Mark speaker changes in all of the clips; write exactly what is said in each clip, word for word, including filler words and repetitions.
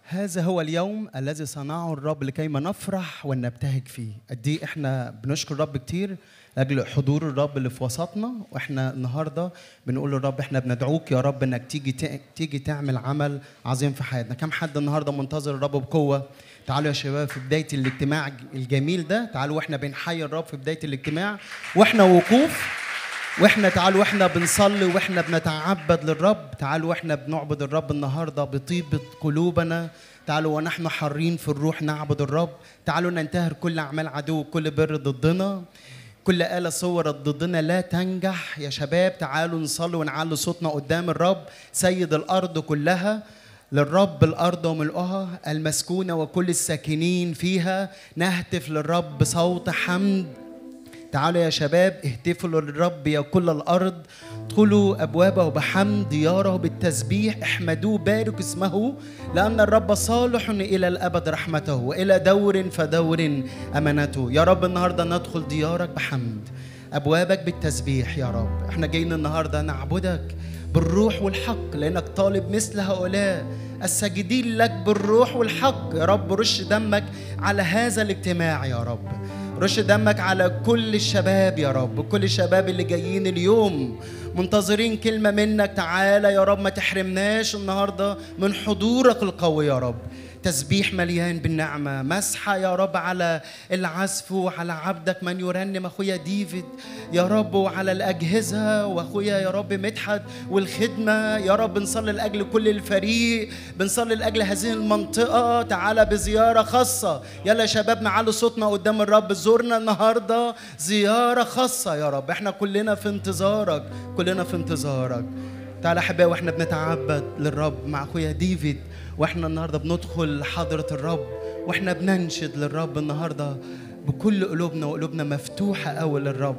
Speaker 1: هذا هو اليوم الذي صنعه الرب لكيما نفرح ونبتهج فيه. قد ايه احنا بنشكر الرب كتير لاجل حضور الرب اللي في وسطنا، واحنا النهارده بنقول للرب احنا بندعوك يا رب انك تيجي تيجي تعمل عمل عظيم في حياتنا. كم حد النهارده منتظر الرب بقوه؟ تعالوا يا شباب في بدايه الاجتماع الجميل ده، تعالوا واحنا بنحيي الرب في بدايه الاجتماع واحنا وقوف، واحنا تعالوا واحنا بنصلي واحنا بنتعبد للرب، تعالوا واحنا بنعبد الرب النهارده بطيبة قلوبنا، تعالوا ونحن حارين في الروح نعبد الرب، تعالوا ننتهر كل اعمال عدو وكل بر ضدنا، كل آلة صورت ضدنا لا تنجح يا شباب. تعالوا نصلي ونعلي صوتنا قدام الرب سيد الأرض كلها، للرب الأرض وملؤها المسكونة وكل الساكنين فيها، نهتف للرب بصوت حمد. تعالوا يا شباب اهتفوا للرب يا كل الأرض، ادخلوا أبوابه بحمد، دياره بالتسبيح، احمدوه بارك اسمه، لأن الرب صالح إلى الأبد رحمته وإلى دور فدور أمانته. يا رب النهاردة ندخل ديارك بحمد، أبوابك بالتسبيح. يا رب احنا جايين النهاردة نعبدك بالروح والحق، لأنك طالب مثل هؤلاء الساجدين لك بالروح والحق. يا رب رش دمك على هذا الاجتماع، يا رب رش دمك على كل الشباب يا رب، كل الشباب اللي جايين اليوم منتظرين كلمة منك. تعالى يا رب ما تحرمناش النهاردة من حضورك القوي يا رب. تسبيح مليان بالنعمة، مسحة يا رب على العزف وعلى عبدك من يرنم أخويا ديفيد يا رب، وعلى الأجهزة وأخويا يا رب مدحت والخدمة يا رب. بنصلي لأجل كل الفريق، بنصلي لأجل هذه المنطقة. تعالى بزيارة خاصة، يلا يا شباب نعلي صوتنا قدام الرب، زورنا النهاردة زيارة خاصة يا رب. احنا كلنا في انتظارك، كلنا في انتظارك. تعالى حبايبي واحنا بنتعبد للرب مع أخويا ديفيد، واحنا النهارده بندخل حضرة الرب واحنا بننشد للرب النهارده بكل قلوبنا، وقلوبنا مفتوحة قوي للرب.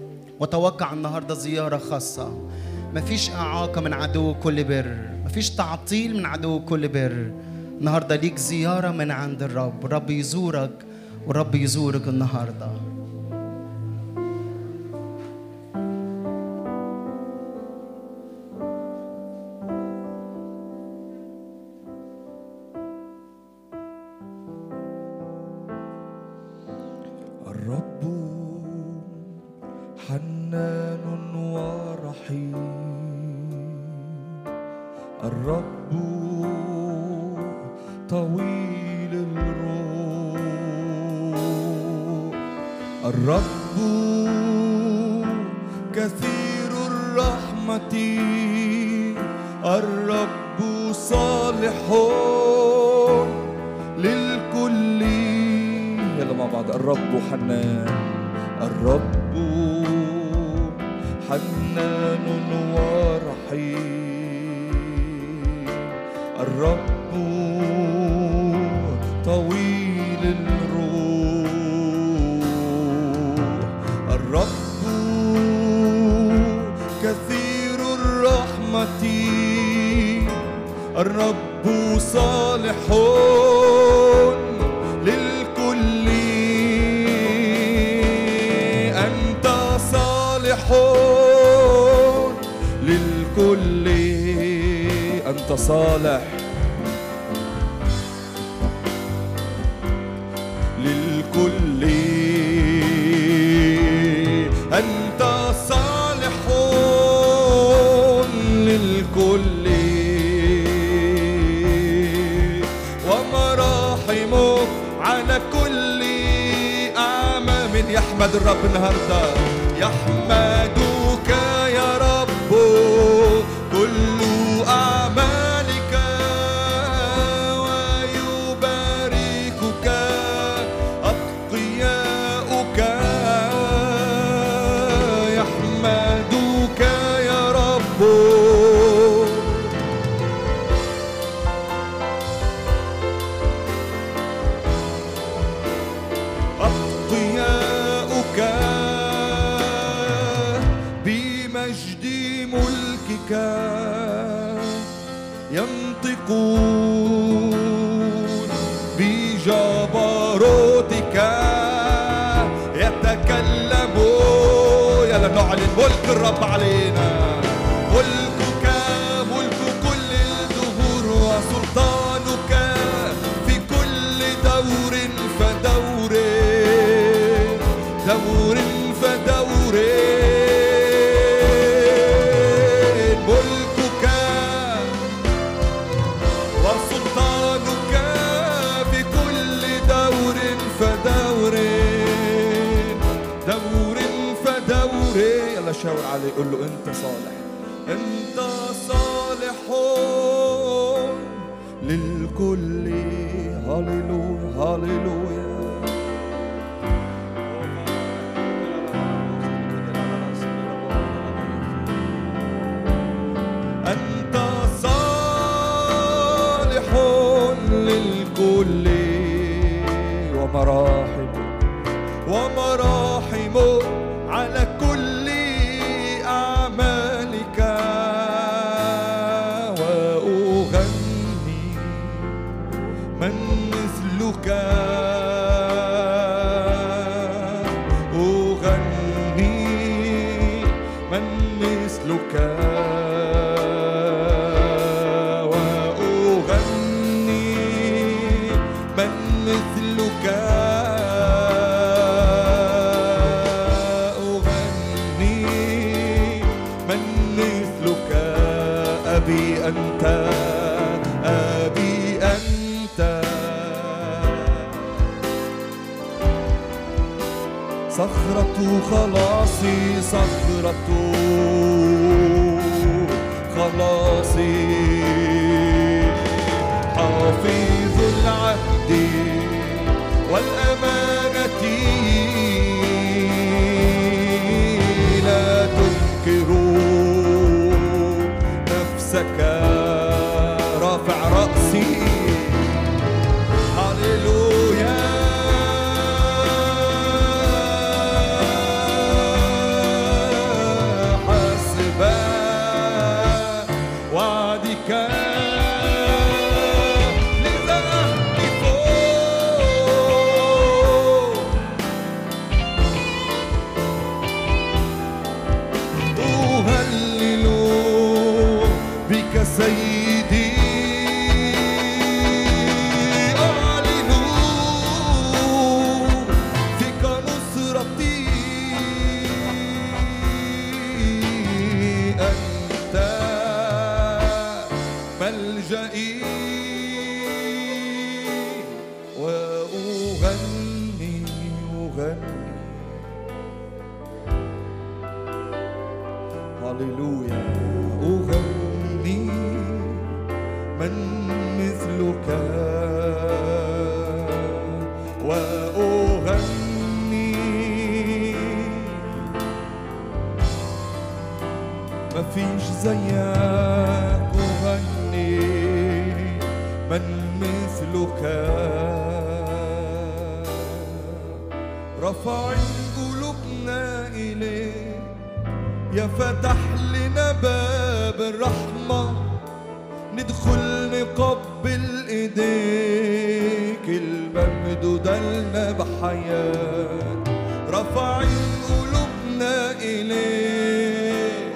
Speaker 1: وتوقع النهارده زيارة خاصة، مفيش إعاقة من عدو كل بر، مفيش تعطيل من عدو كل بر. النهارده ليك زيارة من عند الرب، الرب يزورك والرب يزورك النهارده.
Speaker 2: الرب حنان ورحيم، الرب طويل الروح، الرب كثير الرحمة، الرب صالح للكل. يلا مع بعض. الرب حنان، الرب حنان ورحيم، الرب طويل الروح، الرب كثير الرحمة، الرب صالح للكل. أنت صالح للكل، أنت صالح للكل، أنت صالح للكل، ومراحمك على كل أعمى. من يحمد الرب النهارده؟ يحمدك يا رب كل أعمالك، ويباركك أتقياؤك. يحمدك يا رب أتقياؤك، بمجد ملكك ينطقون، بجبروتك يتكلمون. يلا نعلن ملك الرب علينا، ملكك ملك كل الدهور، وسلطانك شاور عليه قول له أنت صالح، أنت صالح للكل. هاليلويا هاليلويا. أنت صالح للكل ومراحم ومراحم على كل أعمالك، وأغني من مثلك، أغني من مثلك، وأغني من مثلك، أبي أنت أبي أنت صخرة خلاصي، صخرة خلاصي، حافظ العهد والأمانة، لا تنكروا نفسك، رافع رأسي. هاليلويا. حسب وعدك لذا أهتف، أهلل بك سيدي، أعلن فيك نصرتي، أنت ملجئي، وأغني أغني. هاليلويا. أغني من مثلك، وأغني ما فيش زيك، أغني من مثلك، رفع قلوبنا إليك، يا فتح لنا باب الرحمة، ندخل نقبل ايديك الممدودة لنا بحياة، رافعين قلوبنا إليك،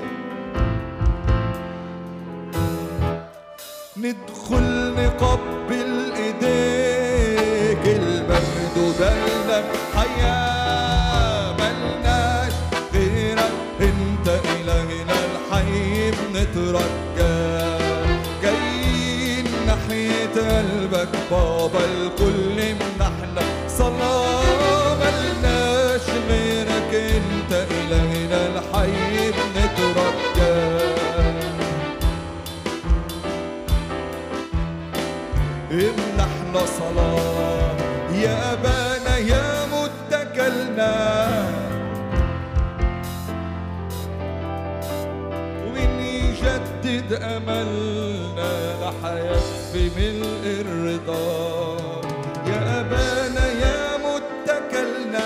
Speaker 2: ندخل نقبل ايديك الممدودة لنا بحياة، ملناش غيرك انت إلهنا الحي، بنترجاك جايين ناحية قلبك بابا الكل منحنا صلاة، ملناش غيرك انت إلهنا الحي، بنترجاك امنحنا صلاة يا أبانا يا متكلنا، جدد أملنا لحياة في ملء الرضا، يا أبانا يا متكلنا،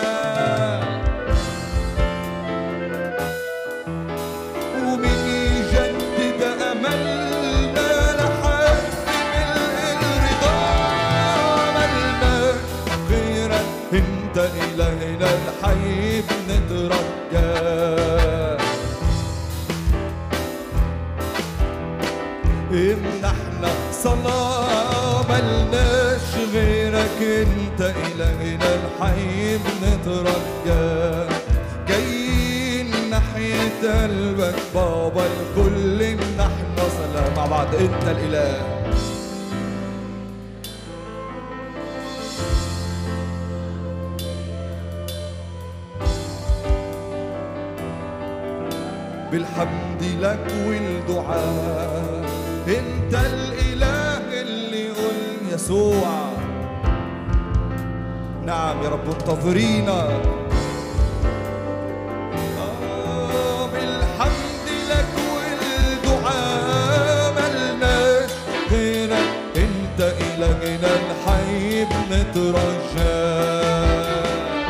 Speaker 2: ومن يجدد أملنا لحياة في ملء الرضا، ملناش غيرك انت إلهنا الحي، بنترجاك امنحنا صلاة، ملناش غيرك انت إلهنا الحي، بنترجاك جايين ناحية قلبك بابا الكل امنحنا صلاة، مع بعض انت الإله. بالحمد لك والدعاء. انت الاله اللي قل يسوع. نعم يا رب منتظرينك. آه بالحمد لك والدعاء ملناش غيرك، انت الهنا الحي بنترجاك.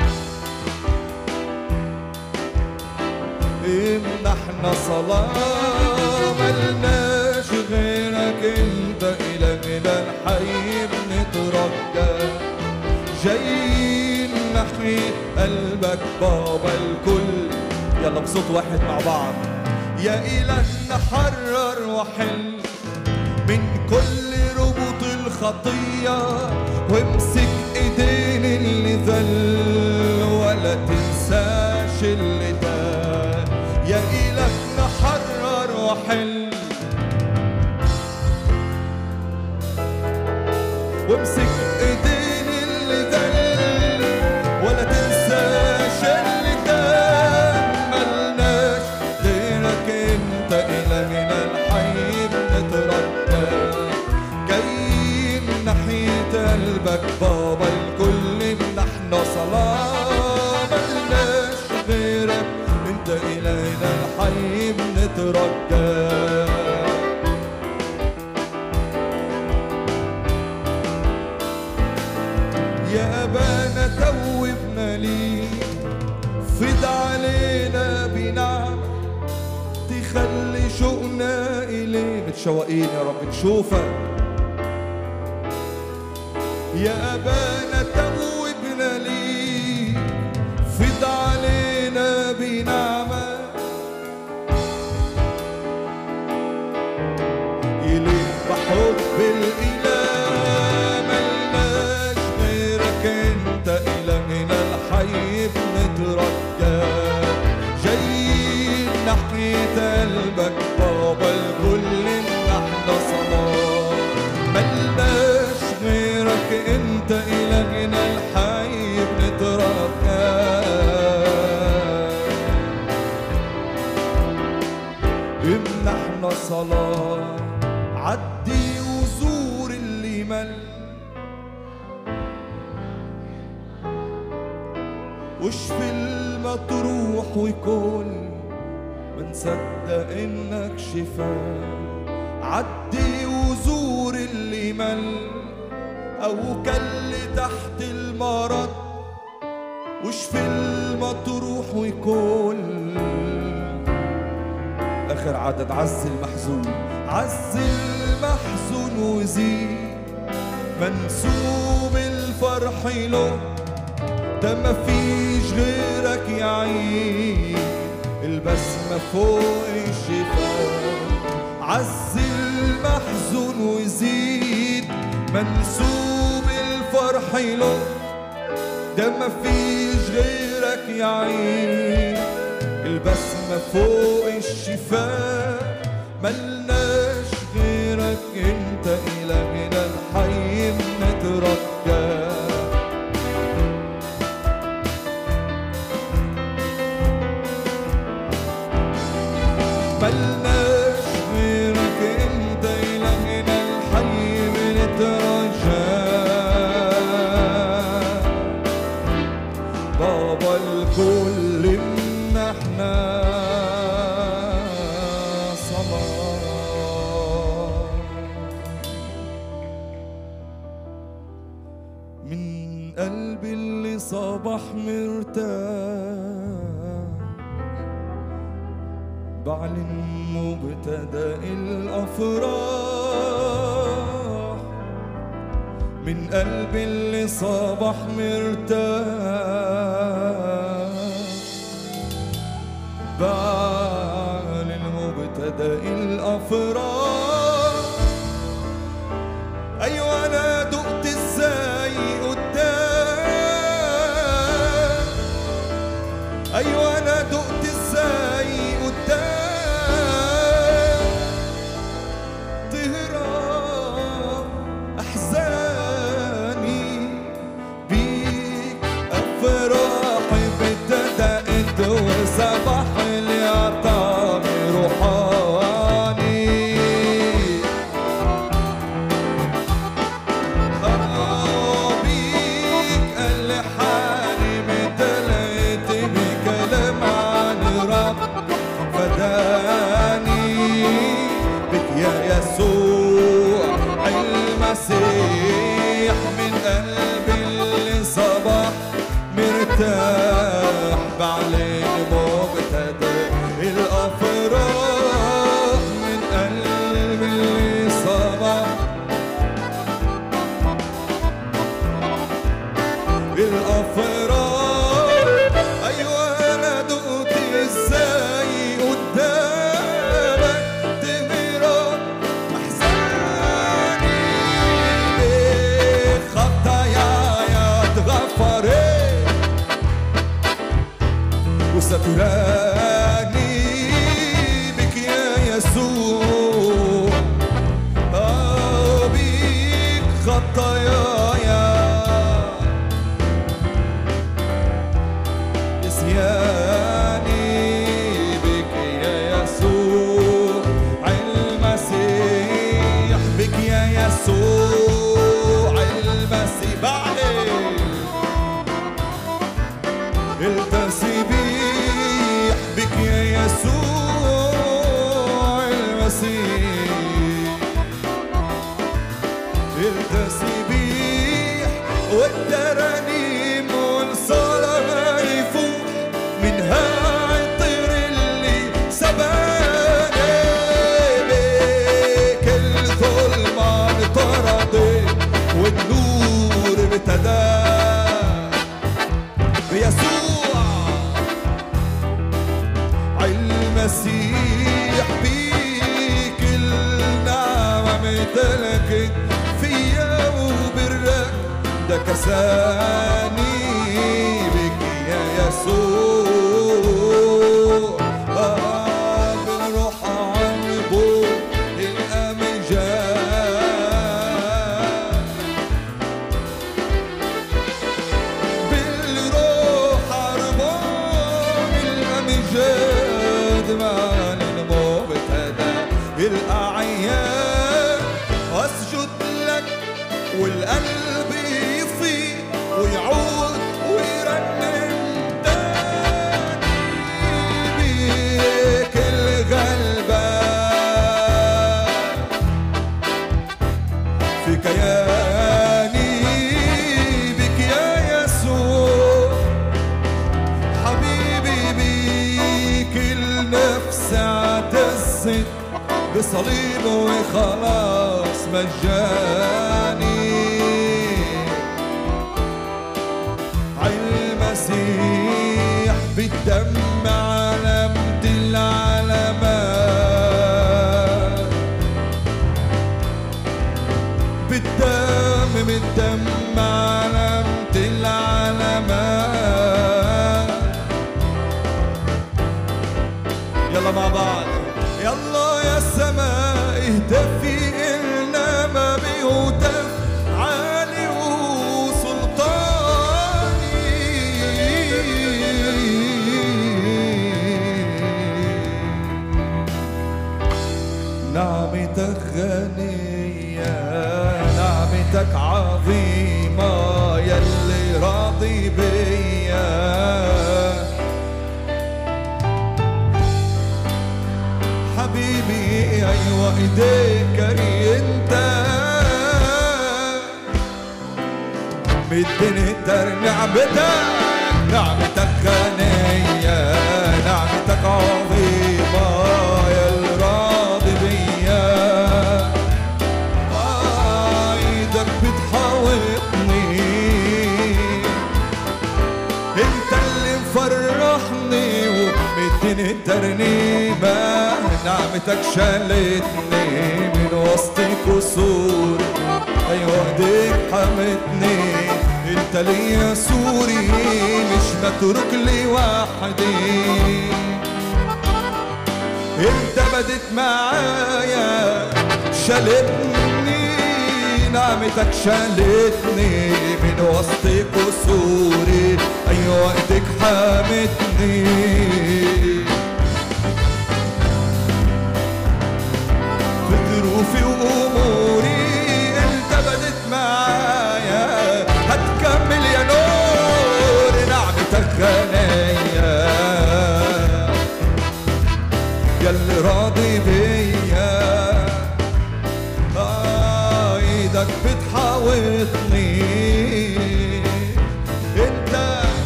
Speaker 2: امنحنا صلاة ملناش غيرك، انت الهنا الحي بنترجاك. جايين نحيي قلبك بابا الكل. يلا بصوت واحد مع بعض. يا إلهنا حرر وحل من كل ربط الخطية، وامسك ايدين اللي ذل ولا تنساش اللي دار. يا إلهنا حرر وحل وامسك ايدين ولا تنساش اللي كان. ملناش غيرك، انت الهنا الحي بنترجاك. جايين ناحية قلبك بابا الكل، امنحنا صلاة ملناش غيرك، انت الهنا الحي بنترجاك. يا أبانا توبنا ليك، فد علينا بنعمة تخلي شوقنا إليه. متشوقين يا رب نشوفك. يا أبانا توبنا ليك، فد علينا بنعمة إليك بحب الإله. انت الهنا الحي بنترجاك. جايين ناحية قلبك بابا الكل، امنحنا صلاة ملناش غيرك، انت الهنا الحي بنترجاك. امنحنا صلاة عدي وزور اللي مل، واشفي المطروح وكل ما نصدق انك شفاء. عدي وزور اللي مل او كل تحت المرض، واشفي المطروح وكل. اخر عدد عز المحزون، عز المحزون وزيد منسوب الفرح له. ده مفيش غيرك يا عين، البسمة فوق الشفاء. عز المحزون وزيد منسوب الفرح له. ده مفيش غيرك يا عين، البسمة فوق الشفاء. ملناش غيرك، انت الهنا الحي بنترجاك. ملناش غيرك، انت الهنا الحي بنترجاك. بابا الكل امنحنا صلاة. من قلبي اللي صبح مرتاح، بعلن مبتدأ الأفراح. من قلبي اللي صبح مرتاح، بعلن مبتدأ الأفراح. أيوة أنا دقت ازاي قدام، أيوة أنا دقت ازاي قدام. تهرب أحزاني بيك، أفراحي ابتدأت وصباح اللي عطاني المسيح من قلب اللي صبح مرتاح بعلن مبتدأ الأفراح من قلب اللي صبح الأفراح. أيوة أنا دقت إزاي قدامك تهرب أحزاني خطاياي اتغفرت وستراني بك يا يسوع. آه بيك خطاياي نسياني بك يا يسوع المسيح بك يا يسوع المسيح بعدك التسبيح بك يا يسوع المسيح التسبيح والترانيم والصلاة ما يفوح منها عطر اللي سباني بك الظلمة انطردت والنور ابتدى بيسوع المسيح بيك النعمة امتلكت فيا وبرك ده كساني بك يا يسوع. آه بنروح عن بوق الأمجاد بالروح عربان الأمجاد معن المبتدأ الأعيان أسجد لك والقلب يفيض ويعود ويرنم تاني بيك الغلبان في كياني بك يا يسوع. حبيبي بيك النفس اعتزت بصليبه وخلاص مجاني المسيح بالدم علامة العلامات بالدم بالدم علامة العلامات. يلا مع بعض يلا يا السماء اهتفي إلنا ما بيهتف عالي وسلطاني نعمتك غنية نعمتك عظيمة يلي راضي بيا حبيبي. أيوة إيديك انت مدني الدار نعمتك نعمتك غنية نعمتك عظيمة يا الراضي بيا. ايدك بتحاوطني انت اللي مفرحني ومدني الترنيمة نعمتك شالتني من وسط كسور. ايوه ايديك حمتني انت ليا سوري مش متروك لي وحدي. انت بدت معايا شالتني نعمتك شالتني من وسط كسوري. ايوه ايديك حمتني في ظروفي واموري انت بدت معايا هتكمل يا نور نعمتك غنية ياللي راضي بيا. آه ايدك بتحب حاوطني. انت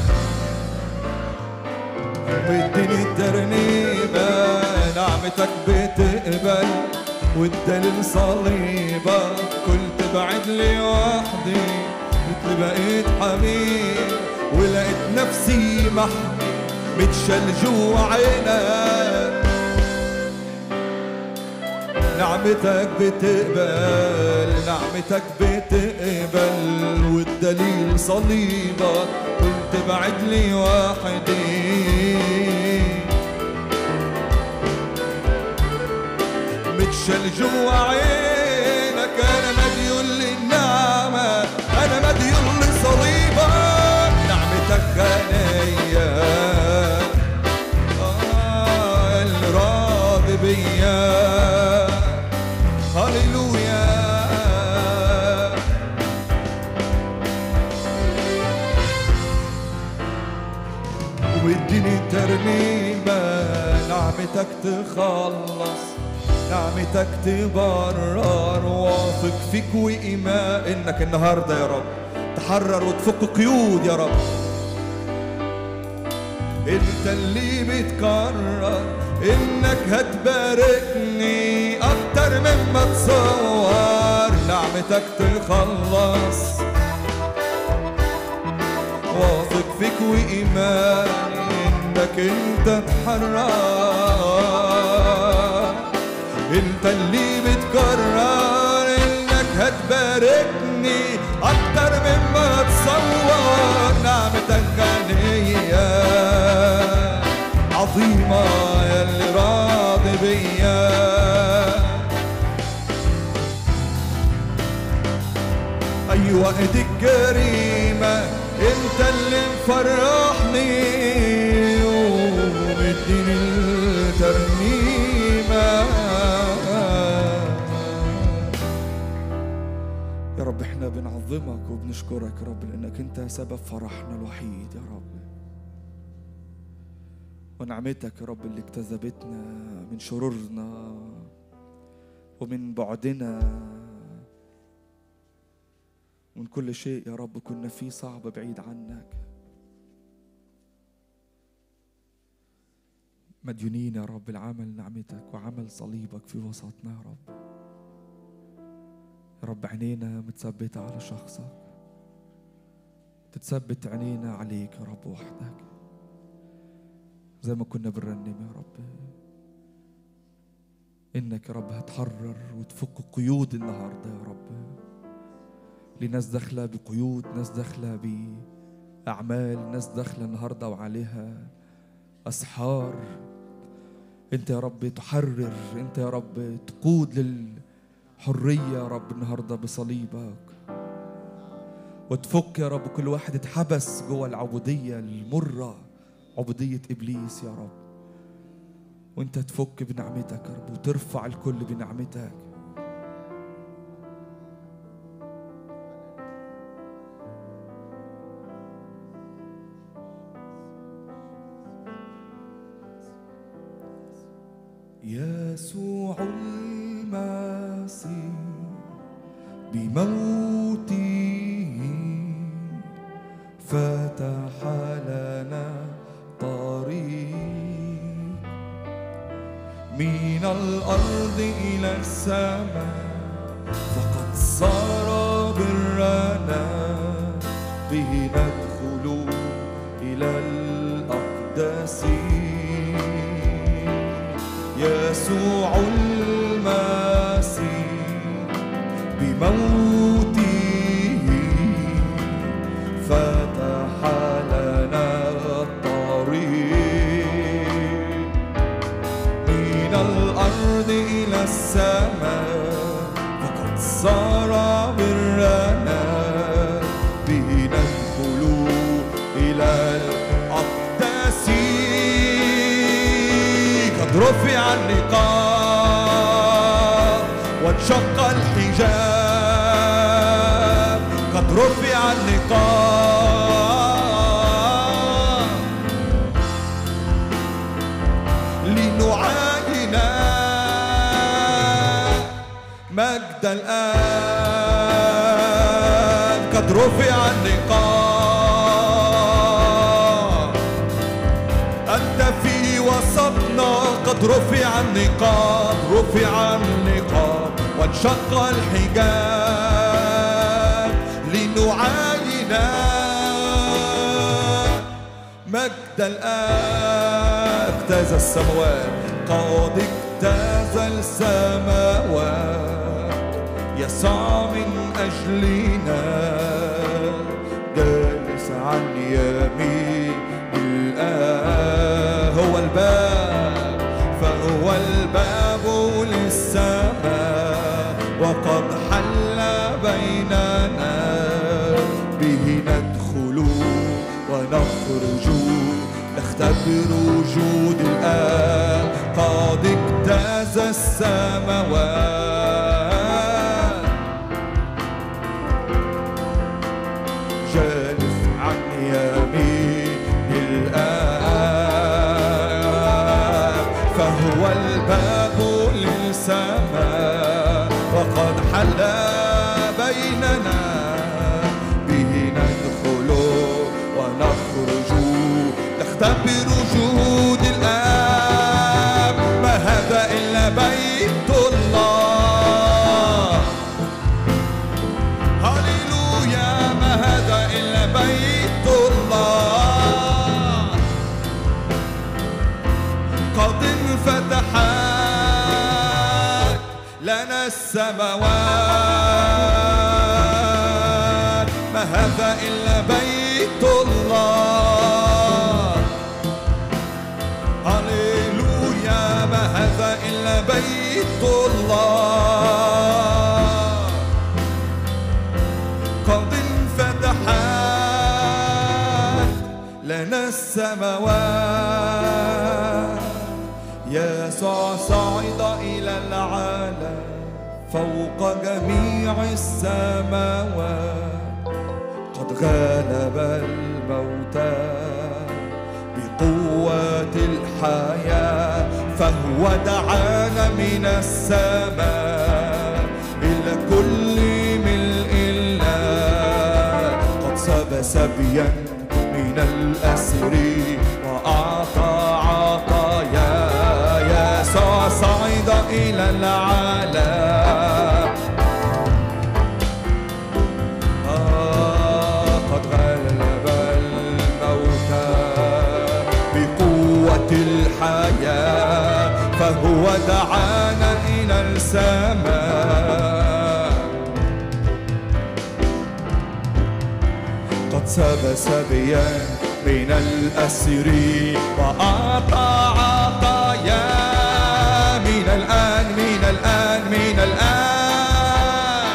Speaker 2: بديني الترنيمة، نعمتك بتقبل والدليل صليبك. قلت بعد لي وحدي مثل بقيت حبيب، ولقيت نفسي محمي متشل جوا عينك. نعمتك بتقبل، نعمتك بتقبل والدليل صليبك. قلت بعد لي وحدي متشل جوا عينك. انا مديون للنعمة، انا مديون لصليبك. نعمتك غنية آه اللي راضي بيا. هاليلويا. واديني ترنيمة، نعمتك تخلص، نعمتك تبرر. واثق فيك وإيمان إنك النهاردة يا رب تحرر وتفك قيود يا رب. انت اللي بتقرر انك هتباركني اكتر مما تصور. نعمتك تخلص، واثق فيك وإيماني انك انت تحرر. انت اللي بتقرر انك هتباركني اكتر مما تصور. نعمتك غنية عظيمة ياللي راضي بيا. ايوه ايديك كريمة، انت اللي مفرحني ومديني الترنيمة. يا رب احنا بنعظمك وبنشكرك يا رب لانك انت سبب فرحنا الوحيد يا رب. ونعمتك يا رب اللي اجتذبتنا من شرورنا ومن بعدنا ومن كل شيء يا رب كنا فيه صعب بعيد عنك. مديونين يا رب لعمل نعمتك وعمل صليبك في وسطنا يا رب. يا رب عينينا متثبتة على شخصك، تتثبت عينينا عليك يا رب وحدك زي ما كنا بنرنم يا رب. إنك يا رب هتحرر وتفك قيود النهاردة يا رب. لناس داخلة بقيود، ناس داخلة بأعمال، ناس داخلة النهاردة وعليها أسحار. أنت يا رب تحرر، أنت يا رب تقود للحرية يا رب النهاردة بصليبك، وتفك يا رب كل واحد اتحبس جوه العبودية المرة، عبودية إبليس يا رب. وأنت تفك بنعمتك يا رب وترفع الكل بنعمتك. يسوع المسيح بموته فتح لنا طريق من الأرض إلى السماء، فقد صار برنا به ندخل إلى الأقداس. يسوع المسيح بموته فتح لنا الطريق من الأرض إلى السماء، فقد صار برنا به ندخل إلى الأقداس. قد رفع النقاب وانشق الحجاب، قد رفع النقاب لنعاين مجد الآب. قد رفع النقاب، أنت في وسطنا، قد رفع النقاب، رفع النقاب وانشق الحجاب لنعاين مجد الآب. اجتاز السماوات، قد اجتاز السماوات، يسوع من أجلنا جالس عن يمين الآب. هو الباب، فهو الباب للسماء، وقد حل بيننا، به ندخل ونخرج، نختبر وجود الآب. قد اجتاز السماوات، جالس عن يمين الآب، فهو الباب للسماء، وقد حل بيننا، به ندخل ونخرج، نختبر وجود الآب. ما هذا إلا بيت الله، هللويا. ما هذا إلا بيت الله، قد انفتحت لنا السماوات. ما هذا إلا بيت الله، هللويا. ما هذا إلا بيت الله، قد انفتحت لنا السماوات. يسوع صعد إلى العالم فوق جميع السماوات، قد غلب الموتى بقوة الحياة، فهو دعانا من السماء إلى كل ملء الله. قد سب سبيا من الأسر وأعطى عطايا. يسوع صعد إلى العالم، آه قد غلب الموتى بقوة الحياة، فهو دعانا إلى السماء. قد سب سبيا من الأسر وأعطى عطايا. من الآن من الآن من الآن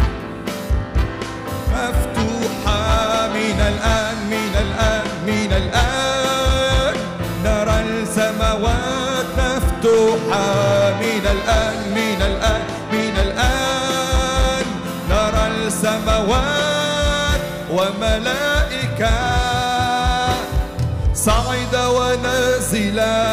Speaker 2: مفتوحة، من الآن من الآن من الآن نرى السماوات مفتوحة. من الآن من الآن من الآن نرى السماوات وملائكة صعد ونازلا.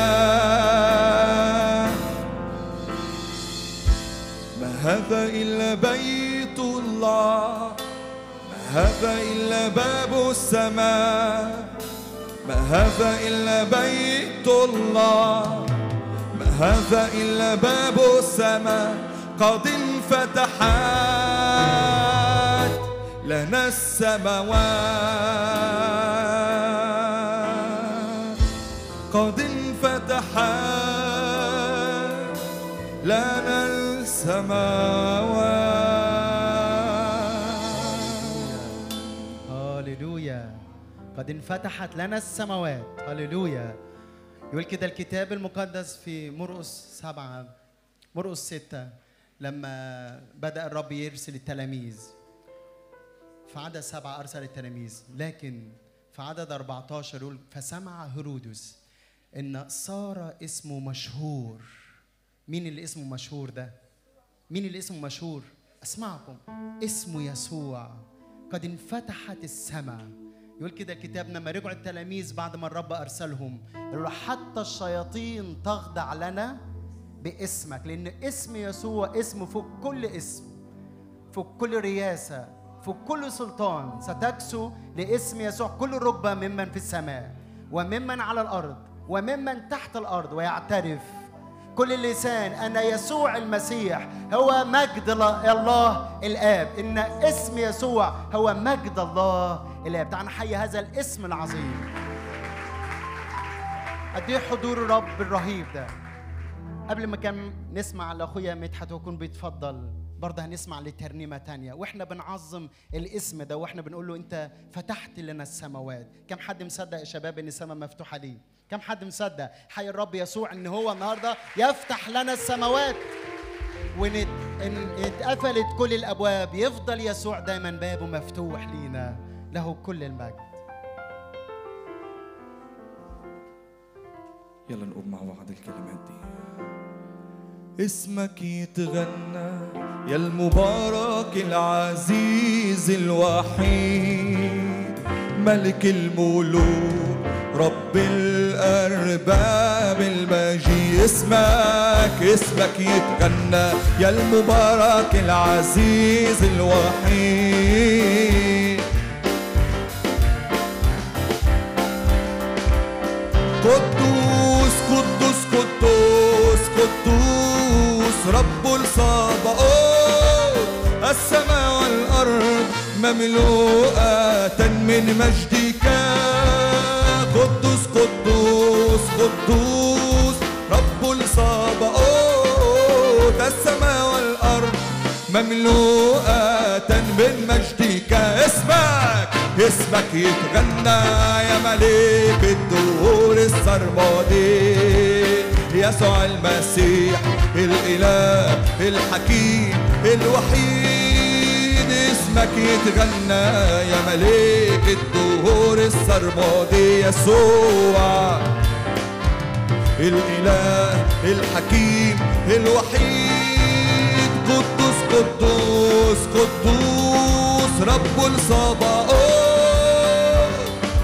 Speaker 2: ما هذا إلا بيت الله، ما هذا إلا باب السماء، ما هذا إلا بيت الله، ما هذا إلا باب السماء. قد انفتحت لنا السماوات، قد انفتحت لنا السماوات.
Speaker 1: هاليلويا. قد انفتحت لنا السماوات. هاليلويا. يقول كده الكتاب المقدس في مرقس سبعة مرقس ستة، لما بدأ الرب يرسل التلاميذ في عدد سبعة أرسل التلاميذ، لكن في عدد أربعة عشر يقول فسمع هيرودس إن صار اسمه مشهور. مين اللي اسمه مشهور ده؟ مين اللي اسمه مشهور؟ أسمعكم، اسمه يسوع. قد انفتحت السماء. يقول كده الكتاب لما رجعوا التلاميذ بعد ما الرب أرسلهم، يقول حتى الشياطين تخضع لنا باسمك، لأن اسم يسوع اسم فوق كل اسم، فوق كل رياسة، في كل سلطان ستكسو لاسم يسوع كل ركبة ممن في السماء وممن على الأرض وممن تحت الأرض، ويعترف كل لسان أن يسوع المسيح هو مجد الله الآب، إن اسم يسوع هو مجد الله الآب. تعالى نحيي هذا الاسم العظيم. قد ايه حضور الرب الرهيب ده. قبل ما كان نسمع لاخويا مدحت ويكون بيتفضل، برضه هنسمع لترنيمه تانية واحنا بنعظم الاسم ده واحنا بنقول له انت فتحت لنا السماوات. كم حد مصدق يا شباب ان السماء مفتوحه ليه؟ كم حد مصدق حي الرب يسوع ان هو النهارده يفتح لنا السماوات وان اتقفلت كل الابواب يفضل يسوع دايما بابه مفتوح لينا، له كل المجد.
Speaker 2: يلا نقول مع بعض الكلمات دي. اسمك يتغنى يا المبارك العزيز الوحيد، ملك الملوك رب الأرباب المجيد. اسمك اسمك يتغنى يا المبارك العزيز الوحيد، قدوس قدوس قدوس قدوس رب الصباؤوت، السماء والأرض مملوءة من مجدك. قدوس قدوس قدوس رب الصباؤوت، السماء والأرض مملوءة من مجدك. اسمك اسمك يتغنى يا ملك الدهور السرمدي، يسوع المسيح الإله الحكيم الوحيد. اسمك يتغنى يا ملك الدهور السرمدي، يسوع الإله الحكيم الوحيد. قدوس قدوس قدوس رب الصباؤوت،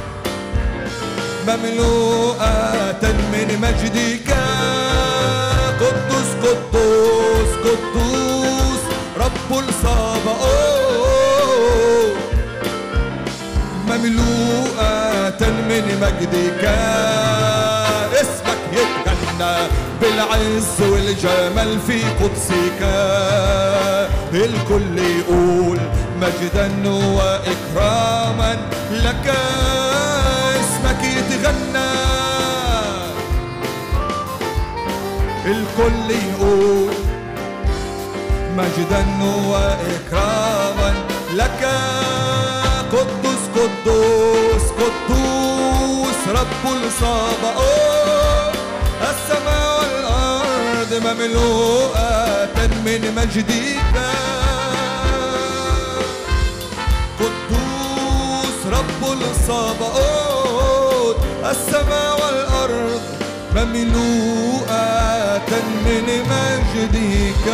Speaker 2: مملوءة من مجدك. قدوس قدوس قدوس رب الصباؤوت، مملوءة من مجدك. اسمك يتغنى بالعز والجمال في قدسك، الكل يقول مجدا وإكراما لك. اسمك يتغنى الكل يقول مجدا وإكراما لك. قدوس قدوس قدوس رب الصباؤوت، السماء والأرض مملوءة من مجدك. قدوس رب الصباؤوت، السماء والأرض مملوءة من مجدك.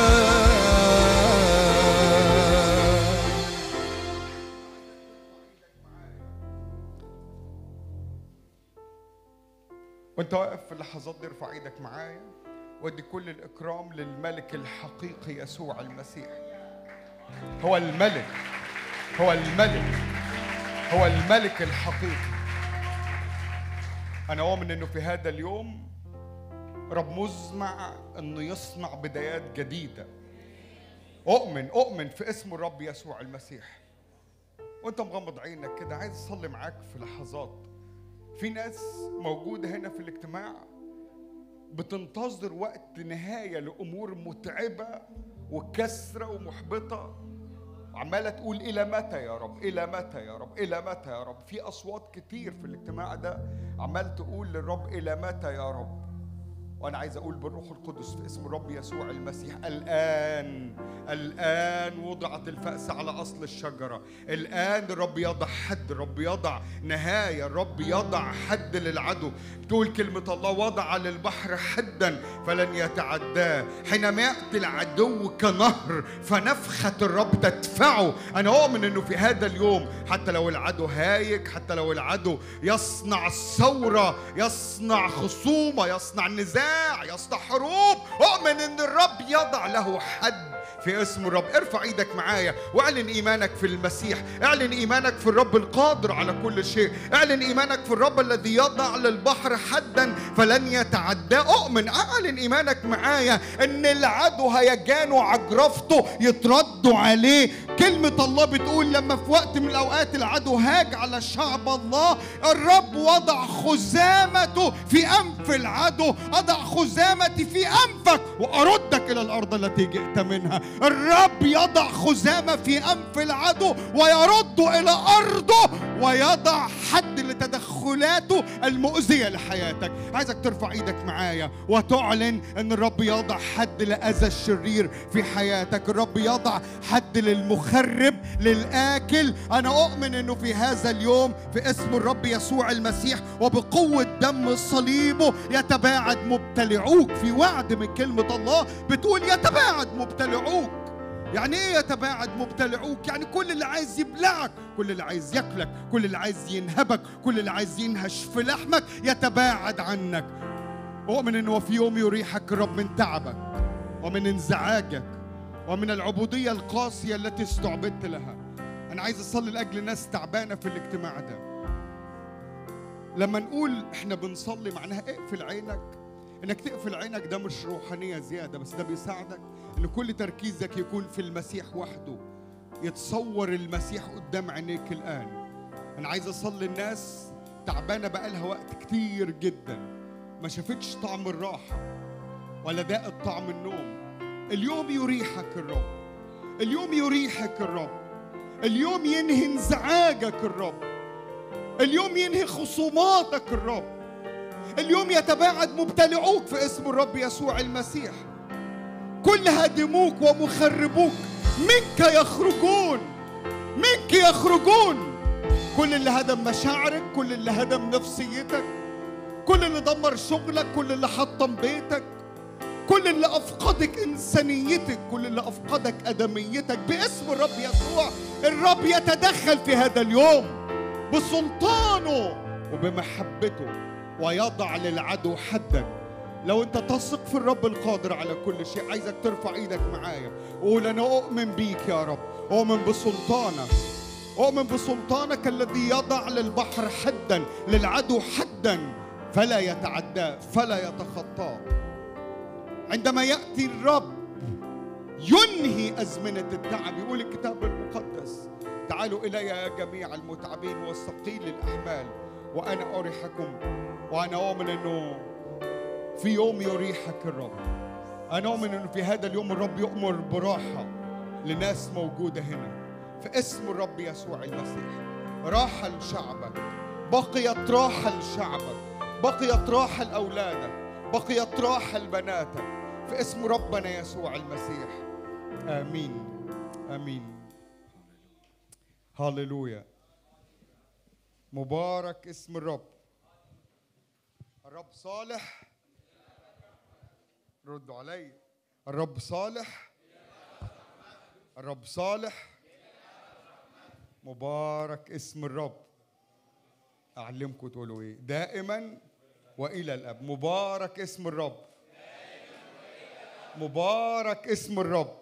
Speaker 3: وانت واقف في اللحظات دي ارفع ايدك معايا وادي كل الاكرام للملك الحقيقي يسوع المسيح. هو الملك، هو الملك، هو الملك الحقيقي. انا اؤمن انه في هذا اليوم رب مزمع انه يصنع بدايات جديده. اؤمن اؤمن في اسم الرب يسوع المسيح. وانت مغمض عينك كده عايز اصلي معاك في لحظات. في ناس موجودة هنا في الاجتماع بتنتظر وقت نهاية لأمور متعبة وكسرة ومحبطة، عمالة تقول إلى متى يا رب، إلى متى يا رب، إلى متى يا رب. في أصوات كتير في الاجتماع ده عمال تقول للرب إلى متى يا رب. وأنا عايز أقول بالروح القدس في اسم الرب يسوع المسيح، الآن الآن وضعت الفأس على أصل الشجرة. الآن الرب يضع حد، الرب يضع نهاية، الرب يضع حد للعدو. بتقول كلمة الله وضع للبحر حدا فلن يتعداه، حينما يأتي العدو كنهر فنفخة الرب تدفعه. أنا أؤمن أنه في هذا اليوم حتى لو العدو هايج، حتى لو العدو يصنع ثورة، يصنع خصومة، يصنع نزاع، يصنع حروب، أؤمن أن الرب يضع له حد في اسم الرب. ارفع ايدك معايا واعلن ايمانك في المسيح، اعلن ايمانك في الرب القادر على كل شيء، اعلن ايمانك في الرب الذي يضع للبحر حدا فلن يتعدى. اؤمن، اعلن ايمانك معايا ان العدو هيجان وعجرفته يتردوا عليه. كلمة الله بتقول لما في وقت من الاوقات العدو هاج على شعب الله، الرب وضع خزامته في انف العدو. اضع خزامتي في انفك واردك الى الارض التي جئت منها. الرب يضع خزامه في انف العدو ويرد الى ارضه ويضع حد لتدخلاته المؤذيه لحياتك. عايزك ترفع ايدك معايا وتعلن ان الرب يضع حد لاذى الشرير في حياتك. الرب يضع حد للمخرب للاكل. انا اؤمن انه في هذا اليوم في اسم الرب يسوع المسيح وبقوه دم صليبه يتباعد مبتلعوك. في وعد من كلمه الله بتقول يتباعد مبتلعوك. يعني ايه يتباعد مبتلعوك؟ يعني كل اللي عايز يبلعك، كل اللي عايز ياكلك، كل اللي عايز ينهبك، كل اللي عايز ينهش في لحمك يتباعد عنك. اؤمن انه في يوم يريحك الرب من تعبك ومن انزعاجك ومن العبوديه القاسيه التي استعبدت لها. انا عايز اصلي لاجل ناس تعبانه في الاجتماع ده. لما نقول احنا بنصلي معناها اقفل عينك. انك تقفل عينك ده مش روحانيه زياده، بس ده بيساعدك ان كل تركيزك يكون في المسيح وحده. يتصور المسيح قدام عينيك الان. انا عايز اصلي الناس تعبانه بقالها وقت كتير جدا ما شافتش طعم الراحه ولا داقت طعم النوم. اليوم يريحك الرب، اليوم يريحك الرب، اليوم ينهي انزعاجك الرب، اليوم ينهي خصوماتك الرب، اليوم يتباعد مبتلعوك في اسم الرب يسوع المسيح. كل هادموك ومخربوك منك يخرجون، منك يخرجون. كل اللي هدم مشاعرك، كل اللي هدم نفسيتك، كل اللي دمر شغلك، كل اللي حطم بيتك، كل اللي أفقدك إنسانيتك، كل اللي أفقدك أدميتك، باسم الرب يسوع الرب يتدخل في هذا اليوم بسلطانه وبمحبته ويضع للعدو حدا. لو أنت تثق في الرب القادر على كل شيء، عايزك ترفع إيدك معايا وقول أنا أؤمن بيك يا رب، أؤمن بسلطانك، أؤمن بسلطانك الذي يضع للبحر حدا، للعدو حدا فلا يتعداه فلا يتخطاه. عندما يأتي الرب ينهي أزمنة التعب. يقول الكتاب المقدس تعالوا إلي يا جميع المتعبين والثقيل الأحمال وأنا أريحكم. وأنا أؤمن أنه في يوم يريحك الرب. أنا أؤمن أنه في هذا اليوم الرب يؤمر براحة لناس موجودة هنا في اسم الرب يسوع المسيح. راحة لشعبك، بقيت راحة لشعبك، بقيت راحة لأولادك، بقيت راحة لبناتك في اسم ربنا يسوع المسيح. آمين آمين. هاليلويا. مبارك اسم الرب. الرب صالح. ردوا علي. الرب صالح. الرب صالح. مبارك اسم الرب. أعلمكم تقولوا إيه؟ دائما وإلى الأب. مبارك اسم الرب. مبارك اسم الرب.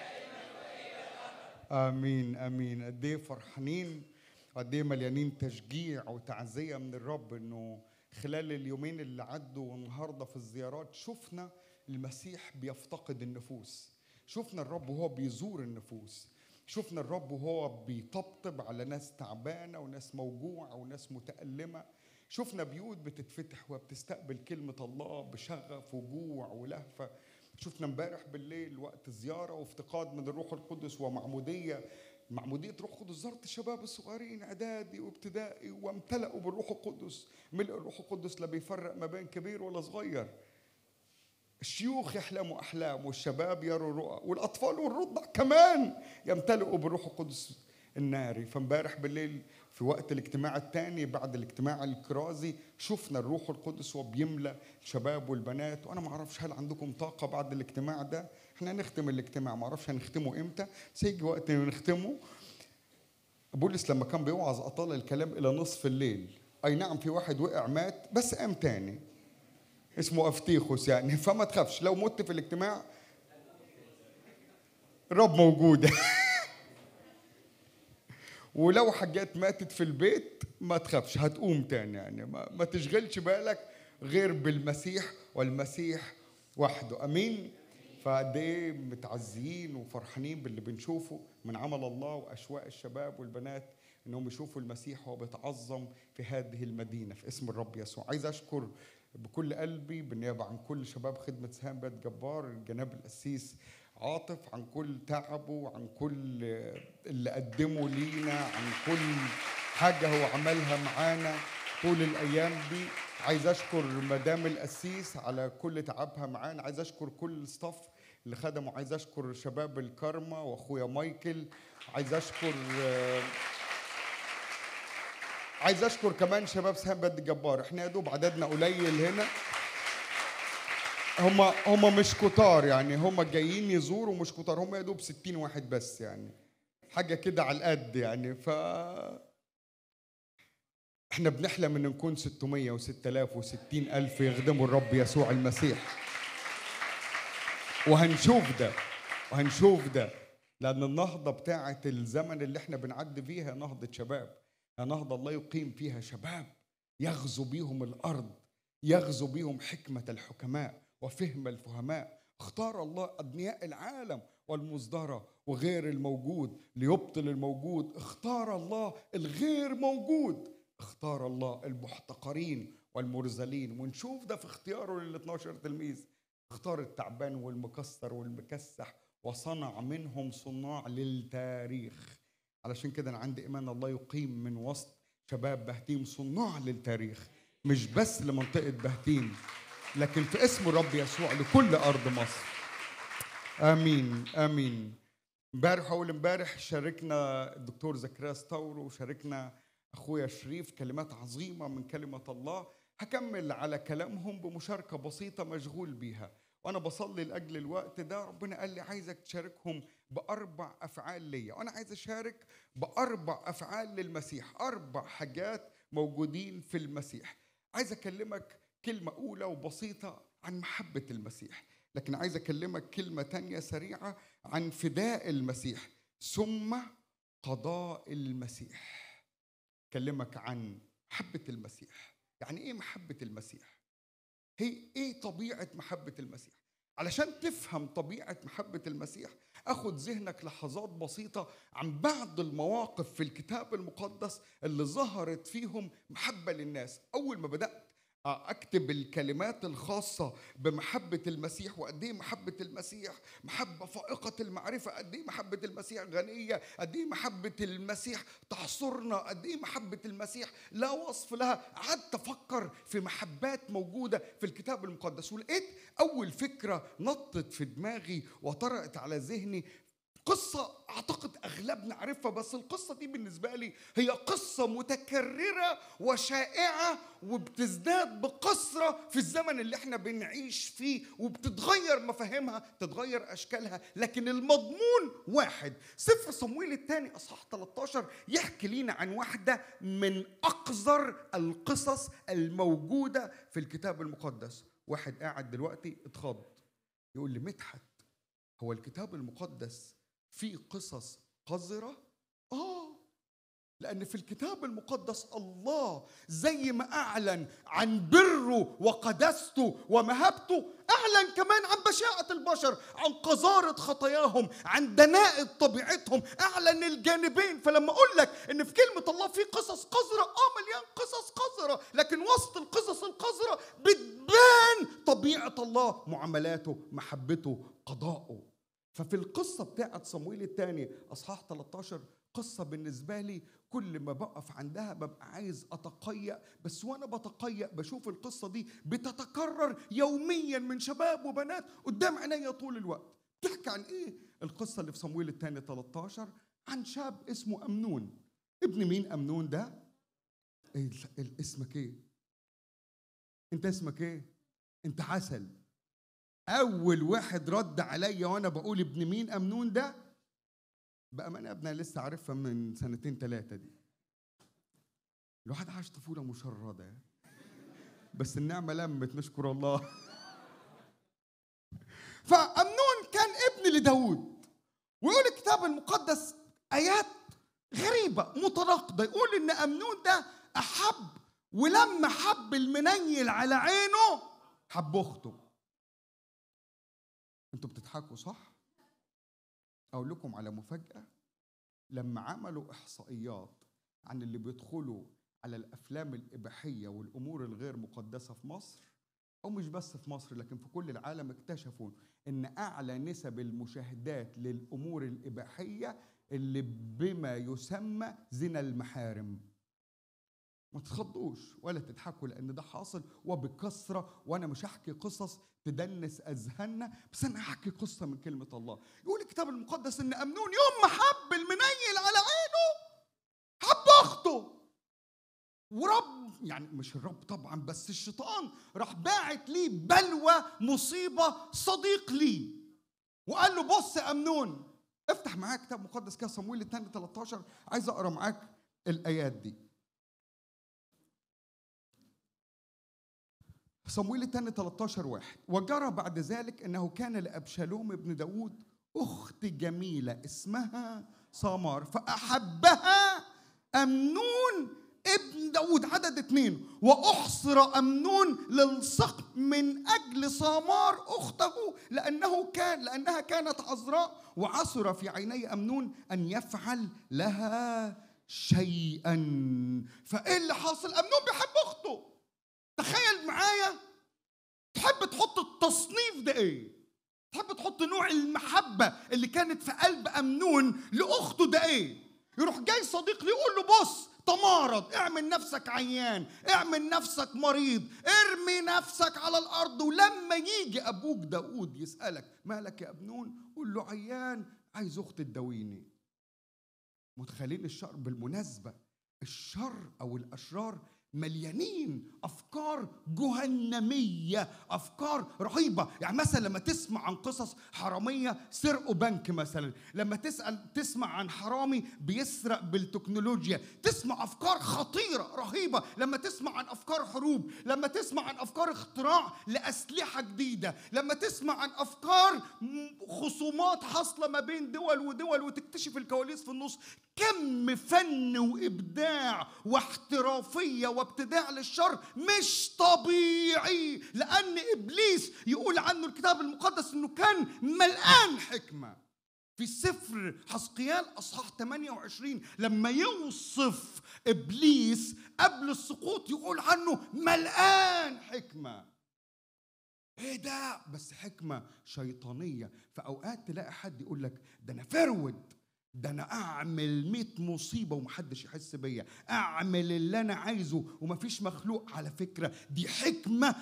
Speaker 3: آمين آمين. قد إيه فرحانين وقد إيه مليانين تشجيع وتعزية من الرب إنه خلال اليومين اللي عدوا والنهارده في الزيارات شفنا المسيح بيفتقد النفوس، شفنا الرب وهو بيزور النفوس، شفنا الرب وهو بيطبطب على ناس تعبانة وناس موجوعة وناس متألمة، شفنا بيوت بتتفتح وبتستقبل كلمة الله بشغف وجوع ولهفة. شفنا امبارح بالليل وقت زيارة وافتقاد من الروح القدس ومعمودية، معمودية روح القدس. زارت الشباب الصغيرين اعدادي وابتدائي وامتلأوا بالروح القدس. ملء الروح القدس لا بيفرق ما بين كبير ولا صغير. الشيوخ يحلموا أحلام والشباب يروا رؤى والأطفال والرضع كمان يمتلئوا بالروح القدس الناري. فامبارح بالليل في وقت الاجتماع الثاني بعد الاجتماع الكرازي شفنا الروح القدس وبيملأ الشباب والبنات. وأنا ما أعرفش هل عندكم طاقة بعد الاجتماع ده؟ احنا نختم الاجتماع، ما أعرفش هنختمه إمتى، سيجي وقت نختمه. بولس لما كان بيوعظ أطال الكلام إلى نصف الليل. أي نعم في واحد وقع مات بس قام تاني اسمه أفتيخوس يعني، فما تخافش لو مت في الاجتماع الرب موجود. ولو حاجات ماتت في البيت ما تخافش، هتقوم تاني. يعني ما, ما تشغلش بالك غير بالمسيح والمسيح وحده. امين. فقد ايه متعزيين وفرحانين باللي بنشوفه من عمل الله، واشواق الشباب والبنات انهم يشوفوا المسيح وهو بيتعظم في هذه المدينه في اسم الرب يسوع. عايز اشكر بكل قلبي بالنيابه عن كل شباب خدمه سهام بيت جبار الجناب القسيس عاطف، عن كل تعبه، عن كل اللي قدمه لينا، عن كل حاجه هو عملها معانا طول الايام دي. عايز اشكر مدام القسيس على كل تعبها معانا. عايز اشكر كل الستاف اللي خدموا. عايز اشكر شباب الكارما واخويا مايكل. عايز اشكر عايز اشكر كمان شباب سهام بيت جبار. احنا يا دوب عددنا قليل هنا، هم هم مش كتار يعني، هم جايين يزوروا مش كتار، هم يا دوب ستين واحد بس، يعني حاجه كده على القد يعني. ف احنا بنحلم ان نكون ستمية وستة آلاف وستين ألف يخدموا الرب يسوع المسيح، وهنشوف ده وهنشوف ده، لأن النهضة بتاعة الزمن اللي احنا بنعدي فيها نهضة شباب، نهضة الله يقيم فيها شباب يغزو بيهم الأرض، يغزو بيهم حكمة الحكماء وفهم الفهماء. اختار الله أبنياء العالم والمصدرة وغير الموجود ليبطل الموجود. اختار الله الغير موجود، اختار الله المحتقرين والمرذلين. ونشوف ده في اختياره لل اثناشر تلميذ. اختار التعبان والمكسر والمكسح وصنع منهم صناع للتاريخ. علشان كده انا عندي ايمان الله يقيم من وسط شباب بهتيم صناع للتاريخ، مش بس لمنطقة بهتيم لكن في اسم الرب يسوع لكل ارض مصر. امين امين. امبارح اول امبارح شاركنا الدكتور زكريا ستورو وشاركنا اخويا شريف كلمات عظيمه من كلمه الله. هكمل على كلامهم بمشاركه بسيطه مشغول بيها، وانا بصلي لاجل الوقت ده. ربنا قال لي عايزك تشاركهم باربع افعال ليا، وانا عايز اشارك باربع افعال للمسيح، اربع حاجات موجودين في المسيح. عايز اكلمك كلمه اولى وبسيطه عن محبه المسيح، لكن عايز اكلمك كلمه تانية سريعه عن فداء المسيح ثم قضاء المسيح. اكلمك عن محبه المسيح. يعني ايه محبه المسيح؟ هي ايه طبيعه محبه المسيح؟ علشان تفهم طبيعه محبه المسيح اخد ذهنك لحظات بسيطه عن بعض المواقف في الكتاب المقدس اللي ظهرت فيهم محبه للناس. اول ما بدات اكتب الكلمات الخاصه بمحبه المسيح، وقد ايه محبه المسيح محبه فائقه المعرفه، قد ايه محبه المسيح غنيه، قد ايه محبه المسيح تعصرنا، قد ايه محبه المسيح لا وصف لها. قعدت افكر في محبات موجوده في الكتاب المقدس، ولقيت اول فكره نطت في دماغي وطرقت على ذهني قصة أعتقد أغلبنا عارفها، بس القصة دي بالنسبة لي هي قصة متكررة وشائعة وبتزداد بكثرة في الزمن اللي احنا بنعيش فيه، وبتتغير مفاهيمها، تتغير أشكالها، لكن المضمون واحد. سفر صمويل الثاني أصحاح ثلاثة عشر يحكي لنا عن واحدة من أقذر القصص الموجودة في الكتاب المقدس. واحد قاعد دلوقتي اتخض يقول لي مدحت، هو الكتاب المقدس في قصص قذرة؟ آه، لأن في الكتاب المقدس الله زي ما أعلن عن بره وقدسته ومهابته، أعلن كمان عن بشاعة البشر، عن قذارة خطاياهم، عن دناءة طبيعتهم، أعلن الجانبين. فلما أقول لك إن في كلمة الله في قصص قذرة، آه مليان قصص قذرة، لكن وسط القصص القذرة بتبان طبيعة الله، معاملاته، محبته، قضاءه. ففي القصة بتاعت صمويل الثاني أصحاح ثلاثة عشر قصة بالنسبة لي كل ما بقف عندها ببقى عايز أتقيأ، بس وأنا بتقيأ بشوف القصة دي بتتكرر يوميا من شباب وبنات قدام عينيا طول الوقت. تحكي عن إيه القصة اللي في صمويل الثاني ثلاثة عشر؟ عن شاب اسمه أمنون. ابن مين أمنون ده؟ إيه اسمك إيه؟ أنت اسمك إيه؟ أنت عسل. أول واحد رد عليا وأنا بقول ابن مين أمنون ده؟ بأمانة يا ابني لسه عارفها من سنتين ثلاثة دي. الواحد عاش طفولة مشردة، بس النعمة لمت نشكر الله. فأمنون كان ابن لداود، ويقول الكتاب المقدس آيات غريبة متناقضة، يقول إن أمنون ده أحب، ولما حب المنيل على عينه حب أخته. أنتوا بتضحكوا صح؟ أقول لكم على مفاجأة. لما عملوا إحصائيات عن اللي بيدخلوا على الأفلام الإباحية والأمور الغير مقدسة في مصر، أو مش بس في مصر لكن في كل العالم، اكتشفوا إن أعلى نسب المشاهدات للأمور الإباحية اللي بما يسمى زنا المحارم. ما تتخضوش ولا تضحكوا لأن ده حاصل وبكثرة، وأنا مش هحكي قصص تدنس أذهاننا، بس أنا هحكي قصة من كلمة الله. يقول الكتاب المقدس إن أمنون يوم ما حب المنيل على عينه حب أخته، ورب يعني مش الرب طبعا بس الشيطان راح باعت ليه بلوى مصيبة صديق ليه، وقال له بص يا أمنون، افتح معاك كتاب مقدس كده صمويل الثاني ثلاثة عشر، عايز أقرأ معاك الآيات دي. صمويل الثاني ثلاثة عشر واحد. وجرى بعد ذلك أنه كان لأبشالوم ابن داود أخت جميلة اسمها سامار، فأحبها أمنون ابن داود. عدد اثنين. وأحصر أمنون للسقم من أجل سامار أخته لأنه كان لأنها كانت عذراء، وعثر في عيني أمنون أن يفعل لها شيئا. فإيه اللي حاصل؟ أمنون بيحب أخته. تخيل معايا، تحب تحط التصنيف ده ايه؟ تحب تحط نوع المحبة اللي كانت في قلب أمنون لأخته ده ايه؟ يروح جاي صديق لي يقول له بص تمارض، اعمل نفسك عيان، اعمل نفسك مريض، ارمي نفسك على الأرض، ولما يجي أبوك داود يسألك مالك يا أمنون قول له عيان عايز أختي تداويني. متخيلين الشر؟ بالمناسبة الشر أو الأشرار مليانين أفكار جهنمية، أفكار رهيبة. يعني مثلا لما تسمع عن قصص حرامية سرقوا بنك مثلا، لما تسأل تسمع عن حرامي بيسرق بالتكنولوجيا، تسمع أفكار خطيرة رهيبة. لما تسمع عن أفكار حروب، لما تسمع عن أفكار اختراع لأسلحة جديدة، لما تسمع عن أفكار خصومات حاصلة ما بين دول ودول وتكتشف الكواليس في النص. كم فن وإبداع واحترافية وابتداع للشر مش طبيعي، لأن إبليس يقول عنه الكتاب المقدس أنه كان ملآن حكمة. في سفر حزقيال أصحاح ثمانية وعشرين لما يوصف إبليس قبل السقوط يقول عنه ملآن حكمة. ايه ده؟ بس حكمة شيطانية. فأوقات تلاقي حد يقول لك ده أنا فرود، ده أنا أعمل مئة مصيبة ومحدش يحس بيا، أعمل اللي أنا عايزه ومفيش مخلوق. على فكرة دي حكمة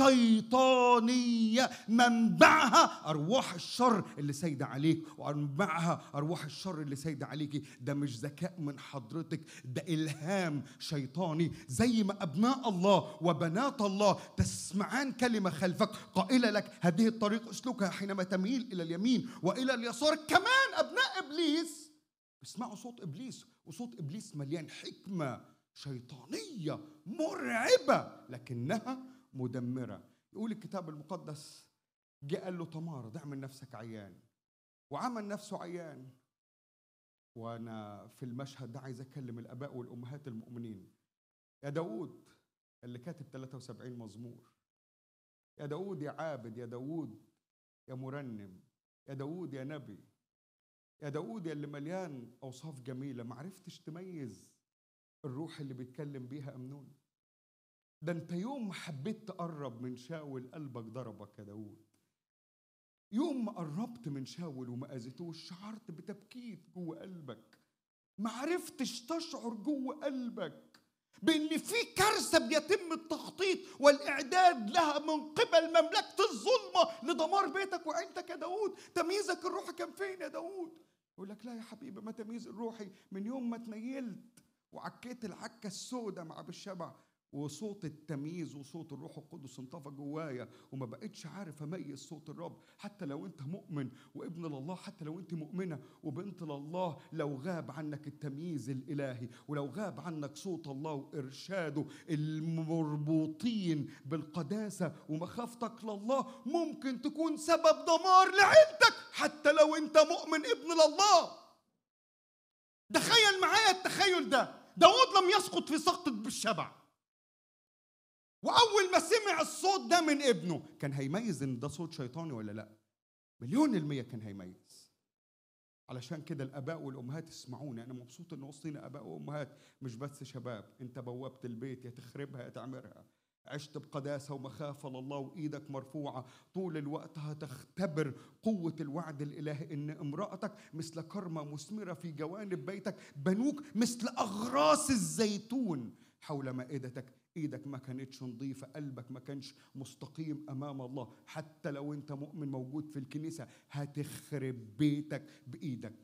Speaker 3: شيطانية منبعها أرواح الشر اللي سايدة عليك، ومنبعها أرواح الشر اللي سايدة عليكي. ده مش ذكاء من حضرتك، ده إلهام شيطاني. زي ما أبناء الله وبنات الله تسمعان كلمة خلفك قائلة لك هذه الطريق اسلكها حينما تميل إلى اليمين وإلى اليسار، كمان أبناء إبليس اسمعوا صوت إبليس، وصوت إبليس مليان حكمة شيطانية مرعبة لكنها مدمرة. يقول الكتاب المقدس جاء قال له تمارض، اعمل نفسك عيان، وعمل نفسه عيان. وأنا في المشهد ده عايز أكلم الآباء والأمهات المؤمنين. يا داود اللي كاتب ثلاثة وسبعين مزمور، يا داود يا عابد، يا داود يا مرنم، يا داود يا نبي، يا داود يا اللي مليان أوصاف جميلة، ما عرفتش تميز الروح اللي بيتكلم بيها أمنون. ده أنت يوم ما حبيت تقرب من شاول قلبك ضربك يا داود. يوم ما قربت من شاول وما أذيتوش شعرت بتبكيت جوه قلبك، ما عرفتش تشعر جوه قلبك بأن في كارثة بيتم التخطيط والإعداد لها من قبل مملكة الظلمة لدمار بيتك وعيلتك يا داود. تمييزك الروحي كان فين يا داود؟ يقول لك لا يا حبيبي، ما تمييز الروحي من يوم ما تنيلت وعكيت العكة السوداء مع بالشبع وصوت التمييز وصوت الروح القدس انطفى جوايا، وما بقتش عارف اميز صوت الرب. حتى لو انت مؤمن وابن لله، حتى لو انت مؤمنه وبنت لله، لو غاب عنك التمييز الالهي، ولو غاب عنك صوت الله وارشاده المربوطين بالقداسه ومخافتك لله، ممكن تكون سبب دمار لعيلتك حتى لو انت مؤمن ابن لله. تخيل معايا التخيل ده، داود لم يسقط في سقطة بالشبع، وأول ما سمع الصوت ده من ابنه كان هيميز إن ده صوت شيطاني ولا لأ؟ مليون المية كان هيميز. علشان كده الآباء والأمهات اسمعوني، أنا مبسوط إن وسطينا آباء وأمهات مش بس شباب. أنت بوابة البيت، يا تخربها يا تعمرها. عشت بقداسة ومخافة لله وإيدك مرفوعة طول الوقت، هتختبر قوة الوعد الإلهي إن امرأتك مثل كرمة مثمرة في جوانب بيتك، بنوك مثل أغراس الزيتون حول مائدتك. إيدك ما كانتش نظيفة، قلبك ما كانش مستقيم أمام الله. حتى لو أنت مؤمن موجود في الكنيسة، هتخرب بيتك بإيدك.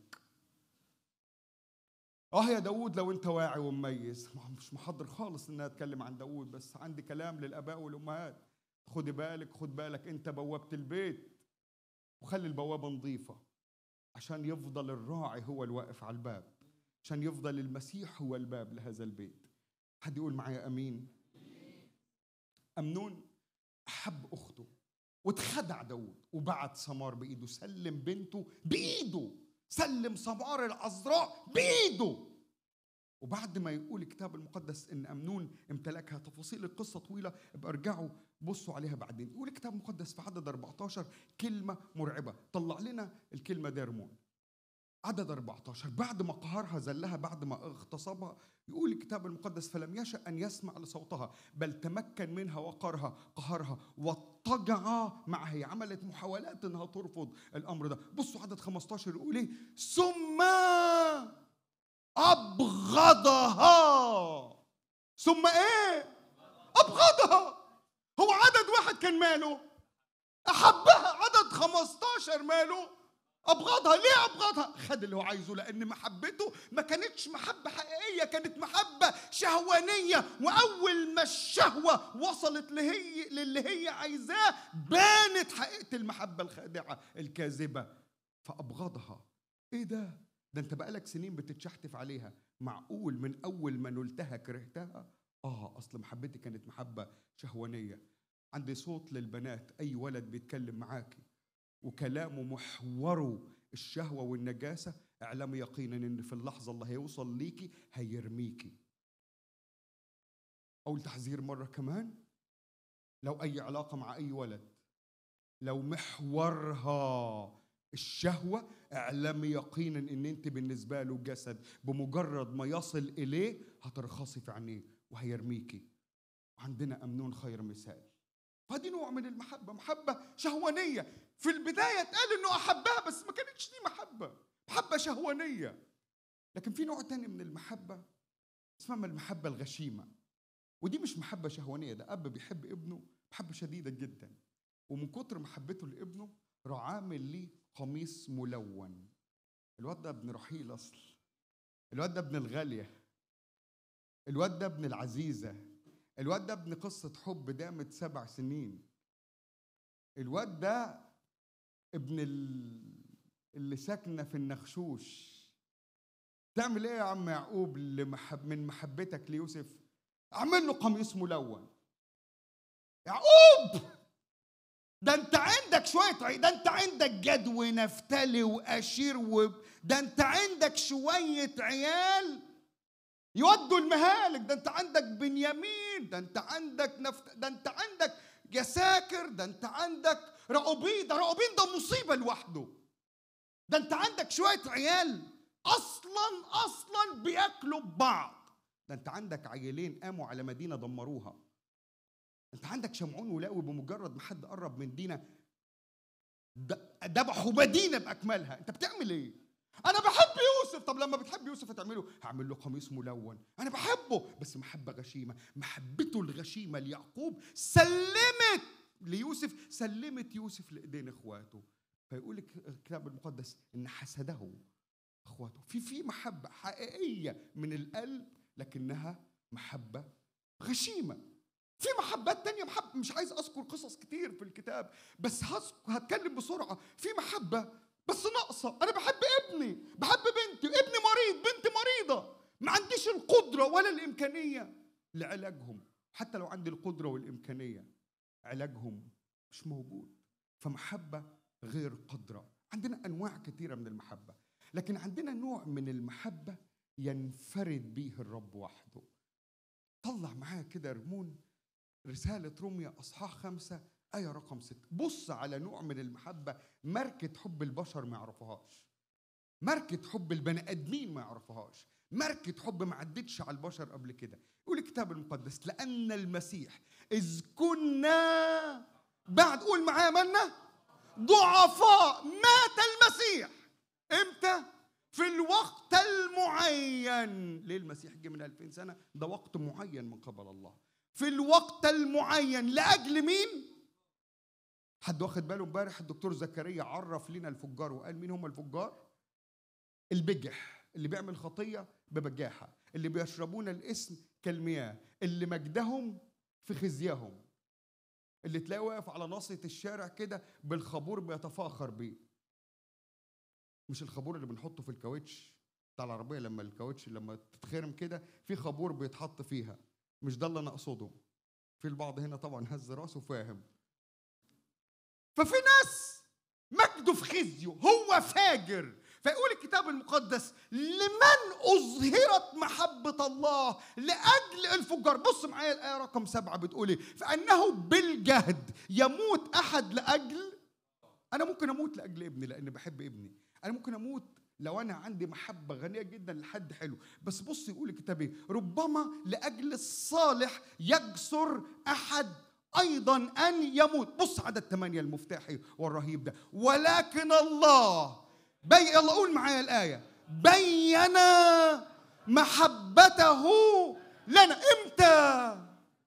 Speaker 3: اه يا داود لو انت واعي ومميز. مش محضر خالص ان انا اتكلم عن داود، بس عندي كلام للاباء والامهات. خدي بالك، خد بالك، انت بوابة البيت، وخلي البوابة نظيفة عشان يفضل الراعي هو الواقف على الباب، عشان يفضل المسيح هو الباب لهذا البيت. حد يقول معايا امين؟ أمنون أحب أخته واتخدع داود، وبعت سمار بإيده، سلم بنته بإيده، سلم سمار العذراء بإيده. وبعد ما يقول الكتاب المقدس إن أمنون امتلكها، تفاصيل القصة طويلة، ابقى ارجعوا بصوا عليها بعدين. يقول الكتاب المقدس في عدد أربعة عشر كلمة مرعبة، طلع لنا الكلمة دي رمون. عدد أربعة عشر، بعد ما قهرها زلها، بعد ما اغتصبها، يقول الكتاب المقدس فلم يشأ أن يسمع لصوتها، بل تمكن منها وقرها قهرها واضطجع معها. هي عملت محاولات أنها ترفض الأمر ده. بصوا عدد خمسة عشر يقول إيه؟ ثم أبغضها. ثم إيه؟ أبغضها. هو عدد واحد كان ماله؟ أحبها. عدد خمسة عشر ماله؟ أبغضها. ليه أبغضها؟ خد اللي هو عايزه، لأن محبته ما كانتش محبة حقيقية، كانت محبة شهوانية. وأول ما الشهوة وصلت لهي للي هي عايزاه، بانت حقيقة المحبة الخادعة الكاذبة، فأبغضها. إيه ده؟ ده أنت بقالك سنين بتتشحتف عليها، معقول من أول ما نلتها كرهتها؟ آه، أصل محبتي كانت محبة شهوانية. عندي صوت للبنات، أي ولد بيتكلم معاكي وكلامه محوره الشهوة والنجاسة، اعلمي يقينا ان في اللحظة اللي هيوصل ليكي هيرميكي. اول تحذير مرة كمان، لو اي علاقة مع اي ولد لو محورها الشهوة، اعلمي يقينا ان انت بالنسبة له جسد، بمجرد ما يصل اليه هترخصي في عينيه وهيرميكي. وعندنا أمنون خير مثال. فدي نوع من المحبة، محبة شهوانية. في البداية اتقال انه احبها، بس ما كانتش دي محبة، محبة شهوانية. لكن في نوع تاني من المحبة اسمها المحبة الغشيمة، ودي مش محبة شهوانية. ده أب بيحب ابنه محبة شديدة جدا، ومن كتر محبته لابنه راح عامل ليه قميص ملون. الواد ده ابن رحيل أصل، الواد ده ابن الغالية، الواد ده ابن العزيزة، الواد ده ابن قصة حب دامت سبع سنين، الواد ده ابن اللي ساكنة في النخشوش. تعمل ايه يا عم يعقوب لمحب من محبتك ليوسف؟ اعمل له قميص ملون. يعقوب ده انت عندك شوية، ده انت عندك جد ونفتلي واشير، وده انت عندك شوية عيال يودوا المهالك، ده انت عندك بنيامين، ده انت عندك نفت، ده انت عندك جساكر، ده انت عندك رعوبين. ده رعوبين ده مصيبة لوحده. ده انت عندك شوية عيال اصلا اصلا بياكلوا ببعض. ده انت عندك عيلين قاموا على مدينة دمروها. انت عندك شمعون ولاوي بمجرد ما حد قرب من دينا ذبحوا مدينة باكملها. انت بتعمل ايه؟ انا بحب يوسف. طب لما بتحب يوسف هتعمله؟ هعمل له قميص ملون. انا بحبه بس محبة غشيمة. محبته الغشيمة ليعقوب سلمت ليوسف، سلمت يوسف لايدين اخواته. فيقول الكتاب المقدس ان حسده اخواته. في في محبة حقيقية من القلب، لكنها محبة غشيمة. في محبات تانية، محبة مش عايز أذكر قصص كتير في الكتاب، بس هتكلم بسرعة. في محبة بس ناقصة. أنا بحب ابني، بحب بنتي، ابني مريض، بنتي مريضة، ما عنديش القدرة ولا الإمكانية لعلاجهم. حتى لو عندي القدرة والإمكانية، علاجهم مش موجود. فمحبة غير قدرة. عندنا أنواع كتيرة من المحبة، لكن عندنا نوع من المحبة ينفرد به الرب وحده. طلع معايا كده رمون رسالة روميا أصحاح خمسة آية رقم ستة. بص على نوع من المحبة ماركة حب البشر ما يعرفوهاش، ماركة حب البني آدمين ما يعرفوهاش، ماركة حب ما عدتش على البشر قبل كده. يقول الكتاب المقدس: لأن المسيح إذ كنا بعد، قول معايا، مالنا ضعفاء مات المسيح. إمتى؟ في الوقت المعين. ليه المسيح جه من ألفين سنة؟ ده وقت معين من قبل الله. في الوقت المعين لأجل مين؟ حد واخد باله؟ امبارح الدكتور زكريا عرف لنا الفجار وقال مين هم الفجار؟ البجح، اللي بيعمل خطية ببجاحة، اللي بيشربون الاسم كالمياه، اللي مجدهم في خزيهم، اللي تلاقيه واقف على ناصية الشارع كده بالخابور بيتفاخر بيه. مش الخابور اللي بنحطه في الكاوتش بتاع العربية، لما الكاوتش لما تتخرم كده في خابور بيتحط فيها، مش ده اللي انا اقصده. في البعض هنا طبعا هز راسه فاهم. ففي ناس مجده في خزيه، هو فاجر. فيقول الكتاب المقدس: لمن أظهرت محبة الله لأجل الفجار. بص معايا الآية رقم سبعة بتقول إيه؟ فأنه بالجهد يموت أحد لأجل. أنا ممكن أموت لأجل ابني لأني بحب ابني. أنا ممكن أموت لو أنا عندي محبة غنية جدا لحد حلو. بس بص يقول الكتاب إيه؟ ربما لأجل الصالح يجسر أحد أيضا أن يموت. بص عدد ثمانية المفتاحي والرهيب ده: ولكن الله بي الله قول معايا الآية: بين محبته لنا. إمتى؟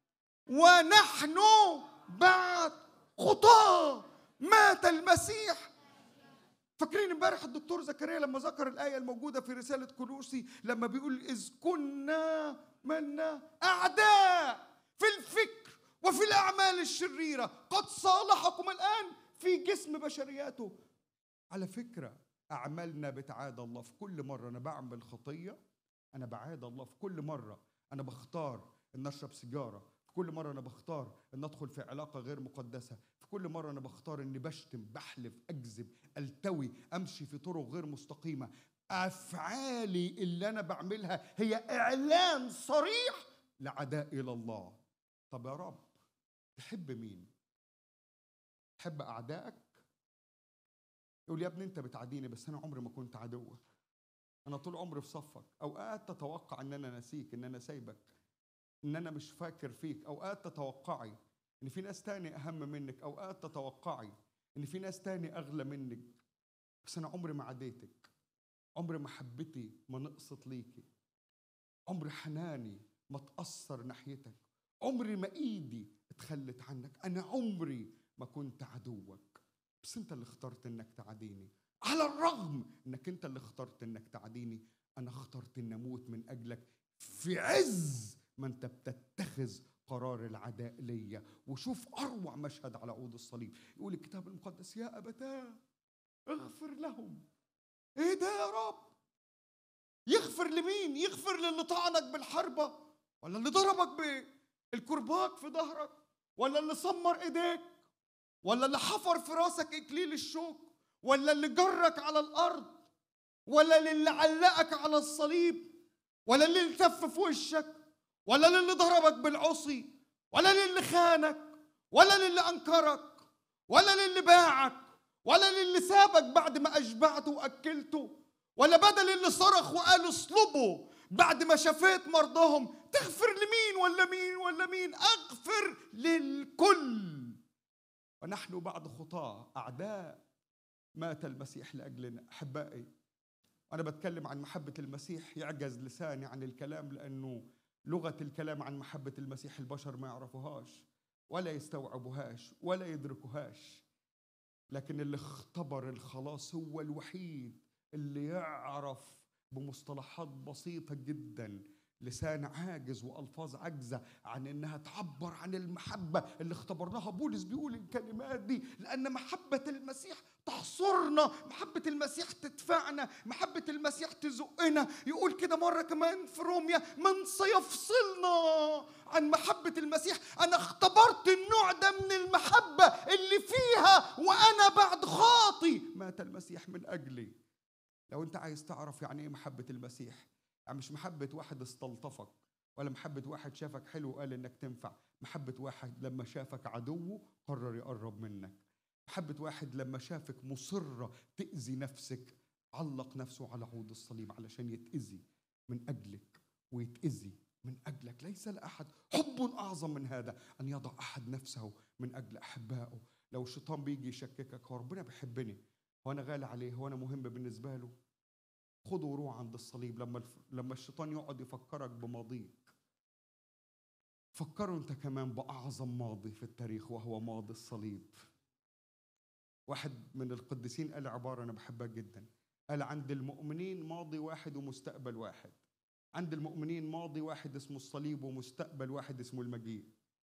Speaker 3: ونحن بعد خطاة مات المسيح. فاكرين امبارح الدكتور زكريا لما ذكر الآية الموجودة في رسالة كولوسي لما بيقول: إذ كنا منا أعداء في الفكر وفي الأعمال الشريرة قد صالحكم الآن في جسم بشرياته. على فكرة أعمالنا بتعاد الله. في كل مرة أنا بعمل خطية أنا بعاد الله. في كل مرة أنا بختار أن أشرب سيجارة، في كل مرة أنا بختار أن أدخل في علاقة غير مقدسة، في كل مرة أنا بختار أني بشتم، بحلف، أكذب، ألتوي، أمشي في طرق غير مستقيمة. أفعالي اللي أنا بعملها هي إعلان صريح لعداء إلى الله. طب يا رب تحب مين؟ تحب أعدائك؟ يقول: يا ابني أنت بتعاديني بس أنا عمري ما كنت عدوك، أنا طول عمري في صفك. أوقات تتوقع أن أنا نسيك، أن أنا سايبك، أن أنا مش فاكر فيك. أوقات تتوقعي أن في ناس تاني أهم منك. أوقات تتوقعي أن في ناس تاني أغلى منك، بس أنا عمري ما عديتك. عمري محبتي ما نقصت ليكي، عمري حناني ما تأثر ناحيتك، عمري ما إيدي اتخلت عنك. أنا عمري ما كنت عدوك، بس أنت اللي اخترت أنك تعاديني. على الرغم أنك أنت اللي اخترت أنك تعاديني، أنا اخترت أن أموت من أجلك في عز ما أنت بتتخذ قرار العداء ليا. وشوف أروع مشهد على عود الصليب. يقول الكتاب المقدس: يا أبتاه اغفر لهم. إيه ده يا رب؟ يغفر لمين؟ يغفر للي طعنك بالحربة، ولا اللي ضربك بالكرباج في ظهرك، ولا اللي سمر إيديك، ولا اللي حفر في راسك إكليل الشوك، ولا اللي جرك على الأرض، ولا اللي علقك على الصليب، ولا اللي التف في وشك، ولا اللي ضربك بالعصي، ولا اللي خانك، ولا اللي أنكرك، ولا اللي باعك، ولا اللي سابك بعد ما أشبعته وأكلته، ولا بدل اللي صرخ وقال اصلبوا بعد ما شفيت مرضاهم. تغفر لمين ولا مين ولا مين؟ أغفر للكل. ونحن بعد خطاة أعداء مات المسيح لأجلنا. أحبائي، أنا بتكلم عن محبة المسيح يعجز لساني عن الكلام، لأنه لغة الكلام عن محبة المسيح البشر ما يعرفوهاش ولا يستوعبوهاش ولا يدركوهاش. لكن اللي اختبر الخلاص هو الوحيد اللي يعرف بمصطلحات بسيطة جدا لسان عاجز وألفاظ عاجزة عن إنها تعبر عن المحبة اللي اختبرناها. بولس بيقول الكلمات دي لأن محبة المسيح تحصرنا، محبة المسيح تدفعنا، محبة المسيح تزقنا. يقول كده مرة كمان في روميا: من سيفصلنا عن محبة المسيح؟ أنا اختبرت النوع ده من المحبة اللي فيها وأنا بعد خاطي مات المسيح من أجلي. لو أنت عايز تعرف يعني إيه محبة المسيح، يعني مش محبة واحد استلطفك، ولا محبة واحد شافك حلو وقال إنك تنفع. محبة واحد لما شافك عدو قرر يقرب منك. محبة واحد لما شافك مصرة تأذي نفسك علق نفسه على عود الصليب علشان يتأذي من أجلك ويتأذي من أجلك. ليس لأحد حب أعظم من هذا أن يضع أحد نفسه من أجل أحبائه. لو الشيطان بيجي يشككك هو ربنا بيحبني، هو أنا غالي عليه، هو أنا مهم بالنسبة له، خدوا وروح عند الصليب. لما لما الشيطان يقعد يفكرك بماضيك، فكروا أنت كمان بأعظم ماضي في التاريخ وهو ماضي الصليب. واحد من القديسين قال عبارة أنا بحبها جدا، قال: عند المؤمنين ماضي واحد ومستقبل واحد. عند المؤمنين ماضي واحد اسمه الصليب ومستقبل واحد اسمه المجيء.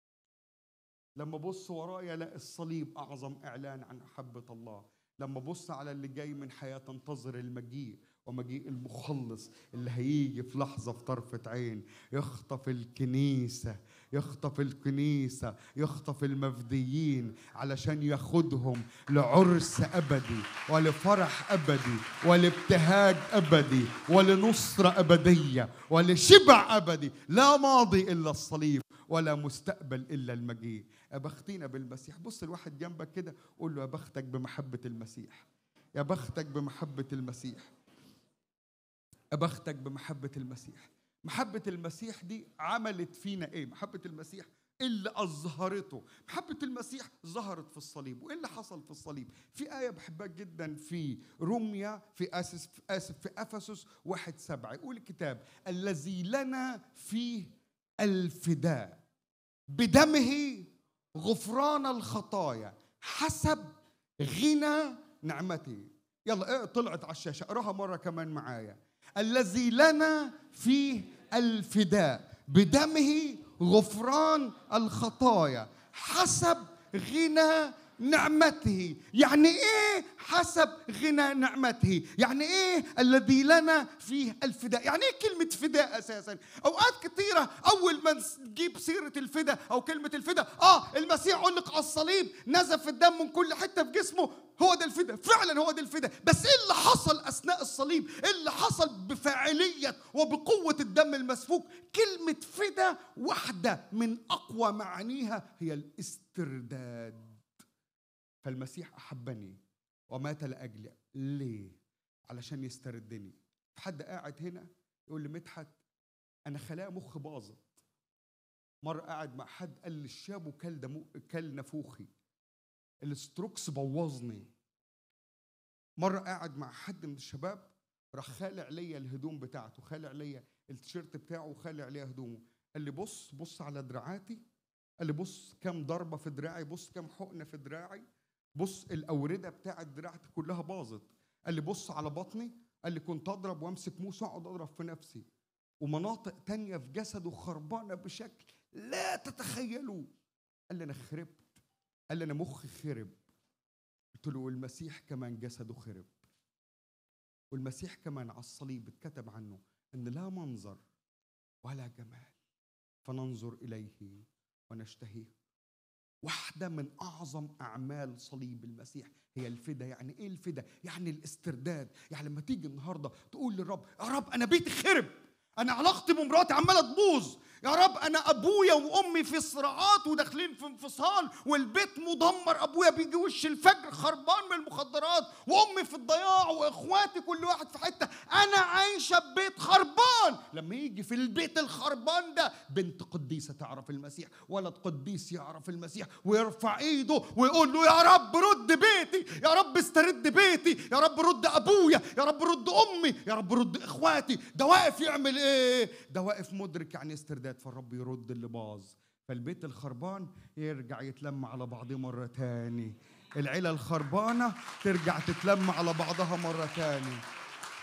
Speaker 3: لما بص ورايا لا الصليب أعظم إعلان عن محبة الله. لما بص على اللي جاي من حياة تنتظر المجيء ومجيء المخلص اللي هيجي في لحظة في طرفة عين يخطف الكنيسة يخطف الكنيسة يخطف المفديين علشان ياخدهم لعرس أبدي ولفرح أبدي ولابتهاج أبدي ولنصرة أبدية ولشبع أبدي. لا ماضي إلا الصليب ولا مستقبل إلا المجيء. أبختينا بالمسيح. بص الواحد جنبك كده قول له: يا بختك بمحبة المسيح، يا بختك بمحبة المسيح، يا بختك بمحبة المسيح. محبة المسيح دي عملت فينا إيه؟ محبة المسيح اللي أظهرته. محبة المسيح ظهرت في الصليب. وإيه اللي حصل في الصليب؟ في آية بحبها جدا في روميا في آسف في آسف في أفسس واحد سبعة. يقول الكتاب: الذي لنا فيه الفداء بدمه غفران الخطايا حسب غنى نعمته. يلا ايه طلعت على الشاشة، اقراها مرة كمان معايا: الذي لنا فيه الفداء بدمه غفران الخطايا حسب غنى نعمته. يعني ايه حسب غنى نعمته؟ يعني ايه الذي لنا فيه الفداء؟ يعني ايه كلمة فداء اساسا؟ اوقات كثيرة اول ما نجيب سيرة الفداء او كلمة الفداء اه المسيح علق على الصليب نزف الدم من كل حتة في جسمه، هو ده الفداء. فعلا هو ده الفداء. بس ايه اللي حصل اثناء الصليب؟ ايه اللي حصل بفاعلية وبقوة الدم المسفوك؟ كلمة فداء واحدة من اقوى معانيها هي الاسترداد. فالمسيح أحبني ومات لأجلي. ليه؟ علشان يستردني. في حد قاعد هنا يقول لي: مدحت أنا خلايا مخ باظت. مرة قاعد مع حد قال لي: الشاب وكل دمو كل نفوخي، الستروكس بوظني. مرة قاعد مع حد من الشباب راح خالع ليا الهدوم بتاعته، خالع ليا التيشيرت بتاعه وخالع ليا هدومه. قال لي: بص بص على دراعاتي. قال لي: بص كم ضربة في دراعي، بص كم حقنة في دراعي، بص الأوردة بتاعت دراعتي كلها باظت. قال لي: بص على بطني. قال لي: كنت أضرب وأمسك موس وأقعد أضرب في نفسي، ومناطق تانية في جسده خربانة بشكل لا تتخيلوه. قال لي: أنا خربت. قال لي: أنا مخي خرب. قلت له: والمسيح كمان جسده خرب، والمسيح كمان على الصليب اتكتب عنه أن لا منظر ولا جمال فننظر إليه ونشتهيه. واحدة من أعظم أعمال صليب المسيح هي الفداء. يعني إيه الفداء؟ يعني الاسترداد. يعني لما تيجي النهاردة تقول للرب: يا رب أنا بيتي خرب، أنا علاقتي بمراتي عمالة تبوظ، يا رب أنا أبويا وأمي في صراعات وداخلين في انفصال والبيت مدمر، أبويا بيجي وش الفجر خربان من المخدرات وأمي في الضياع وإخواتي كل واحد في حتة، أنا عايشة ببيت خربان. لما يجي في البيت الخربان ده بنت قديسة تعرف المسيح، ولد قديس يعرف المسيح ويرفع إيده ويقول له: يا رب رد بيتي، يا رب استرد بيتي، يا رب رد أبويا، يا رب رد أمي، يا رب رد إخواتي. ده واقف يعمل إيه؟ ده واقف مدرك يعني استرداد. فالرب يرد اللي باظ. فالبيت الخربان يرجع يتلم على بعضه مرة تاني، العيلة الخربانة ترجع تتلم على بعضها مرة تاني.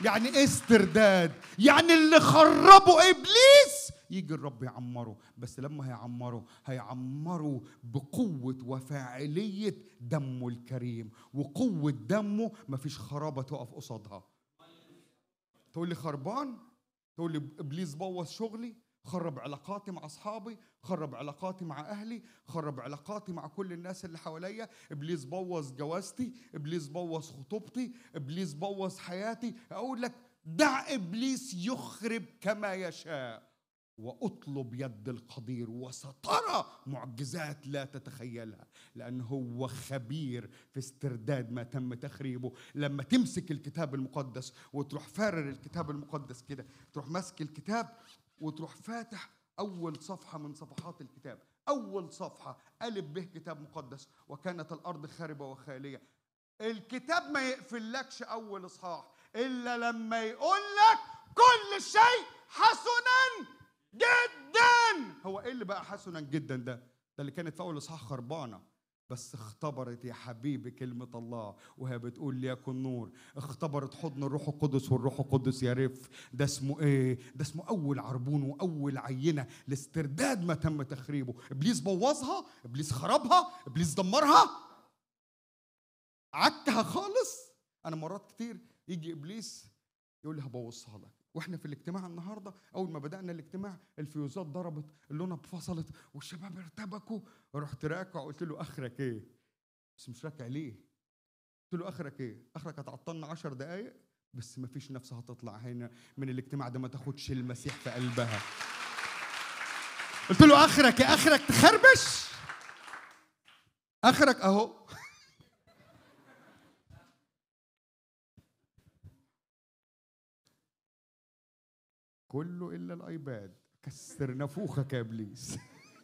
Speaker 3: يعني ايه استرداد؟ يعني اللي خربوا ابليس يجي الرب يعمره، بس لما هيعمره هيعمره بقوة وفاعلية دمه الكريم، وقوة دمه مفيش خرابة تقف قصادها. تقول لي خربان؟ تقول لي ابليس بوظ شغلي، خرب علاقاتي مع اصحابي، خرب علاقاتي مع اهلي، خرب علاقاتي مع كل الناس اللي حواليا، ابليس بوظ جوازتي، ابليس بوظ خطوبتي، ابليس بوظ حياتي. اقول لك دع ابليس يخرب كما يشاء، واطلب يد القدير وسترى معجزات لا تتخيلها، لأنه هو خبير في استرداد ما تم تخريبه. لما تمسك الكتاب المقدس وتروح فارر الكتاب المقدس كده، تروح ماسك الكتاب وتروح فاتح أول صفحة من صفحات الكتاب، أول صفحة ألف به كتاب مقدس، وكانت الأرض خاربة وخالية. الكتاب ما يقفلكش أول إصحاح إلا لما يقول لك كل شيء حسنا جدا. هو ايه اللي بقى حسنا جدا ده؟ ده اللي كانت في اول اصحاح خربانه، بس اختبرت يا حبيبي كلمه الله وهي بتقول ليكن نور، اختبرت حضن الروح القدس، والروح القدس يرف. ده اسمه ايه؟ ده اسمه اول عربون واول عينه لاسترداد ما تم تخريبه. ابليس بوظها، ابليس خربها، ابليس دمرها، عكها خالص. انا مرات كتير يجي ابليس يقول لي هبوظها لك، واحنا في الاجتماع النهارده اول ما بدانا الاجتماع الفيوزات ضربت، اللونه اتفصلت والشباب ارتبكوا، رحت راكع قلت له اخرك ايه؟ بس مش راكع ليه؟ قلت له اخرك ايه؟ اخرك هتعطلنا عشر دقايق بس ما فيش نفس هتطلع هنا من الاجتماع ده ما تاخدش المسيح في قلبها. قلت له اخرك يا اخرك تخربش؟ اخرك اهو. كله الا الايباد. كسر نافوخك يا ابليس.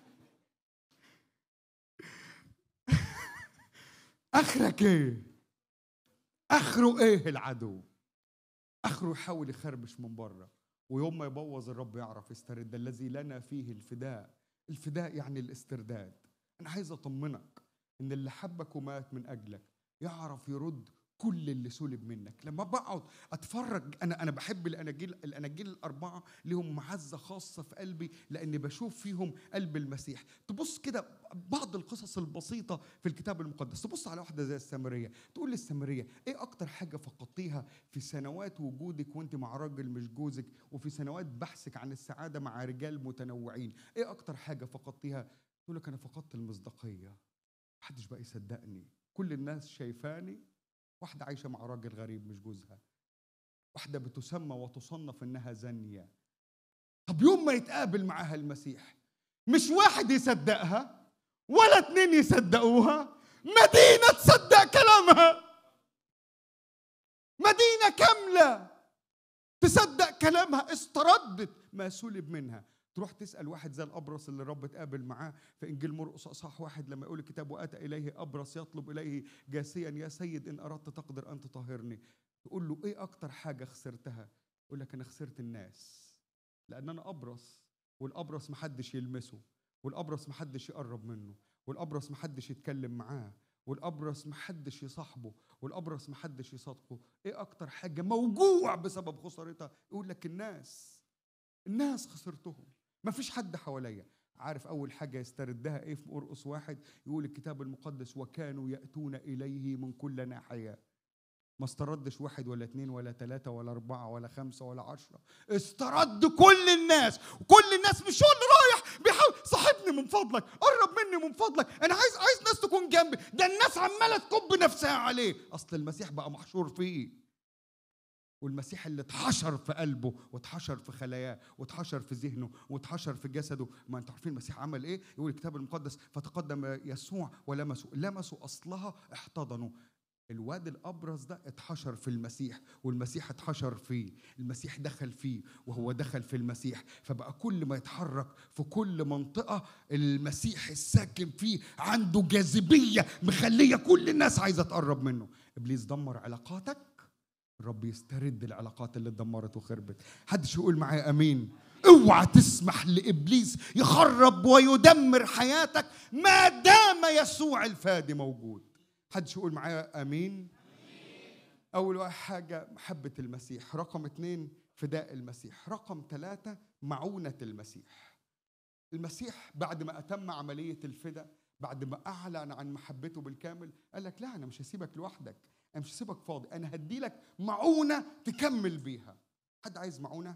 Speaker 3: اخرك ايه؟ اخره ايه العدو؟ اخره يحاول يخربش من بره، ويوم ما يبوظ الرب يعرف يسترد. الذي لنا فيه الفداء. الفداء يعني الاسترداد. انا عايز اطمنك ان اللي حبك ومات من اجلك يعرف يرد كل اللي سلب منك. لما بقعد اتفرج، انا انا بحب الاناجيل، الاناجيل الاربعه لهم معزه خاصه في قلبي لاني بشوف فيهم قلب المسيح. تبص كده بعض القصص البسيطه في الكتاب المقدس، تبص على واحده زي السامريه، تقول للسامريه ايه اكتر حاجه فقدتيها في سنوات وجودك وانت مع راجل مش جوزك، وفي سنوات بحثك عن السعاده مع رجال متنوعين، ايه اكتر حاجه فقدتيها؟ تقول لك انا فقدت المصداقيه، محدش بقى يصدقني، كل الناس شايفاني واحدة عايشة مع راجل غريب مش جوزها، واحدة بتسمى وتصنف إنها زانية. طب يوم ما يتقابل معاها المسيح، مش واحد يصدقها ولا اتنين يصدقوها، مدينة تصدق كلامها، مدينة كاملة تصدق كلامها. استردت ما سلب منها. تروح تسأل واحد زي الأبرص اللي الرب اتقابل معاه في إنجيل مرقس أصحاح واحد، لما يقول الكتاب وأتى إليه أبرص يطلب إليه جاسيا يا سيد إن أردت تقدر أن تطهرني. تقول له إيه أكتر حاجة خسرتها؟ يقول لك أنا خسرت الناس، لأن أنا أبرص، والأبرص محدش يلمسه، والأبرص محدش يقرب منه، والأبرص محدش يتكلم معاه، والأبرص محدش يصاحبه، والأبرص محدش يصادقه. إيه أكتر حاجة موجوع بسبب خسارتها؟ يقول لك الناس. الناس خسرتهم، ما فيش حد حواليا. عارف أول حاجة يستردها إيه في مرقس واحد؟ يقول الكتاب المقدس وكانوا يأتون إليه من كل ناحية. ما استردش واحد ولا اتنين ولا تلاتة ولا أربعة ولا خمسة ولا عشرة، استرد كل الناس. وكل الناس مش هو اللي رايح بيحاول صاحبني من فضلك، قرب مني من فضلك، أنا عايز عايز ناس تكون جنبي. ده الناس عمالة تكب نفسها عليه، أصل المسيح بقى محشور فيه. والمسيح اللي اتحشر في قلبه واتحشر في خلاياه واتحشر في ذهنه واتحشر في جسده. ما انتوا عارفين المسيح عمل ايه؟ يقول الكتاب المقدس فتقدم يسوع ولمسوا، لمسوا اصلها احتضنوا. الواد الابرص ده اتحشر في المسيح، والمسيح اتحشر فيه، المسيح دخل فيه وهو دخل في المسيح، فبقى كل ما يتحرك في كل منطقه المسيح الساكن فيه عنده جاذبيه مخليه كل الناس عايزه تقرب منه. ابليس دمر علاقاتك، الرب يسترد العلاقات اللي اتدمرت وخربت. حدش يقول معايا امين؟ اوعى تسمح لابليس يخرب ويدمر حياتك ما دام يسوع الفادي موجود. حدش يقول معايا امين؟ أول حاجة محبة المسيح، رقم اتنين فداء المسيح، رقم ثلاثة معونة المسيح. المسيح بعد ما أتم عملية الفداء، بعد ما أعلن عن محبته بالكامل، قال لك لا أنا مش هسيبك لوحدك، أنا مش هسيبك فاضي، أنا هدي لك معونة تكمل بيها. حد عايز معونة؟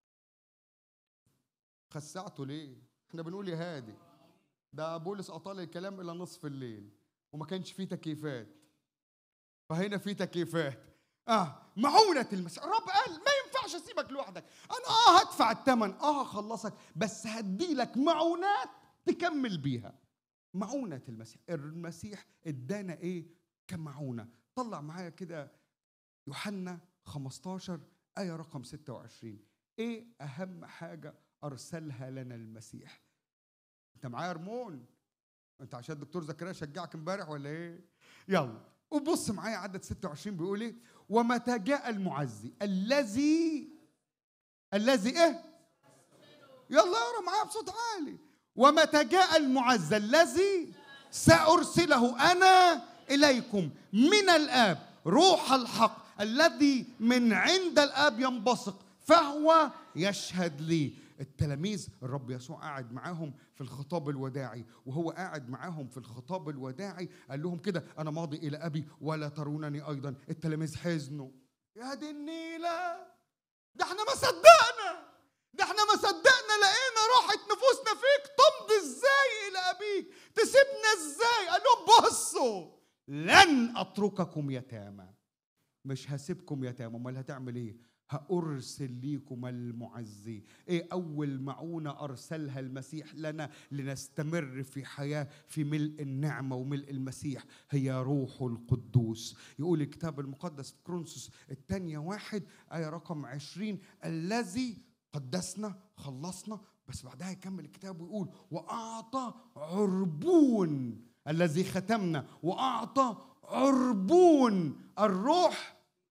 Speaker 3: خسعته ليه؟ احنا بنقول يا هادي. ده بولس أطال الكلام إلى نصف الليل وما كانش فيه تكييفات، فهنا فيه تكييفات. اه معونة المسيح. الرب قال ما ينفعش اسيبك لوحدك، انا اه هدفع الثمن، اه هخلصك، بس هدي لك معونات تكمل بيها. معونة المسيح. المسيح ادانا ايه كمعونة؟ طلع معايا كده يوحنا خمستاشر آية رقم ستة وعشرين. ايه اهم حاجة ارسلها لنا المسيح؟ انت معايا رمون؟ انت عشان الدكتور زكريا شجعك امبارح ولا ايه؟ يلا وبص معايا عدد ستة وعشرين بيقول ايه؟ ومتى جاء المعزي الذي الذي ايه؟ يلا اقرا معايا بصوت عالي. ومتى جاء المعزي الذي سأرسله أنا إليكم من الآب، روح الحق الذي من عند الآب ينبثق، فهو يشهد لي. التلاميذ الرب يسوع قاعد معاهم في الخطاب الوداعي، وهو قاعد معاهم في الخطاب الوداعي قال لهم كده أنا ماضي إلى أبي ولا ترونني أيضا. التلاميذ حزنوا، يا دي النيلة، ده احنا ما صدقنا، ده احنا ما صدقنا لقينا راحت نفوسنا فيك، تمضي ازاي إلى أبيك؟ تسيبنا ازاي؟ قال لهم بصوا لن أترككم يتامى، مش هسيبكم يتامى. امال هتعمل ايه؟ هأرسل ليكم المعزي. ايه اول معونة ارسلها المسيح لنا لنستمر في حياة في ملء النعمة وملء المسيح؟ هي روح القدوس. يقول الكتاب المقدس في كورنثوس الثانية واحد آية رقم عشرين الذي قدسنا خلصنا، بس بعدها يكمل الكتاب ويقول وأعطى عربون، الذي ختمنا وأعطى عربون الروح.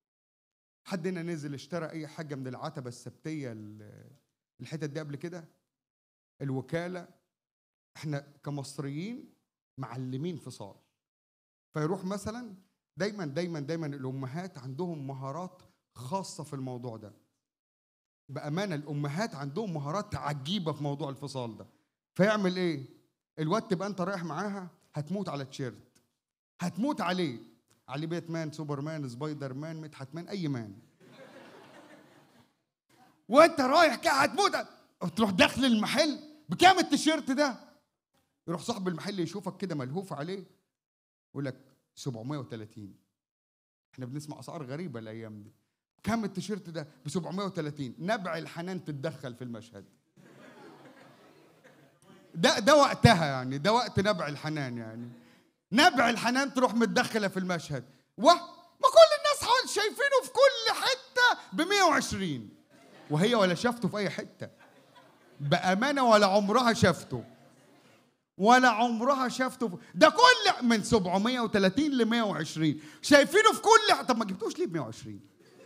Speaker 3: حد هنا نزل اشترى اي حاجه من العتبه السبتيه الحتت دي قبل كده؟ الوكاله. احنا كمصريين معلمين فصال، فيروح مثلا دايما دايما دايما الامهات عندهم مهارات خاصه في الموضوع ده. بامانه الامهات عندهم مهارات عجيبه في موضوع الفصال ده. فيعمل ايه؟ الواد تبقى انت رايح معاها هتموت على تيشيرت، هتموت عليه، علي بيتمان، سوبرمان، سبايدر مان، مدحت مان، اي مان، وانت رايح كده هتموت، تروح داخل المحل بكام التيشيرت ده؟ يروح صاحب المحل يشوفك كده ملهوف عليه يقول لك سبعمية وتلاتين. احنا بنسمع اسعار غريبه الايام دي. كام التيشيرت ده؟ ب سبعمية وتلاتين. نبع الحنان تتدخل في المشهد ده ده وقتها يعني، ده وقت نبع الحنان يعني. نبع الحنان تروح متدخله في المشهد. وما كل الناس حول شايفينه في كل حته ب مية وعشرين، وهي ولا شافته في اي حته بامانه، ولا عمرها شافته، ولا عمرها شافته في... ده كل من سبعمية وتلاتين ل مية وعشرين شايفينه في كل. طب ما جبتوش ليه ب مية وعشرين؟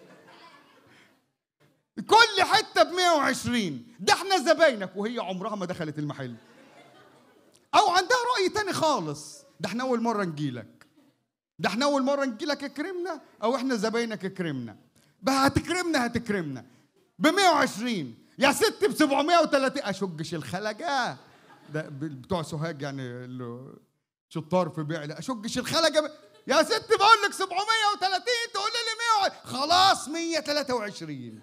Speaker 3: كل حته ب مية وعشرين. ده احنا زباينك وهي عمرها ما دخلت المحل، او عندها راي تاني خالص. ده احنا اول مره نجيلك، ده احنا اول مره نجيلك اكرمنا، او احنا زباينك اكرمنا. بقى هتكرمنا هتكرمنا ب مية وعشرين يا ست ب سبعمية وتلاتين. اشجش الخلجه ده بتوع سوهاج يعني شطار في بيع. اشجش الخلجه ب... يا ست بقول لك سبعمية وتلاتين تقول لي مية وعشرين. خلاص مية وتلاتة وعشرين.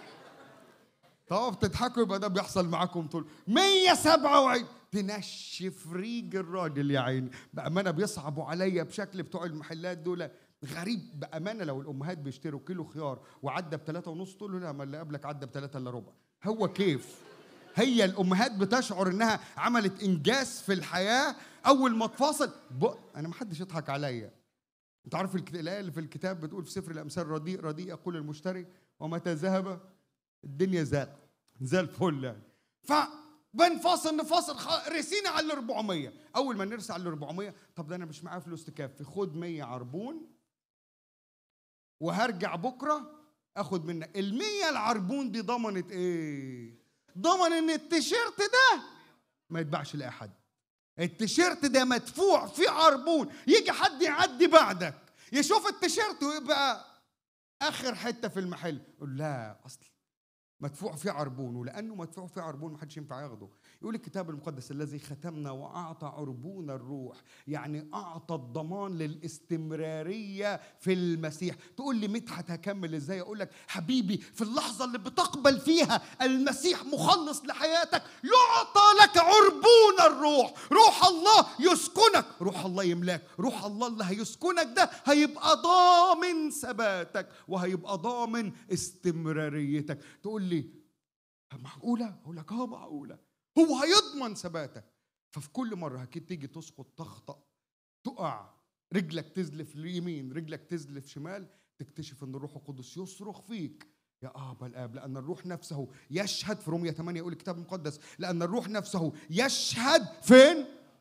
Speaker 3: طب بتضحكوا يبقى ده بيحصل معاكم طول. مية وسبعة وعشرين. تنشف ريج الراجل يا عيني. بامانه بيصعبوا عليا بشكل بتوع المحلات دول غريب بامانه. لو الامهات بيشتروا كيلو خيار وعدى بثلاثة ونص تقول له لا، ما اللي قبلك عدى بثلاثة الا ربع. هو كيف؟ هي الامهات بتشعر انها عملت انجاز في الحياه اول ما تفاصل. انا ما حدش يضحك عليا. انت عارف الايه اللي في الكتاب بتقول في سفر الامثال رديء رديء يقول المشتري ومتى ذهب الدنيا زاد زي الفل يعني. فبنفاصل نفاصل رسينا على ال أربعمية. اول ما نرسى على ال أربعمية، طب ده انا مش معايا فلوس تكفي، خد مية عربون وهرجع بكره اخد منك ال مية. العربون دي ضمنت ايه؟ ضمن ان التيشيرت ده ما يتباعش لاي حد. التيشيرت ده مدفوع فيه عربون، يجي حد يعدي بعدك يشوف التيشيرت ويبقى اخر حته في المحل. يقول لا، اصل مدفوع فيه عربون، ولانه مدفوع فيه عربون ما حدش ينفع ياخده. يقول الكتاب المقدس الذي ختمنا واعطى عربون الروح، يعني اعطى الضمان للاستمراريه في المسيح. تقول لي مدحت هكمل ازاي؟ اقول لك حبيبي، في اللحظه اللي بتقبل فيها المسيح مخلص لحياتك يعطى لك عربون الروح. روح الله يسكنك، روح الله يملاك، روح الله اللي هيسكنك ده هيبقى ضامن ثباتك وهيبقى ضامن استمراريتك. تقول لي معقوله؟ اقول لك اه معقوله، هو هيضمن ثباتك. ففي كل مره اكيد تيجي تسقط، تخطأ، تقع، رجلك تزلف اليمين، رجلك تزلف شمال، تكتشف ان الروح القدس يصرخ فيك يا ابا الاب، لان الروح نفسه يشهد. في رومية ثمانية يقول الكتاب المقدس لان الروح نفسه يشهد فين؟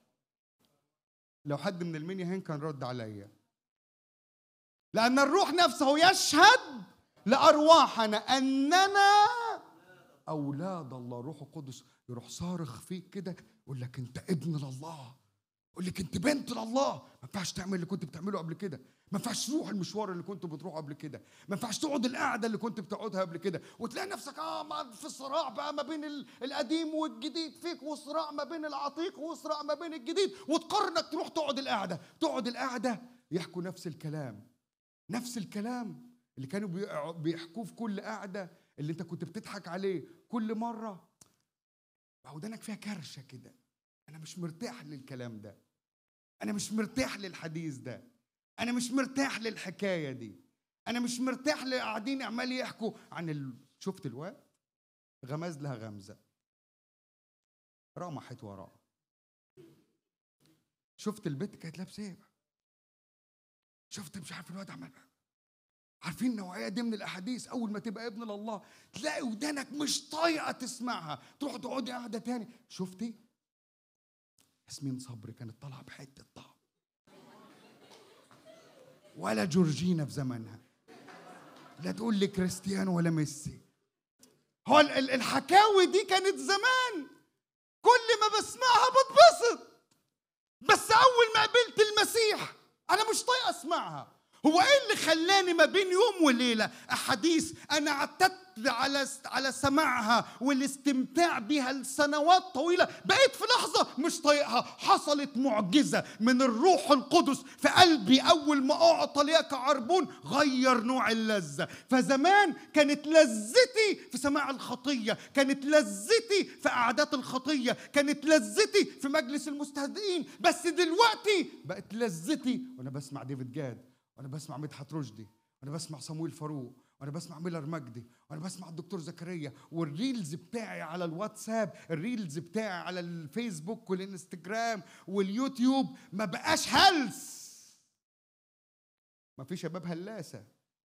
Speaker 3: لو حد من المنيا هين كان رد عليا. لان الروح نفسه يشهد لارواحنا اننا اولاد الله. روح القدس يروح صارخ فيك كده، يقول لك انت ابن لله، يقول لك انت بنت لله. ما ينفعش تعمل اللي كنت بتعمله قبل كده، ما ينفعش تروح المشوار اللي كنت بتروحه قبل كده، ما ينفعش تقعد القعده اللي كنت بتقعدها قبل كده، وتلاقي نفسك اه في صراع بقى ما بين القديم والجديد فيك، وصراع ما بين العتيق وصراع ما بين الجديد، وتقرر انك تروح تقعد القعده. تقعد القعده يحكوا نفس الكلام، نفس الكلام اللي كانوا بيحكوه في كل قعده، اللي انت كنت بتضحك عليه كل مره. ودانك فيها كرشه كده، انا مش مرتاح للكلام ده، انا مش مرتاح للحديث ده، انا مش مرتاح للحكايه دي، انا مش مرتاح لقاعدين عمال يحكوا عن ال... شفت الواد غمز لها غمزه رمحت وراه. شفت البنت كانت لابسه ايه، شفت مش عارف الواد عمل. عارفين النوعيه دي من الاحاديث اول ما تبقى ابن لله تلاقي ودانك مش طايقه تسمعها، تروح تقعدي قاعده تاني. شفتي ياسمين صبري كانت طالعه بحته طعم، ولا جورجينا في زمنها، لا تقول لي كريستيانو ولا ميسي. هو الحكاوي دي كانت زمان كل ما بسمعها بتبسط، بس اول ما قابلت المسيح انا مش طايقه اسمعها. هو ايه اللي خلاني ما بين يوم وليله احاديث انا اعتدت على على سماعها والاستمتاع بها لسنوات طويله، بقيت في لحظه مش طايقها. حصلت معجزه من الروح القدس في قلبي اول ما اعطى ليك عربون، غير نوع اللذه. فزمان كانت لذتي في سماع الخطيه، كانت لذتي في قعدات الخطيه، كانت لذتي في مجلس المستهزئين، بس دلوقتي بقت لذتي وانا بسمع ديفيد جاد، وانا بسمع مدحت رشدي، وانا بسمع صمويل فاروق، وانا بسمع ميلر مجدي، وانا بسمع الدكتور زكريا، والريلز بتاعي على الواتساب، الريلز بتاعي على الفيسبوك والانستجرام واليوتيوب ما بقاش هلس. ما في شباب هلاسه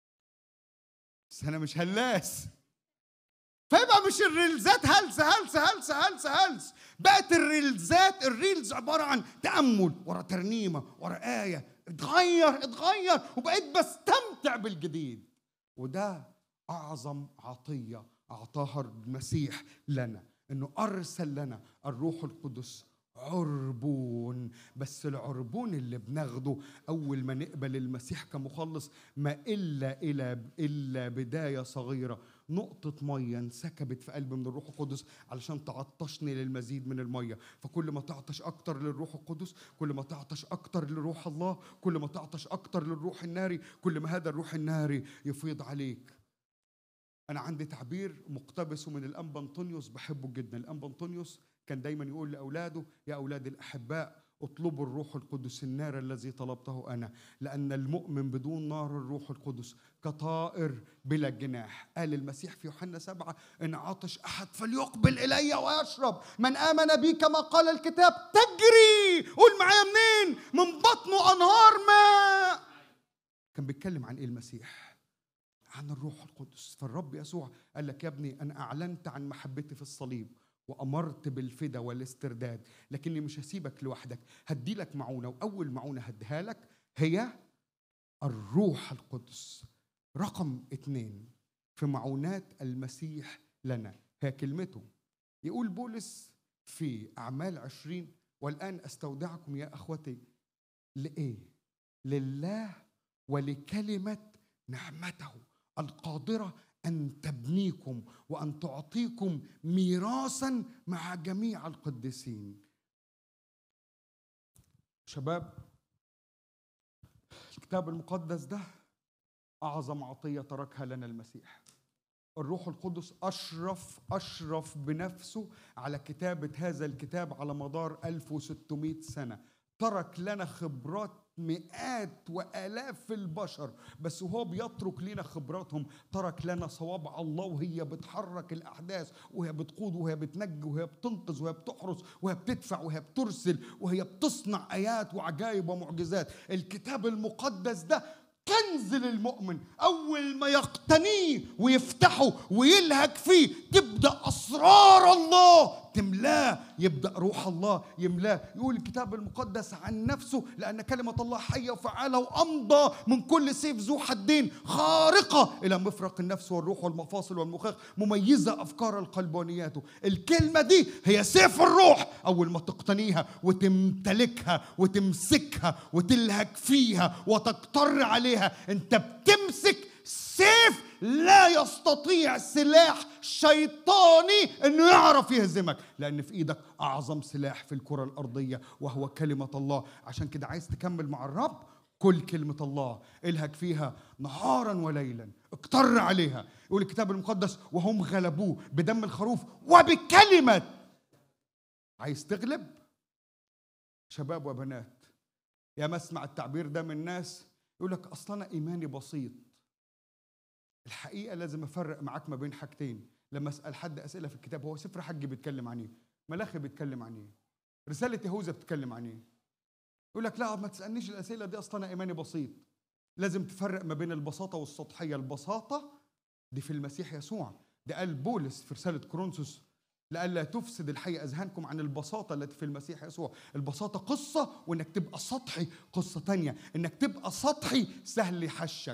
Speaker 3: بس انا مش هلاس. فيبقى مش الريلزات هلس هلس هلس هلس هلس، بقت الريلزات الريلز عباره عن تامل ورا ترنيمه ورا ايه، اتغير اتغير وبقيت بستمتع بالجديد. وده اعظم عطيه اعطاها المسيح لنا، انه ارسل لنا الروح القدس عربون. بس العربون اللي بناخده اول ما نقبل المسيح كمخلص ما الا الا الا بدايه صغيره، نقطة مية انسكبت في قلبي من الروح القدس علشان تعطشني للمزيد من المية. فكل ما تعطش أكتر للروح القدس، كل ما تعطش أكتر لروح الله، كل ما تعطش أكتر للروح الناري، كل ما هذا الروح الناري يفيض عليك. أنا عندي تعبير مقتبسه من الأنبا أنطونيوس بحبه جدا. الأنبا أنطونيوس كان دايما يقول لأولاده يا أولادي الأحباء اطلبوا الروح القدس النار الذي طلبته أنا، لأن المؤمن بدون نار الروح القدس كطائر بلا جناح. قال المسيح في يوحنا سبعة إن عطش أحد فليقبل إلي ويشرب، من آمن بي كما قال الكتاب تجري، قول معايا منين؟ من بطنه أنهار ماء. كان بيتكلم عن إيه المسيح؟ عن الروح القدس. فالرب يسوع قال لك يا ابني أنا أعلنت عن محبتي في الصليب وأمرت بالفدا والاسترداد، لكني مش هسيبك لوحدك، هدي لك معونة، وأول معونة هديها لك هي الروح القدس. رقم اتنين في معونات المسيح لنا هي كلمته. يقول بولس في أعمال عشرين والآن أستودعكم يا أخوتي لإيه؟ لله ولكلمة نعمته القادرة أن تبنيكم وأن تعطيكم ميراثا مع جميع القديسين. شباب، الكتاب المقدس ده أعظم عطية تركها لنا المسيح. الروح القدس أشرف أشرف بنفسه على كتابة هذا الكتاب على مدار ألف وستمائة سنة. ترك لنا خبرات مئات وآلاف البشر، بس وهو بيترك لنا خبراتهم ترك لنا صوابع الله وهي بتحرك الأحداث، وهي بتقود، وهي بتنجي، وهي بتنقذ، وهي بتحرس، وهي بتدفع، وهي بترسل، وهي بتصنع آيات وعجائب ومعجزات. الكتاب المقدس ده كنز للمؤمن، أول ما يقتنيه ويفتحه ويلهج فيه تبدأ أسرار الله تملاه، يبدأ روح الله يملاه. يقول الكتاب المقدس عن نفسه: لأن كلمة الله حية وفعالة وأمضى من كل سيف ذو حدين، خارقة إلى مفرق النفس والروح والمفاصل والمخاخ، مميزة أفكار القلب ونياته. الكلمة دي هي سيف الروح. أول ما تقتنيها وتمتلكها وتمسكها وتلهج فيها وتقتر عليها، أنت بتمسك سيف لا يستطيع سلاح شيطاني أنه يعرف يهزمك، لأن في إيدك أعظم سلاح في الكرة الأرضية وهو كلمة الله. عشان كده عايز تكمل مع الرب، كل كلمة الله الهج فيها نهارا وليلا، اقتر عليها. يقول الكتاب المقدس: وهم غلبوه بدم الخروف وبكلمة. عايز تغلب؟ شباب وبنات، يا ما اسمع التعبير ده من ناس يقول لك: أصلا أنا إيماني بسيط. الحقيقة لازم أفرق معاك ما بين حاجتين. لما أسأل حد أسئلة في الكتاب، هو سفر حج بيتكلم عن إيه؟ ملاخي بيتكلم عن إيه؟ رسالة يهوذا بتتكلم عن إيه؟ يقول لك: لا ما تسألنيش الأسئلة دي، أصلا أنا إيماني بسيط. لازم تفرق ما بين البساطة والسطحية. البساطة دي في المسيح يسوع، ده قال بولس في رسالة كورنثوس: لألا تفسد الحي أذهانكم عن البساطة التي في المسيح يسوع. البساطة قصة، وإنك تبقى سطحي قصة تانية. إنك تبقى سطحي سهل يحشك،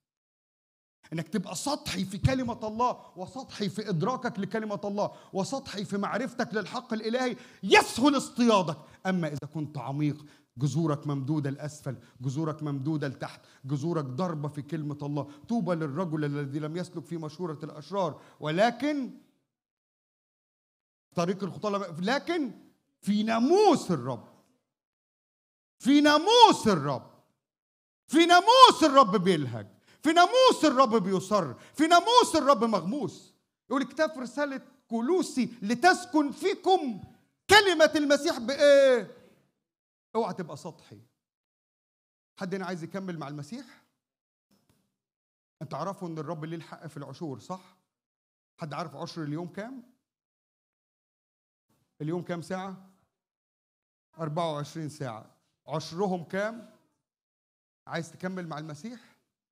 Speaker 3: إنك تبقى سطحي في كلمة الله، وسطحي في إدراكك لكلمة الله، وسطحي في معرفتك للحق الإلهي، يسهل اصطيادك. أما إذا كنت عميق، جذورك ممدودة لأسفل، جذورك ممدودة لتحت، جذورك ضربة في كلمة الله. طوبى للرجل الذي لم يسلك في مشورة الأشرار، ولكن طريق الخطاة، لكن في ناموس الرب، في ناموس الرب، في ناموس الرب بيلهج، في ناموس الرب بيصر، في ناموس الرب مغموس. يقول الكتاب في رسالة كولوسي: لتسكن فيكم كلمة المسيح بإيه؟ اوعى تبقى سطحي. حد هنا عايز يكمل مع المسيح؟ انت عارفوا ان الرب ليه الحق في العشور، صح؟ حد عارف عشر اليوم كام؟ اليوم كام ساعة؟ أربعة وعشرين ساعة. عشرهم كام؟ عايز تكمل مع المسيح؟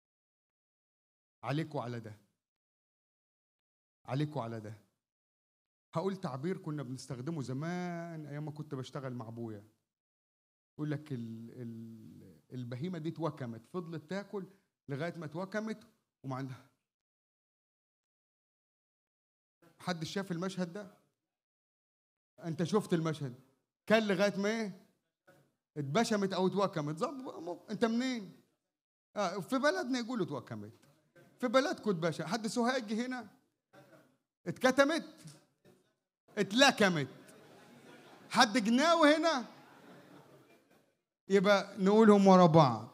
Speaker 3: عليكوا على ده، عليكوا على ده. هقول تعبير كنا بنستخدمه زمان ايام ما كنت بشتغل مع ابويا. يقول لك ال ال البهيمه دي اتوكمت، فضلت تاكل لغايه ما اتوكمت وما عندها. حد شاف المشهد ده؟ انت شفت المشهد؟ كان لغايه ما ايه؟ اتبشمت او اتوكمت. انت منين؟ آه في بلدنا يقولوا اتوكمت، في بلدكم اتبشم. حد سوهاجي هنا؟ اتكتمت، اتلكمت. حد جناوي هنا؟ يبقى نقولهم ورا بعض: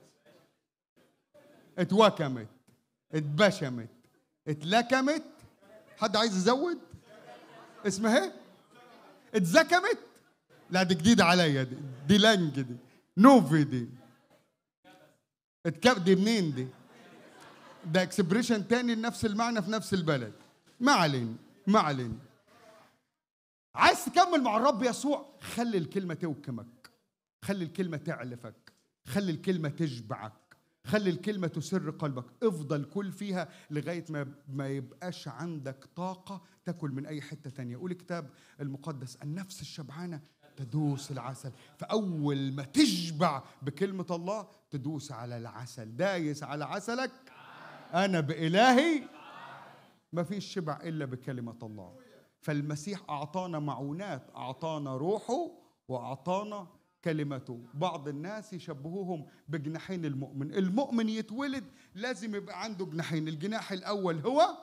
Speaker 3: اتوكمت، اتبشمت، اتلكمت. حد عايز يزود؟ اسمها ايه؟ اتزكمت؟ لا دي جديدة عليا، دي دي لانج، دي نوفي، دي اتكب دي منين دي؟ ده اكسبريشن تاني لنفس المعنى في نفس البلد. ما علينا ما علينا. عايز تكمل مع الرب يسوع؟ خلي الكلمة توكمك، خلي الكلمة تعلفك، خلي الكلمة تشبعك، خلي الكلمة تسر قلبك. افضل كل فيها لغاية ما ما يبقاش عندك طاقة تاكل من أي حتة تانية. قول الكتاب المقدس: النفس الشبعانة تدوس العسل. فأول ما تشبع بكلمة الله تدوس على العسل. دايس على عسلك أنا بإلهي. ما فيش شبع إلا بكلمة الله. فالمسيح أعطانا معونات، أعطانا روحه وأعطانا كلمته. بعض الناس يشبهوهم بجناحين المؤمن. المؤمن يتولد لازم يبقى عنده جناحين، الجناح الأول هو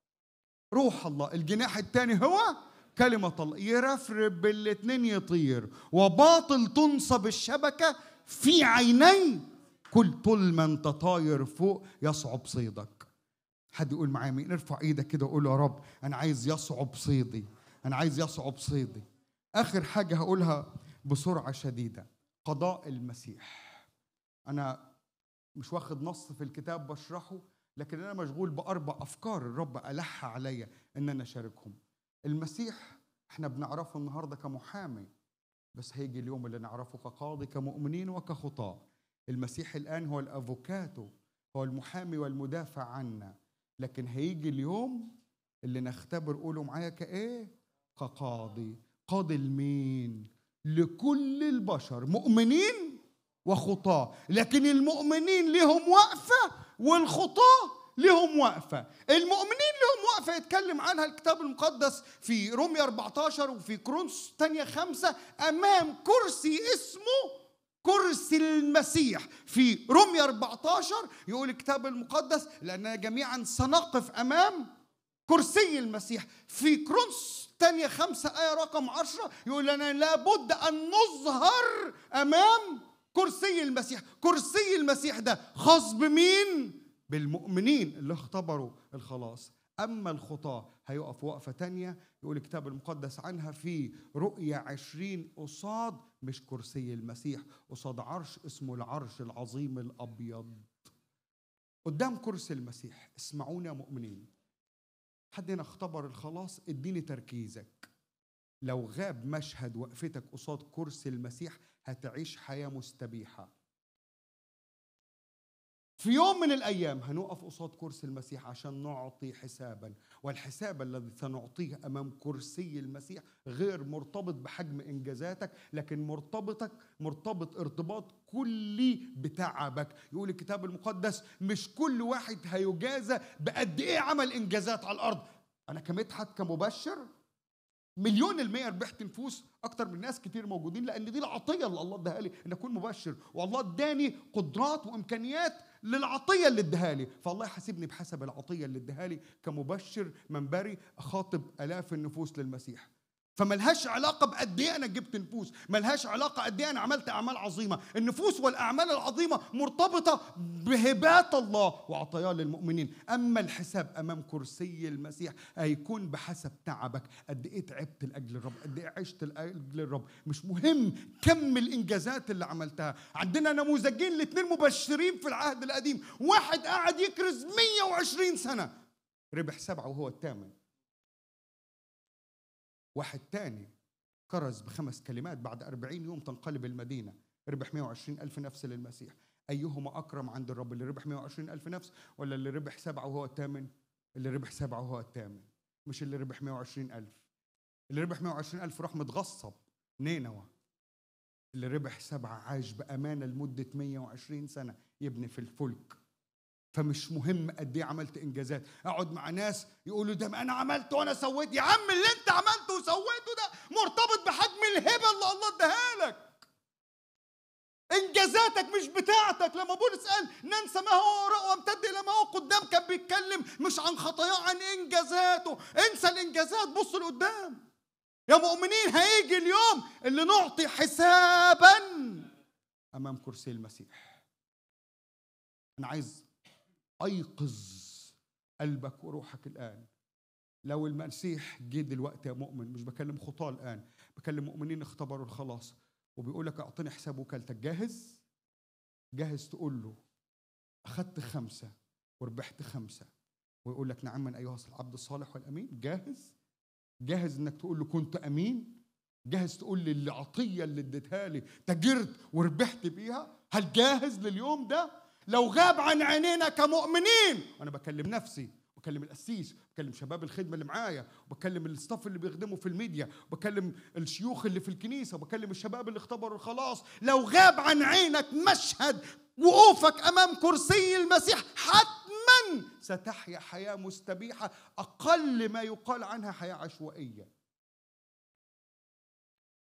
Speaker 3: روح الله، الجناح الثاني هو كلمة الله. يرفرب بالاثنين يطير. وباطل تنصب الشبكة في عيني كل، طول ما انت طاير فوق يصعب صيدك. حد يقول معايا مين؟ ارفع ايدك كده وقول يا رب انا عايز يصعب صيدي، انا عايز يصعب صيدي. اخر حاجة هقولها بسرعة شديدة، قضاء المسيح. انا مش واخد نص في الكتاب بشرحه، لكن انا مشغول باربع افكار الرب الح عليا ان انا اشاركهم. المسيح احنا بنعرفه النهارده كمحامي، بس هيجي اليوم اللي نعرفه كقاضي، كمؤمنين وكخطاة. المسيح الان هو الافوكاتو، هو المحامي والمدافع عنا، لكن هيجي اليوم اللي نختبر، قولوا معايا كايه؟ كقاضي. قاضي لمين؟ لكل البشر، مؤمنين وخطاة. لكن المؤمنين لهم وقفة والخطاة لهم وقفة. المؤمنين لهم وقفة يتكلم عنها الكتاب المقدس في رومية أربعة عشر وفي كورنثوس الثانية خمسة، أمام كرسي اسمه كرسي المسيح. في رومية أربعة عشر يقول الكتاب المقدس لأننا جميعا سنقف أمام كرسي المسيح. في كورنثوس الثانية خمسة آية رقم عشرة يقول لنا لابد أن نظهر أمام كرسي المسيح. كرسي المسيح ده خاص بمين؟ بالمؤمنين اللي اختبروا الخلاص. أما الخطاة هيقف وقفة تانية يقول الكتاب المقدس عنها في رؤية عشرين، قصاد مش كرسي المسيح، قصاد عرش اسمه العرش العظيم الأبيض. قدام كرسي المسيح. اسمعوني يا مؤمنين، حد هنا اختبر الخلاص؟ اديني تركيزك. لو غاب مشهد وقفتك قصاد كرسي المسيح هتعيش حياة مستبيحة. في يوم من الأيام هنقف قصاد كرسي المسيح عشان نعطي حسابا، والحساب الذي سنعطيه أمام كرسي المسيح غير مرتبط بحجم إنجازاتك، لكن مرتبطك مرتبط ارتباط كلي بتعبك. يقول الكتاب المقدس مش كل واحد هيجازى بقد إيه عمل إنجازات على الأرض. أنا كمدحت كمبشر مليون المية ربحت نفوس أكتر من ناس كتير موجودين، لأن دي العطية اللي الله اداها لي إن أكون مبشر، والله اداني قدرات وإمكانيات للعطية اللي اداها لي، فالله يحاسبني بحسب العطية اللي اداها لي كمبشر منبري أخاطب آلاف النفوس للمسيح. فملهاش علاقة بقد ايه انا جبت نفوس، ملهاش علاقة قد ايه انا عملت اعمال عظيمة. النفوس والاعمال العظيمة مرتبطة بهبات الله وعطاياه للمؤمنين. اما الحساب امام كرسي المسيح هيكون بحسب تعبك، قد ايه تعبت لاجل الرب، قد ايه عشت لاجل الرب. مش مهم كم الانجازات اللي عملتها. عندنا نموذجين لاثنين مبشرين في العهد القديم، واحد قاعد يكرز مية وعشرين سنة ربح سبعة وهو الثامن، واحد تاني كرز بخمس كلمات بعد أربعين يوم تنقلب المدينة ربح مية وعشرين ألف نفس للمسيح. أيهما أكرم عند الرب، اللي ربح مية وعشرين ألف نفس ولا اللي ربح سبعة وهو الثامن؟ اللي ربح سبعة وهو الثامن، مش اللي ربح مية وعشرين ألف. اللي ربح مية وعشرين ألف راح متغصب نينوى، اللي ربح سبعة عاش بأمانة لمدة مية وعشرين سنة يبني في الفلك. فمش مهم قد ايه عملت انجازات. اقعد مع ناس يقولوا ده ما انا عملت وانا سويت. يا عم اللي انت عملته وسويته ده مرتبط بحجم الهبه اللي الله اداها لك. انجازاتك مش بتاعتك. لما بولس قال ننسى ما هو وراء وامتد الى ما هو قدام، كان بيتكلم مش عن خطاياه، عن انجازاته. انسى الانجازات، بص لقدام. يا مؤمنين هيجي اليوم اللي نعطي حسابا امام كرسي المسيح. انا عايز أيقظ قلبك وروحك الآن. لو المسيح جه دلوقتي يا مؤمن، مش بكلم خطاة الآن، بكلم مؤمنين اختبروا الخلاص، وبيقول لك أعطني حساب وكالتك، جاهز؟ جاهز تقول له أخذت خمسة وربحت خمسة، ويقول لك نعم من أيها العبد الصالح والأمين؟ جاهز؟ جاهز إنك تقول له كنت أمين؟ جاهز تقول لي العطية اللي اديتها لي تجرت وربحت بيها؟ هل جاهز لليوم ده؟ لو غاب عن عينينا كمؤمنين، وانا بكلم نفسي، بكلم القسيس، بكلم شباب الخدمه اللي معايا، وبكلم الاستاف اللي بيخدموا في الميديا، وبكلم الشيوخ اللي في الكنيسه، وبكلم الشباب اللي اختبروا الخلاص، لو غاب عن عينك مشهد وقوفك امام كرسي المسيح حتما ستحيا حياه مستبيحه، اقل ما يقال عنها حياه عشوائيه.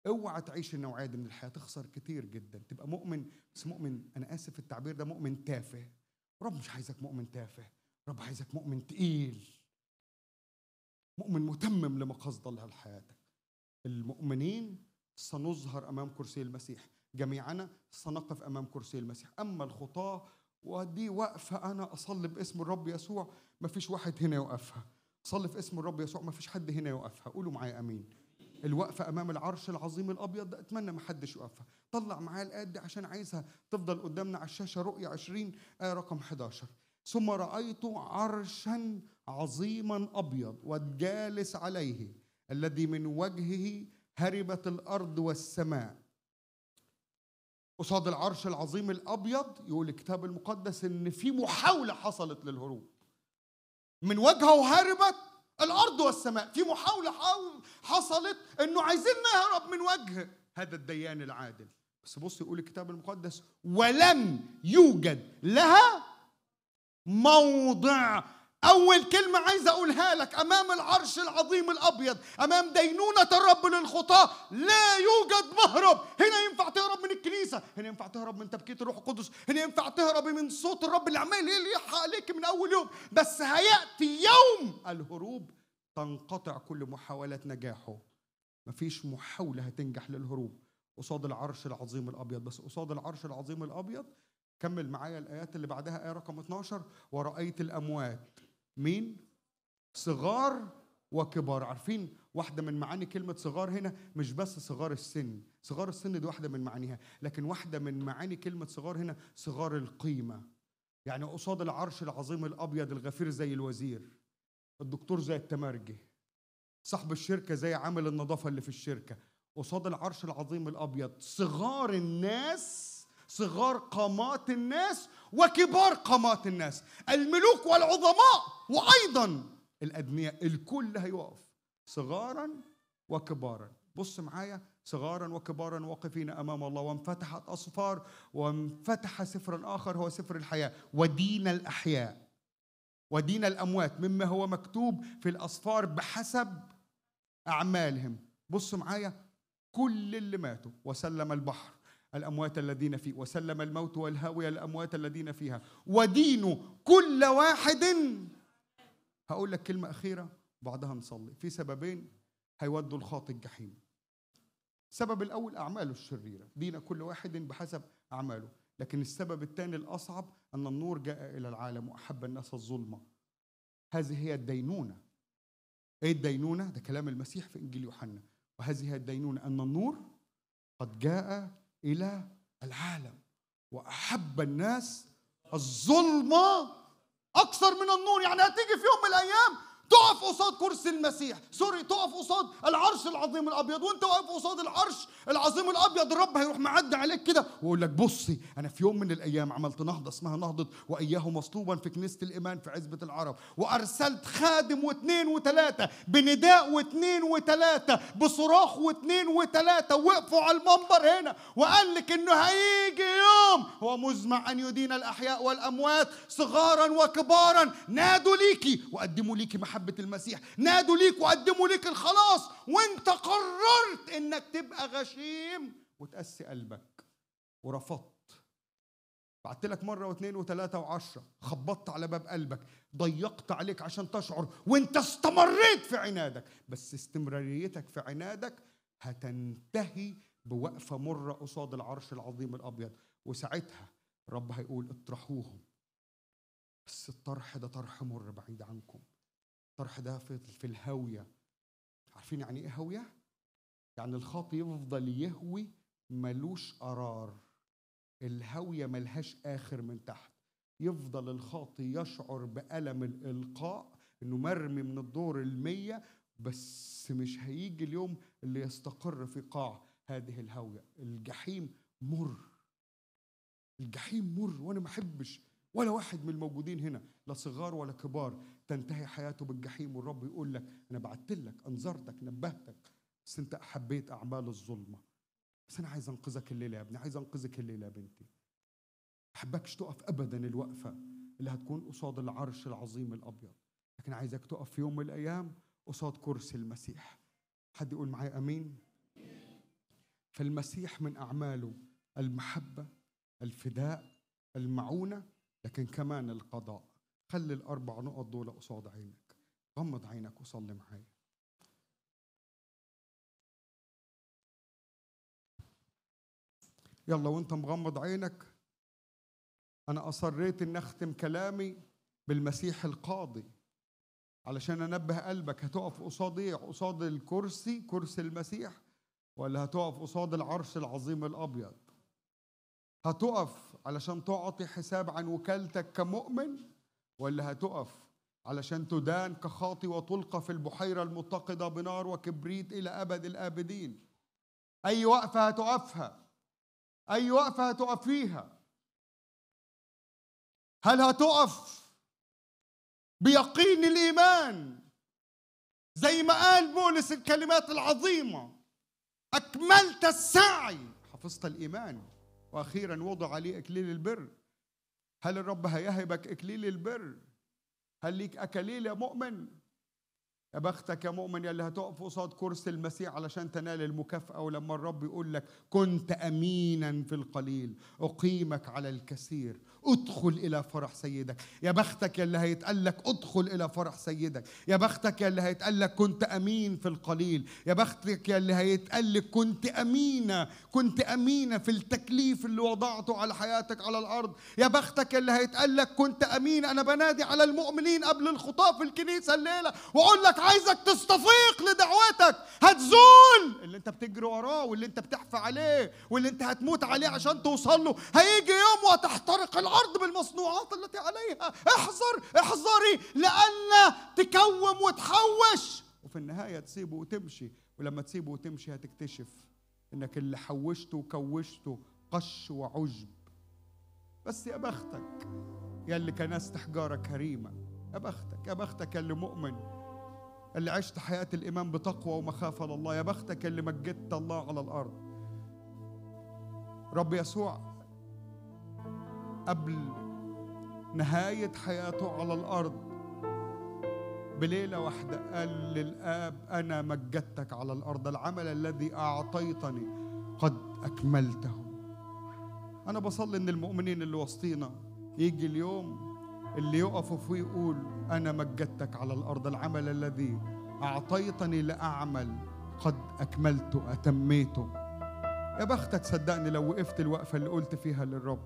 Speaker 3: اوعى تعيش النوعيه دي من الحياه، تخسر كتير جدا. تبقى مؤمن، بس مؤمن، انا اسف في التعبير ده، مؤمن تافه. رب مش عايزك مؤمن تافه، رب عايزك مؤمن تقيل، مؤمن متمم لمقاصد الله لحياتك. المؤمنين سنظهر امام كرسي المسيح، جميعنا سنقف امام كرسي المسيح. اما الخطاه ودي وقفه انا اصلي باسم الرب يسوع، ما فيش واحد هنا يوقفها. صلي في اسم الرب يسوع، ما فيش حد هنا يوقفها. قولوا معايا امين. الوقفه امام العرش العظيم الابيض ده اتمنى ما حدش يوقفها. طلع معايا الايات دي عشان عايزها تفضل قدامنا على الشاشه. رؤيا عشرين ايه رقم حداشر. ثم رايت عرشا عظيما ابيض والجالس عليه الذي من وجهه هربت الارض والسماء. قصاد العرش العظيم الابيض يقول الكتاب المقدس ان في محاوله حصلت للهروب. من وجهه هربت الارض والسماء، في محاوله حصلت انه عايزين نهرب من وجه هذا الديان العادل. بس بص يقول الكتاب المقدس ولم يوجد لها موضع. اول كلمه عايز اقولها لك، امام العرش العظيم الابيض، امام دينونه الرب للخطاه لا يوجد مهرب. هنا ينفع تهرب من الكنيسه، هنا ينفع تهرب من تبكيت الروح القدس، هنا ينفع تهرب من صوت الرب اللي عمال يلح عليك من اول يوم. بس هياتي يوم الهروب تنقطع كل محاولات نجاحه. مفيش محاوله هتنجح للهروب قصاد العرش العظيم الابيض. بس قصاد العرش العظيم الابيض كمل معايا الايات اللي بعدها، ايه رقم اتناشر. ورأيت الاموات، مين؟ صغار وكبار. عارفين واحده من معاني كلمه صغار هنا مش بس صغار السن، صغار السن دي واحده من معانيها، لكن واحده من معاني كلمه صغار هنا صغار القيمه. يعني قصاد العرش العظيم الابيض الغفير زي الوزير، الدكتور زي التمرجي، صاحب الشركه زي عامل النظافه اللي في الشركه. قصاد العرش العظيم الابيض صغار الناس، صغار قامات الناس وكبار قامات الناس، الملوك والعظماء وايضا الادنياء، الكل هيقف صغارا وكبارا. بص معايا، صغارا وكبارا واقفين امام الله، وانفتحت اصفار وانفتح سفر اخر هو سفر الحياه، ودين الاحياء ودين الاموات مما هو مكتوب في الاصفار بحسب اعمالهم. بص معايا، كل اللي ماتوا، وسلم البحر الأموات الذين فيه، وسلم الموت والهاوية الأموات الذين فيها، ودينوا كل واحد. هقول لك كلمة أخيرة بعدها نصلي. في سببين هيودوا الخاطئ الجحيم. السبب الأول أعماله الشريرة، دين كل واحد بحسب أعماله. لكن السبب الثاني الأصعب أن النور جاء إلى العالم وأحب الناس الظلمة. هذه هي الدينونة. إيه الدينونة؟ ده كلام المسيح في إنجيل يوحنا. وهذه هي الدينونة، أن النور قد جاء إلى العالم وأحب الناس الظلمة أكثر من النور. يعني هتيجي في يوم من الأيام تقف قصاد كرسي المسيح، سوري تقف قصاد العرش العظيم الأبيض، وأنت واقف قصاد العرش العظيم الأبيض الرب هيروح معدي عليك كده ويقول لك بصي أنا في يوم من الأيام عملت نهضة اسمها نهضة وإياه مصلوبا في كنيسة الإيمان في عزبة العرب، وأرسلت خادم واثنين وثلاثة بنداء واثنين وثلاثة بصراخ واثنين وثلاثة، وقفوا على المنبر هنا وقال لك إنه هيجي يوم هو مزمع أن يدين الأحياء والأموات صغارا وكبارا. نادوا ليكي وقدموا ليكي محبة محبة المسيح، نادوا ليك وقدموا ليك الخلاص، وانت قررت انك تبقى غشيم وتقسي قلبك ورفضت. بعت لك مرة واثنين وثلاثة وعشرة، خبطت على باب قلبك، ضيقت عليك عشان تشعر، وانت استمريت في عنادك. بس استمراريتك في عنادك هتنتهي بوقفة مرة قصاد العرش العظيم الأبيض، وساعتها الرب هيقول اطرحوهم. بس الطرح ده طرح مر بعيد عنكم، الطرح ده في الهاوية. عارفين يعني ايه هاوية؟ يعني الخاطئ يفضل يهوي ملوش قرار. الهاوية ملهاش آخر من تحت. يفضل الخاطئ يشعر بألم الإلقاء إنه مرمي من الدور المية، بس مش هيجي اليوم اللي يستقر في قاع هذه الهاوية. الجحيم مر، الجحيم مر، وأنا ما أحبش ولا واحد من الموجودين هنا لا صغار ولا كبار تنتهي حياته بالجحيم. والرب يقول لك أنا بعت لك، أنذرتك، نبهتك، بس أنت حبيت أعمال الظلمة. بس أنا عايز أنقذك الليلة يا ابني، عايز أنقذك الليلة يا بنتي. أحبكش تقف أبدا الوقفة اللي هتكون قصاد العرش العظيم الأبيض، لكن عايزك تقف في يوم من الأيام قصاد كرسي المسيح. حد يقول معايا أمين؟ فالمسيح من أعماله المحبة، الفداء، المعونة، لكن كمان القضاء. خلي الأربع نقط دول قصاد عينك. غمض عينك وصلي معايا. يلا وانت مغمض عينك، أنا أصريت أن أختم كلامي بالمسيح القاضي علشان أنبه قلبك. هتقف قصاد إيه؟ قصاد الكرسي، كرسي المسيح، ولا هتقف قصاد العرش العظيم الأبيض؟ هتقف علشان تعطي حساب عن وكالتك كمؤمن، ولا هتقف علشان تدان كخاطي وتلقى في البحيرة المتقدة بنار وكبريت إلى أبد الآبدين؟ أي وقفة هتقفها؟ أي وقفة هتقفيها؟ هل هتقف بيقين الإيمان زي ما قال بولس الكلمات العظيمة: أكملت السعي، حفظت الإيمان، وأخيرا وضع عليه إكليل البر؟ هل الرب هيهبك إكليل البر؟ هل ليك أكاليل يا مؤمن؟ يا بختك يا مؤمن يلي هتقف قصاد كرسي المسيح علشان تنال المكافأة. ولما الرب يقول لك كنت أمينا في القليل أقيمك على الكثير، ادخل إلى فرح سيدك. يا بختك يلي هيتقال لك ادخل إلى فرح سيدك. يا بختك يلي هيتقال لك كنت أمين في القليل. يا بختك يلي هيتقال لك كنت أمينة، كنت أمينة في التكليف اللي وضعته على حياتك على الأرض. يا بختك يلي هيتقال لك كنت أمين. أنا بنادي على المؤمنين قبل الخطاة في الكنيسة الليلة وأقول لك عايزك تستفيق لدعوتك. هتزول اللي انت بتجري وراه واللي انت بتحفى عليه واللي انت هتموت عليه عشان توصل له. هيجي يوم وتحترق الارض بالمصنوعات التي عليها. احذر احذري لأن تكوم وتحوش وفي النهاية تسيبه وتمشي. ولما تسيبه وتمشي هتكتشف انك اللي حوشته وكوشته قش وعجب. بس يا بختك يا اللي كنست حجارة كريمة. يا بختك يا بختك يا اللي مؤمن، اللي عشت حياة الإيمان بتقوى ومخافة لله. يا بختك اللي مجدت الله على الأرض. رب يسوع قبل نهاية حياته على الأرض بليلة واحدة قال للآب أنا مجدتك على الأرض، العمل الذي أعطيتني قد أكملته. أنا بصلي إن المؤمنين اللي وسطينا يجي اليوم اللي يقفوا فيه يقول أنا مجدتك على الأرض، العمل الذي أعطيتني لأعمل قد أكملته، أتميته. يا بختك صدقني لو وقفت الوقفة اللي قلت فيها للرب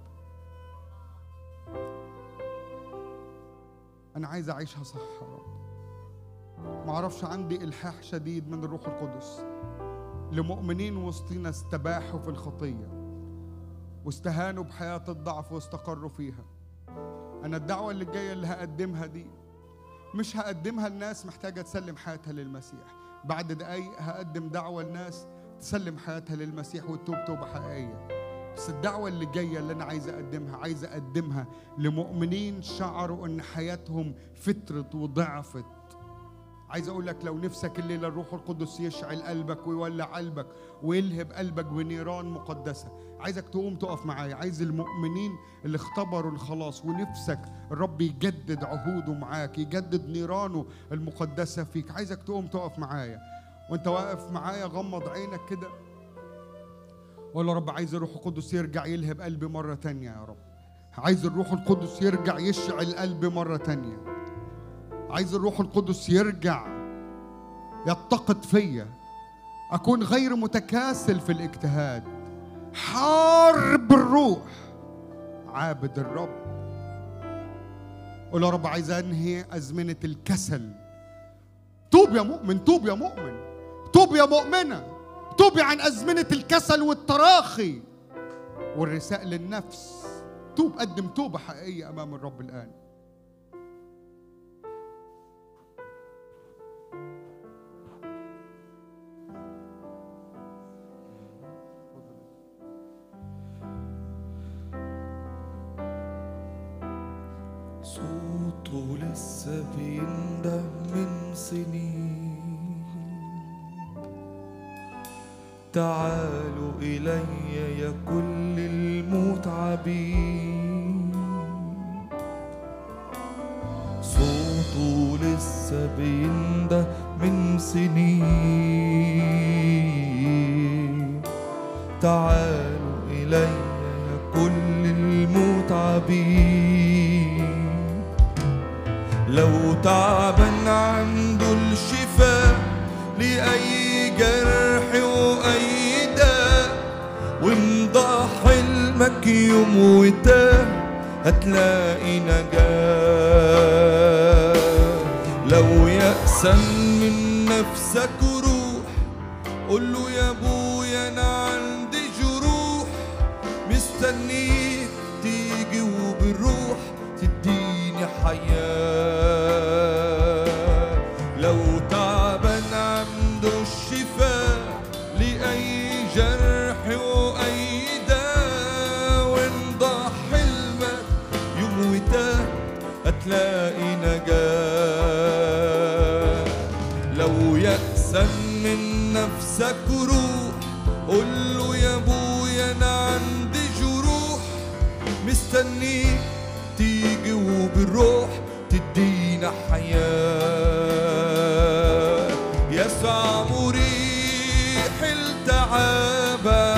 Speaker 3: أنا عايز أعيشها صح يا رب. معرفش، عندي إلحاح شديد من الروح القدس لمؤمنين وسطينا استباحوا في الخطية واستهانوا بحياة الضعف واستقروا فيها. أنا الدعوة اللي جاية اللي هقدمها دي مش هقدمها لناس محتاجة تسلم حياتها للمسيح. بعد دقايق هقدم دعوة لناس تسلم حياتها للمسيح وتتوب توبة حقيقية. بس الدعوة اللي جاية اللي أنا عايز أقدمها عايز أقدمها لمؤمنين شعروا أن حياتهم فترت وضعفت. عايز أقول لك لو نفسك الليلة الروح القدس يشعل قلبك ويولع قلبك ويلهب قلبك بنيران مقدسة، عايزك تقوم تقف معايا. عايز المؤمنين اللي اختبروا الخلاص ونفسك الرب يجدد عهوده معاك، يجدد نيرانه المقدسة فيك، عايزك تقوم تقف معايا. وانت واقف معايا غمض عينك كده وقول يا رب عايز الروح القدس يرجع يلهب قلبي مرة تانية. يا رب عايز الروح القدس يرجع يشعل قلبي مرة تانية. عايز الروح القدس يرجع يتقد فيا، أكون غير متكاسل في الاجتهاد، حارب الروح، عابد الرب. قول يا رب عايز أنهي أزمنة الكسل. توب يا مؤمن، توب يا مؤمن، توب يا مؤمنة، توبي عن أزمنة الكسل والتراخي والرثاء للنفس. توب، قدم توبة حقيقية أمام الرب الآن.
Speaker 2: صوته لسه بينده من سنين، تعالوا إلي يا كل المتعبين. صوته لسه بينده من سنين، تعالوا إلي يا كل المتعبين. لو تعبان عنده الشفاء لأي جرح وأي داء، وامضى حلمك يوم وتاه هتلاقي نجاة. لو يأسا من نفسك روح قول له يا ابويا انا عندي جروح، مستنيك تيجي وبالروح تديني حياة. لو تعبان عنده الشفاء لأي جرح وأي داء، وامضى حلمك يوم وتاه هتلاقي نجاة. لو يأسا من نفسك روح قول له يا ابويا انا عندي جروح، مستنيك تيجي وبالروح تدينا حياة. يسوع مريح التعابة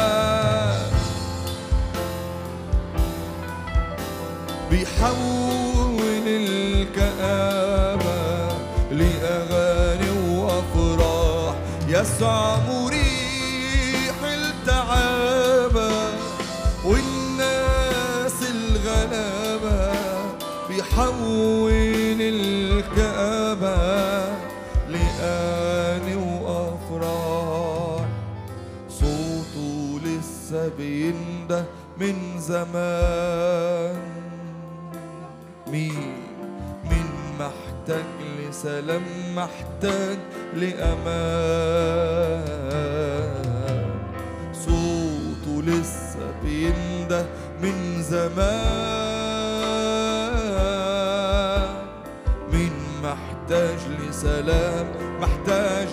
Speaker 2: بيحول الكآبة لأغاني وأفراح. يسوع مريح التعابة والناس الغلابة، بيحول الكآبة لأغاني وأفراح. صوته لسه بينده من زمان. مين مين محتاج لسلام، محتاج لأمان. صوته لسه بينده من زمان. مين محتاج لسلام، محتاج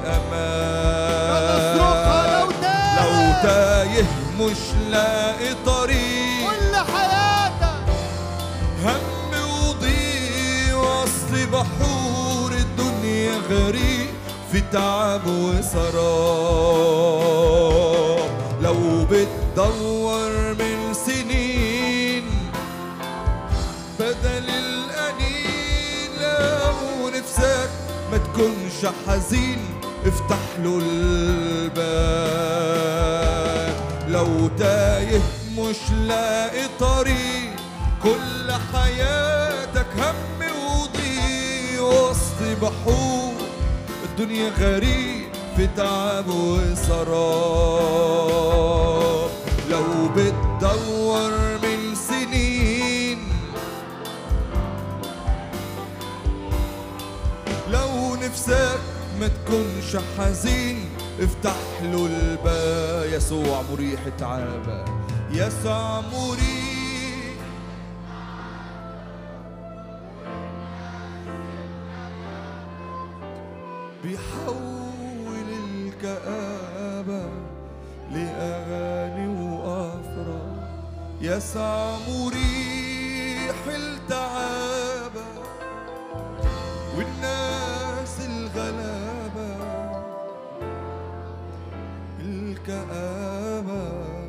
Speaker 2: لأمان.
Speaker 4: لو تايه
Speaker 2: لو تايه مش لاقي طريق،
Speaker 4: كل حياتك
Speaker 2: هم وضيق وسط بحور الدنيا غريق في تعب وسراب. لو بتدور من سنين بدل الأنين، لو نفسك ما تكونش حزين افتح له الباب. لو تايه مش لاقي طريق، كل حياتك هم وضيق وسط بحور الدنيا غريب في تعب وسراب. لو بتدور من سنين، لو نفسك ما تكونش حزين افتح له الباب. يسوع مريح تعابة، يسوع مريح بيحول الكآبة لأغاني وأفراح. يسوع مريح التعابة والناس الغلابة، الكآبة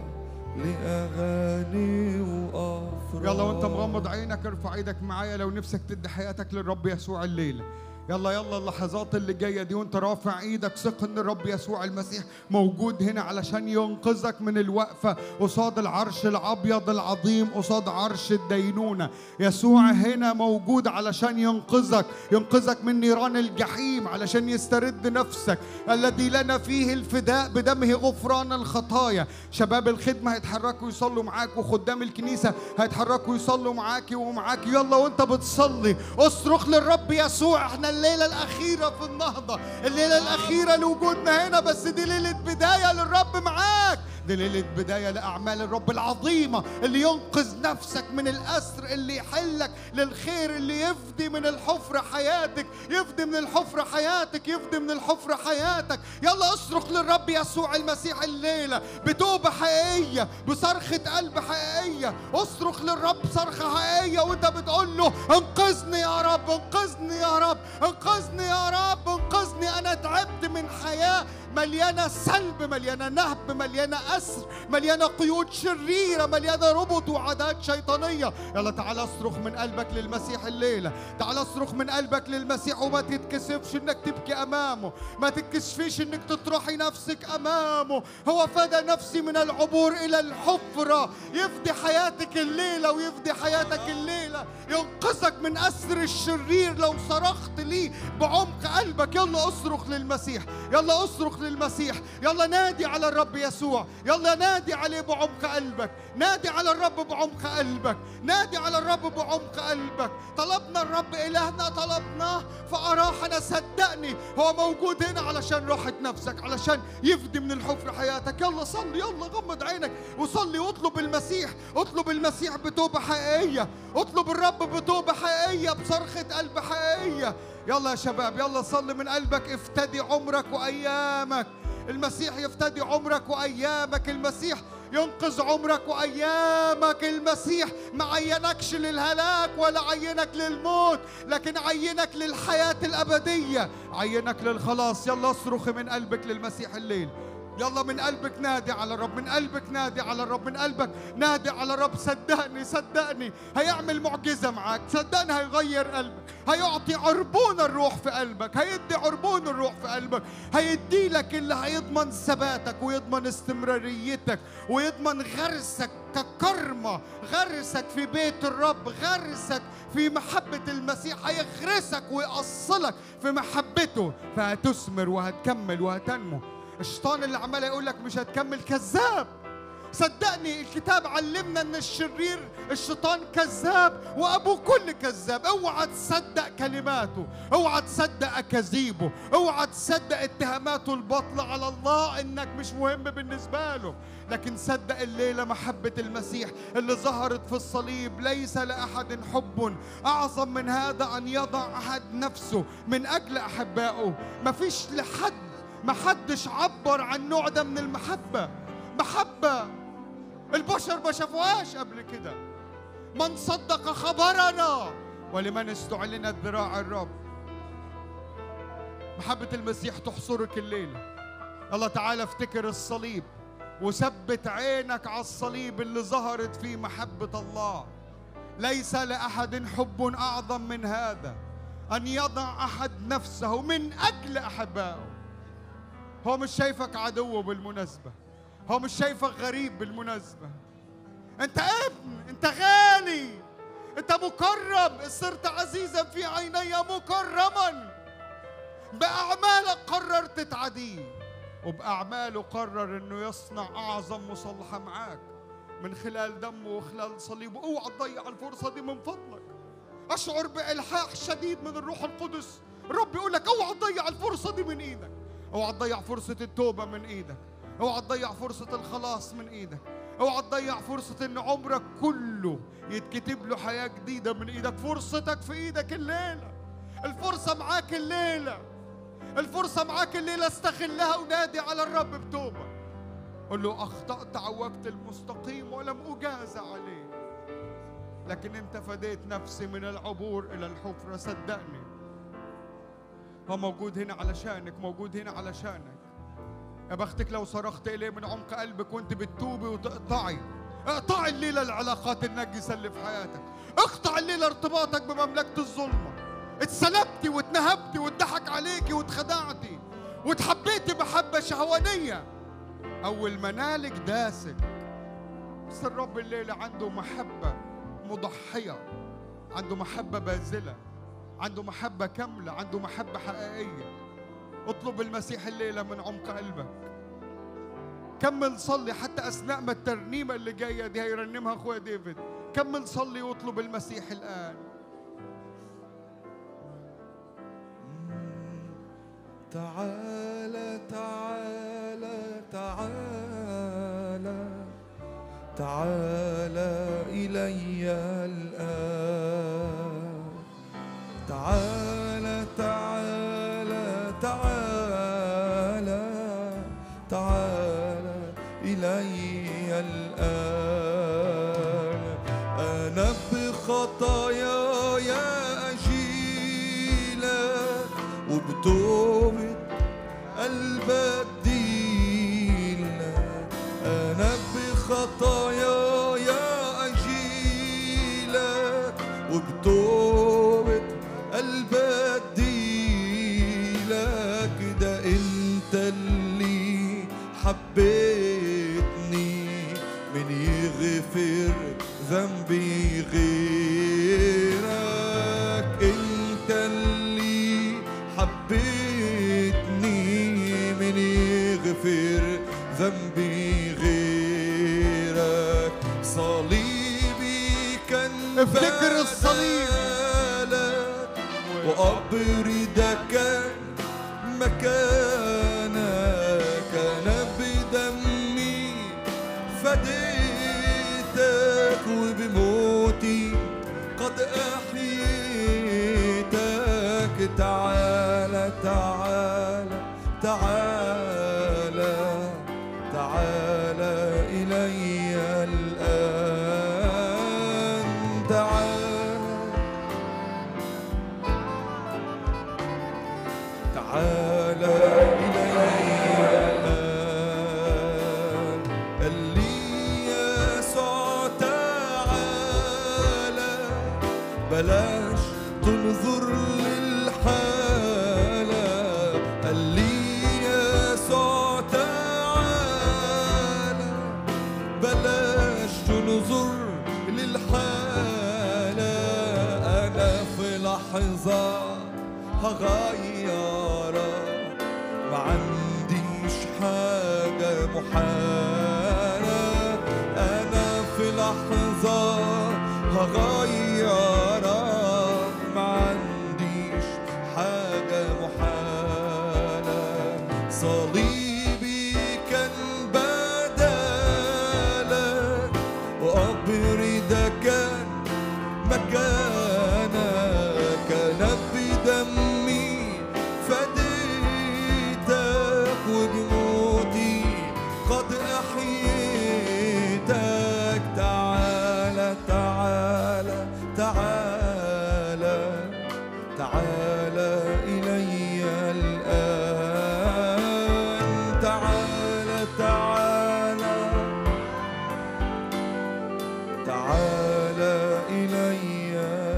Speaker 2: لأغاني وأفراح.
Speaker 3: يلا وانت مغمض عينك ارفع ايدك معايا لو نفسك تدي حياتك للرب يسوع الليلة. يلا يلا اللحظات اللي جايه دي وانت رافع ايدك ثق ان الرب يسوع المسيح موجود هنا علشان ينقذك من الوقفه قصاد العرش الابيض العظيم، قصاد عرش الدينونه. يسوع هنا موجود علشان ينقذك، ينقذك من نيران الجحيم، علشان يسترد نفسك الذي لنا فيه الفداء بدمه غفران الخطايا. شباب الخدمه هيتحركوا يصلوا معاك، وخدام الكنيسه هيتحركوا يصلوا معاكي ومعاك. يلا وانت بتصلي اصرخ للرب يسوع. احنا الليلة الأخيرة في النهضة، الليلة الأخيرة لوجودنا هنا، بس دي ليلة بداية للرب معاك. دي ليلة بداية لأعمال الرب العظيمة اللي ينقذ نفسك من الأسر، اللي يحلك للخير، اللي يفدي من الحفرة حياتك، يفدي من الحفرة حياتك، يفدي من الحفرة حياتك. يلا اصرخ للرب يسوع المسيح الليلة بتوبة حقيقية، بصرخة قلب حقيقية. اصرخ للرب صرخة حقيقية وانت بتقول له انقذني يا رب، انقذني يا رب، انقذني يا رب، انقذني. انا تعبت من حياة
Speaker 4: مليانة سلب، مليانة نهب، مليانة أسر، مليانة قيود شريرة، مليانة ربط وعادات شيطانية. يلا تعال اصرخ من قلبك للمسيح الليلة، تعال اصرخ من قلبك للمسيح، وما تتكسفش انك تبكي امامه، ما تتكسفيش انك تطرحي نفسك امامه. هو فدى نفسي من العبور الى الحفرة. يفدي حياتك الليلة ويفدي حياتك الليلة، ينقذك من أسر الشرير لو صرخت ليه بعمق قلبك. يلا اصرخ للمسيح، يلا اصرخ للمسيح، يلا نادي على الرب يسوع، يلا نادي عليه بعمق قلبك، نادي على الرب بعمق قلبك، نادي على الرب بعمق قلبك. طلبنا الرب إلهنا، طلبناه فأراحنا. صدقني هو موجود هنا علشان راحة نفسك، علشان يفدي من الحفر حياتك. يلا صلي، يلا غمض عينك وصلي واطلب المسيح، اطلب المسيح بتوبة حقيقية، اطلب الرب بتوبة حقيقية، بصرخة قلب حقيقية. يلا يا شباب، يلا صلي من قلبك. افتدي عمرك وأيامك، المسيح يفتدي عمرك وأيامك، المسيح ينقذ عمرك وأيامك. المسيح ما عينكش للهلاك ولا عينك للموت، لكن عينك للحياة الأبدية، عينك للخلاص. يلا اصرخ من قلبك للمسيح الليل، يلا من قلبك نادي على الرب، من قلبك نادي على الرب، من قلبك نادي على الرب. صدقني صدقني هيعمل معجزة معاك، صدقني هيغير قلبك، هيعطي عربون الروح في قلبك، هيدي عربون الروح في قلبك، هيدي لك اللي هيضمن ثباتك ويضمن استمراريتك ويضمن غرسك ككرمة، غرسك في بيت الرب، غرسك في محبة المسيح. هيغرسك ويأصلك في محبته، فهتثمر وهتكمل وهتنمو. الشيطان اللي عمال يقول لك مش هتكمل كذاب. صدقني الكتاب علمنا ان الشرير الشيطان كذاب وابو كل كذاب. اوعى تصدق كلماته، اوعى تصدق اكاذيبه، اوعى تصدق اتهاماته الباطله على الله انك مش مهم بالنسبه له. لكن صدق الليله محبه المسيح اللي ظهرت في الصليب. ليس لاحد حب اعظم من هذا ان يضع احد نفسه من اجل احبائه. مفيش لحد، محدش عبر عن النوع ده من المحبة. محبة البشر ما شافوهاش قبل كده. من صدق خبرنا ولمن استعلنت ذراع الرب. محبة المسيح تحصرك الليلة. الله تعالى افتكر الصليب وثبت عينك على الصليب اللي ظهرت فيه محبة الله. ليس لأحد حب أعظم من هذا أن يضع أحد نفسه من أجل أحبائه. هو مش شايفك عدو بالمناسبة، هو مش شايفك غريب بالمناسبة. انت ابن، انت غالي، انت مكرم، صرت عزيزا في عيني مكرما. بأعمالك قررت تعديه، وبأعماله قرر انه يصنع اعظم مصالحة معاك من خلال دمه وخلال صليبه. اوعى تضيع الفرصة دي من فضلك. اشعر بإلحاح شديد من الروح القدس. الرب يقول لك اوعى تضيع الفرصة دي من ايدك، اوعى تضيع فرصة التوبة من ايدك، اوعى تضيع فرصة الخلاص من ايدك، اوعى تضيع فرصة ان عمرك كله يتكتب له حياة جديدة من ايدك. فرصتك في ايدك الليلة، الفرصة معاك الليلة، الفرصة معاك الليلة. استغلها ونادي على الرب بتوبة. قل له اخطأت عوجت المستقيم ولم اجازى عليه، لكن انت فديت نفسي من العبور الى الحفرة. صدقني هو موجود هنا علشانك، موجود هنا علشانك. يا بختك لو صرخت إليه من عمق قلبك وانت بتتوبي وتقطعي. اقطعي الليلة العلاقات النجسة اللي في حياتك، اقطع الليلة ارتباطك بمملكة الظلمة. اتسلبتي واتنهبتي واتضحك عليكي واتخدعتي واتحبيتي محبة شهوانية. أول ما نالك داسك. بس الرب الليلة عنده محبة مضحية، عنده محبة باذلة، عنده محبة كاملة، عنده محبة حقيقية. اطلب المسيح الليلة من عمق قلبك. كمل صلي حتى أثناء ما الترنيمة اللي جاية دي هيرنمها أخويا ديفيد. كمل صلي واطلب المسيح الآن.
Speaker 2: تعالى تعالى تعالى تعالى إلي الآن. تعالى تعالى تعالى تعالى إلي الآن. أنا بخطاياي أجيلك وبتوبة قلبك خطاياي أجيلك وبتوبة قلبي أديلك. ده أنت اللي حبيتني، من يغفر ذنبي غيرك. أنت اللي حبيتني، من يغفر ذنبي غيرك. صليبي كان
Speaker 4: افتكر الصليب
Speaker 2: وقبري ده كان مكانك. أنا بدمي فديتك وبموتي قد أحييتك. تعالى تعالى تعالى تعالى إلي الآن. تعالى تعالى إلي الآن. اللي يسوع تعالى، بلاش تنظر للحالة. اللي يسوع تعالى، بلاش تنظر للحالة. أنا في لحظة هغيرك، ما عنديش حاجة محالة. أنا في لحظة هغيرك، ما عنديش حاجة محالة. صليبي كان بدالك، وقبري ده كان مكانك. أنا بدمي فديتك وبموتي قد أحييتك. تعالى تعالى تعالى تعالى إلي الآن. تعالى تعالى تعالى إلي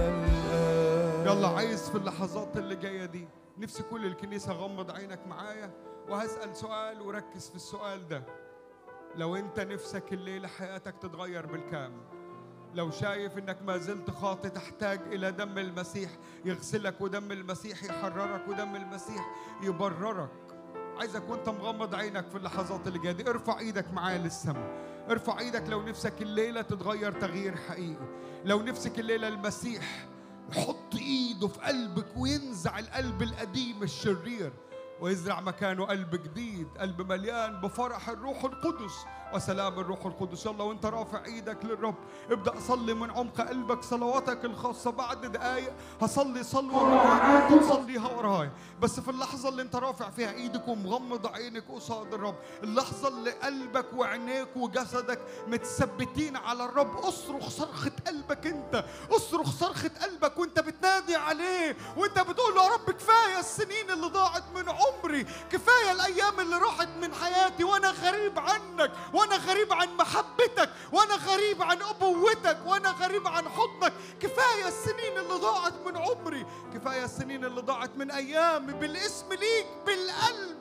Speaker 2: الآن.
Speaker 3: يلا عايز في اللحظات اللي جاية دي نفسي كل الكنيسة غمض عينك معايا، وهسأل سؤال وركز في السؤال ده. لو انت نفسك الليلة حياتك تتغير بالكامل، لو شايف انك ما زلت خاطئ تحتاج الى دم المسيح يغسلك، ودم المسيح يحررك، ودم المسيح يبررك، عايزك وانت مغمض عينك في اللحظات اللي جايه دي ارفع ايدك معايا للسماء. ارفع ايدك لو نفسك الليله تتغير تغيير حقيقي. لو نفسك الليله المسيح يحط ايده في قلبك وينزع القلب القديم الشرير ويزرع مكانه قلب جديد، قلب مليان بفرح الروح القدس وسلام الروح القدس. يلا وانت رافع ايدك للرب ابدأ صلي من عمق قلبك صلواتك الخاصة. بعد دقايق هصلي صلوة معاك تصليها ورايا، بس في اللحظة اللي انت رافع فيها ايدك ومغمض عينك قصاد الرب، اللحظة اللي قلبك وعينيك وجسدك متثبتين على الرب، اصرخ صرخة قلبك. انت اصرخ صرخة قلبك وانت بتنادي عليه، وانت بتقول له يا رب كفاية السنين اللي ضاعت من عمري، كفاية الايام اللي راحت من حياتي وانا غريب عنك، وانا غريب عن محبتك، وانا غريب عن ابوتك، وانا غريب عن حضنك. كفايه السنين اللي ضاعت من عمري، كفايه السنين اللي ضاعت من ايامي بالاسم ليك بالقلب،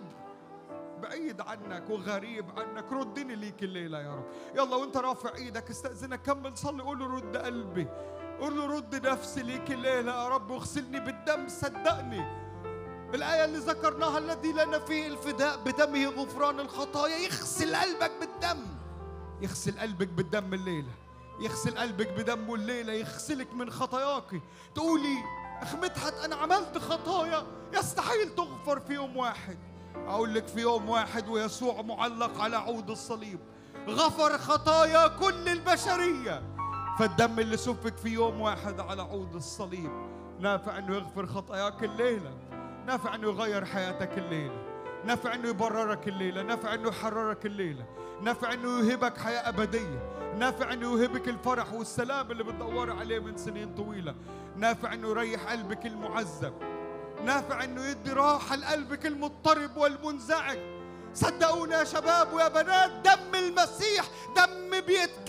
Speaker 3: بعيد عنك وغريب عنك. ردني ليك الليله يا رب. يلا وانت رافع ايدك استاذنك كمل صلي، قول له رد قلبي، قول له رد نفسي ليك الليله يا رب، واغسلني بالدم. صدقني الآية اللي ذكرناها الذي لنا فيه الفداء بدمه غفران الخطايا، يغسل قلبك بالدم، يغسل قلبك بالدم الليلة، يغسل قلبك بدمه الليلة، يغسلك من خطاياك. تقولي أخ مدحت أنا عملت خطايا يستحيل تغفر في يوم واحد. أقول لك في يوم واحد ويسوع معلق على عود الصليب غفر خطايا كل البشرية، فالدم اللي سفك في يوم واحد على عود الصليب نافع أنه يغفر خطاياك الليلة، نافع أنه يغير حياتك الليلة، نافع أنه يبررك الليلة، نافع أنه يحررك الليلة، نافع أنه يهبك حياة أبدية، نافع أنه يهبك الفرح والسلام اللي بتدور عليه من سنين طويلة، نافع أنه يريح قلبك المعذب، نافع أنه يدي راحة لقلبك المضطرب والمنزعج. صدقونا يا شباب ويا بنات، دم المسيح
Speaker 4: دم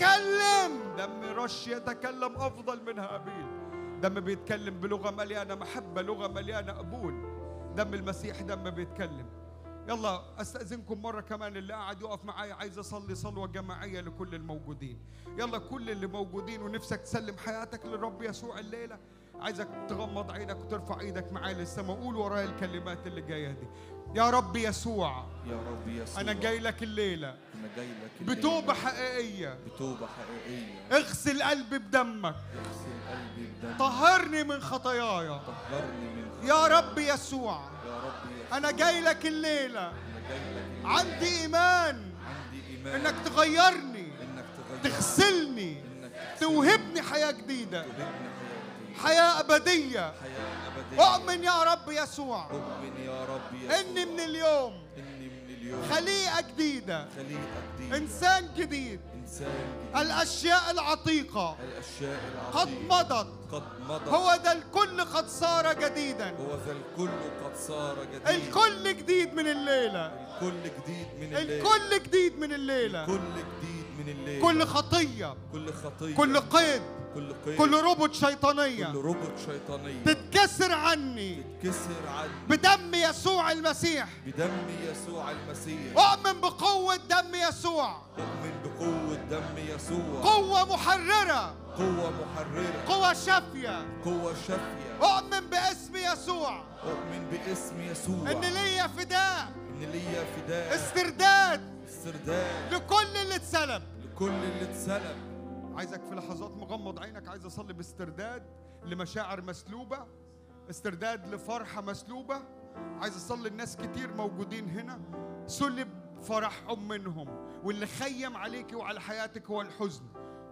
Speaker 4: بيتكلم، دم رش يتكلم أفضل من هابيل، دم بيتكلم بلغة مليانة محبة، لغة مليانة قبول. دم المسيح دم بيتكلم. يلا استأذنكم مرة كمان، اللي قاعد يقف معايا عايز أصلي صلوة جماعية لكل الموجودين. يلا كل اللي موجودين ونفسك تسلم حياتك للرب يسوع الليلة، عايزك تغمض عينك وترفع ايدك معايا للسماء. قول ورايا الكلمات اللي جاية دي. يا رب يسوع،
Speaker 2: يا رب يسوع،
Speaker 4: أنا جاي لك الليلة
Speaker 2: أنا جاي لك الليلة
Speaker 4: بتوبة حقيقية،
Speaker 2: بتوبة حقيقية.
Speaker 4: اغسل قلبي بدمك،
Speaker 2: اغسل قلبي بدمك،
Speaker 4: طهرني من خطاياي.
Speaker 2: طهرني من خطاياي.
Speaker 4: يا رب يسوع،
Speaker 2: يا رب يسوع،
Speaker 4: أنا جاي لك الليلة،
Speaker 2: أنا جاي لك الليلة.
Speaker 4: عندي إيمان
Speaker 2: عندي إيمان
Speaker 4: إنك تغيرني،
Speaker 2: إنك تغيرني،
Speaker 4: تغسلني،
Speaker 2: إنك
Speaker 4: توهبني حياة جديدة،
Speaker 2: تهبني حياتي،
Speaker 4: حياة أبدية.
Speaker 2: حياة أبدية.
Speaker 4: أؤمن يا رب يسوع
Speaker 2: أؤمن يا رب يسوع
Speaker 4: إني من اليوم
Speaker 2: إني من اليوم
Speaker 4: خليقة جديدة،
Speaker 2: خليقة جديدة،
Speaker 4: إنسان جديد.
Speaker 2: إنسان جديد.
Speaker 4: الأشياء العتيقة
Speaker 2: الأشياء
Speaker 4: قد
Speaker 2: العتيقة
Speaker 4: مضت،
Speaker 2: قد مضت،
Speaker 4: هو ذا الكل قد صار جديدا.
Speaker 2: هو ذا الكل قد صار جديد.
Speaker 4: الكل جديد من الليلة،
Speaker 2: الكل جديد من الليل،
Speaker 4: الكل جديد من الليلة.
Speaker 2: كل جديد من الليل،
Speaker 4: كل خطية،
Speaker 2: كل خطية،
Speaker 4: كل قيد،
Speaker 2: كل قيد،
Speaker 4: كل ربط شيطانية
Speaker 2: كل ربط شيطانية
Speaker 4: تتكسر عني
Speaker 2: تتكسر عني
Speaker 4: بدم يسوع المسيح.
Speaker 2: بدم يسوع المسيح.
Speaker 4: أؤمن بقوة دم يسوع،
Speaker 2: أؤمن بقوة دم يسوع،
Speaker 4: قوة محررة،
Speaker 2: قوة محررة،
Speaker 4: قوة شافية.
Speaker 2: قوة شافية.
Speaker 4: أؤمن باسم يسوع
Speaker 2: أؤمن باسم يسوع
Speaker 4: إن ليا فداء،
Speaker 2: إن ليا فداء،
Speaker 4: استرداد
Speaker 2: استرداد
Speaker 4: لكل اللي اتسلب.
Speaker 2: لكل اللي اتسلب.
Speaker 4: عايزك في لحظات مغمض عينك، عايز أصلي باسترداد لمشاعر مسلوبة، استرداد لفرحة مسلوبة. عايز أصلي الناس كتير موجودين هنا سلب فرحهم منهم، واللي خيم عليك وعلى حياتك هو الحزن.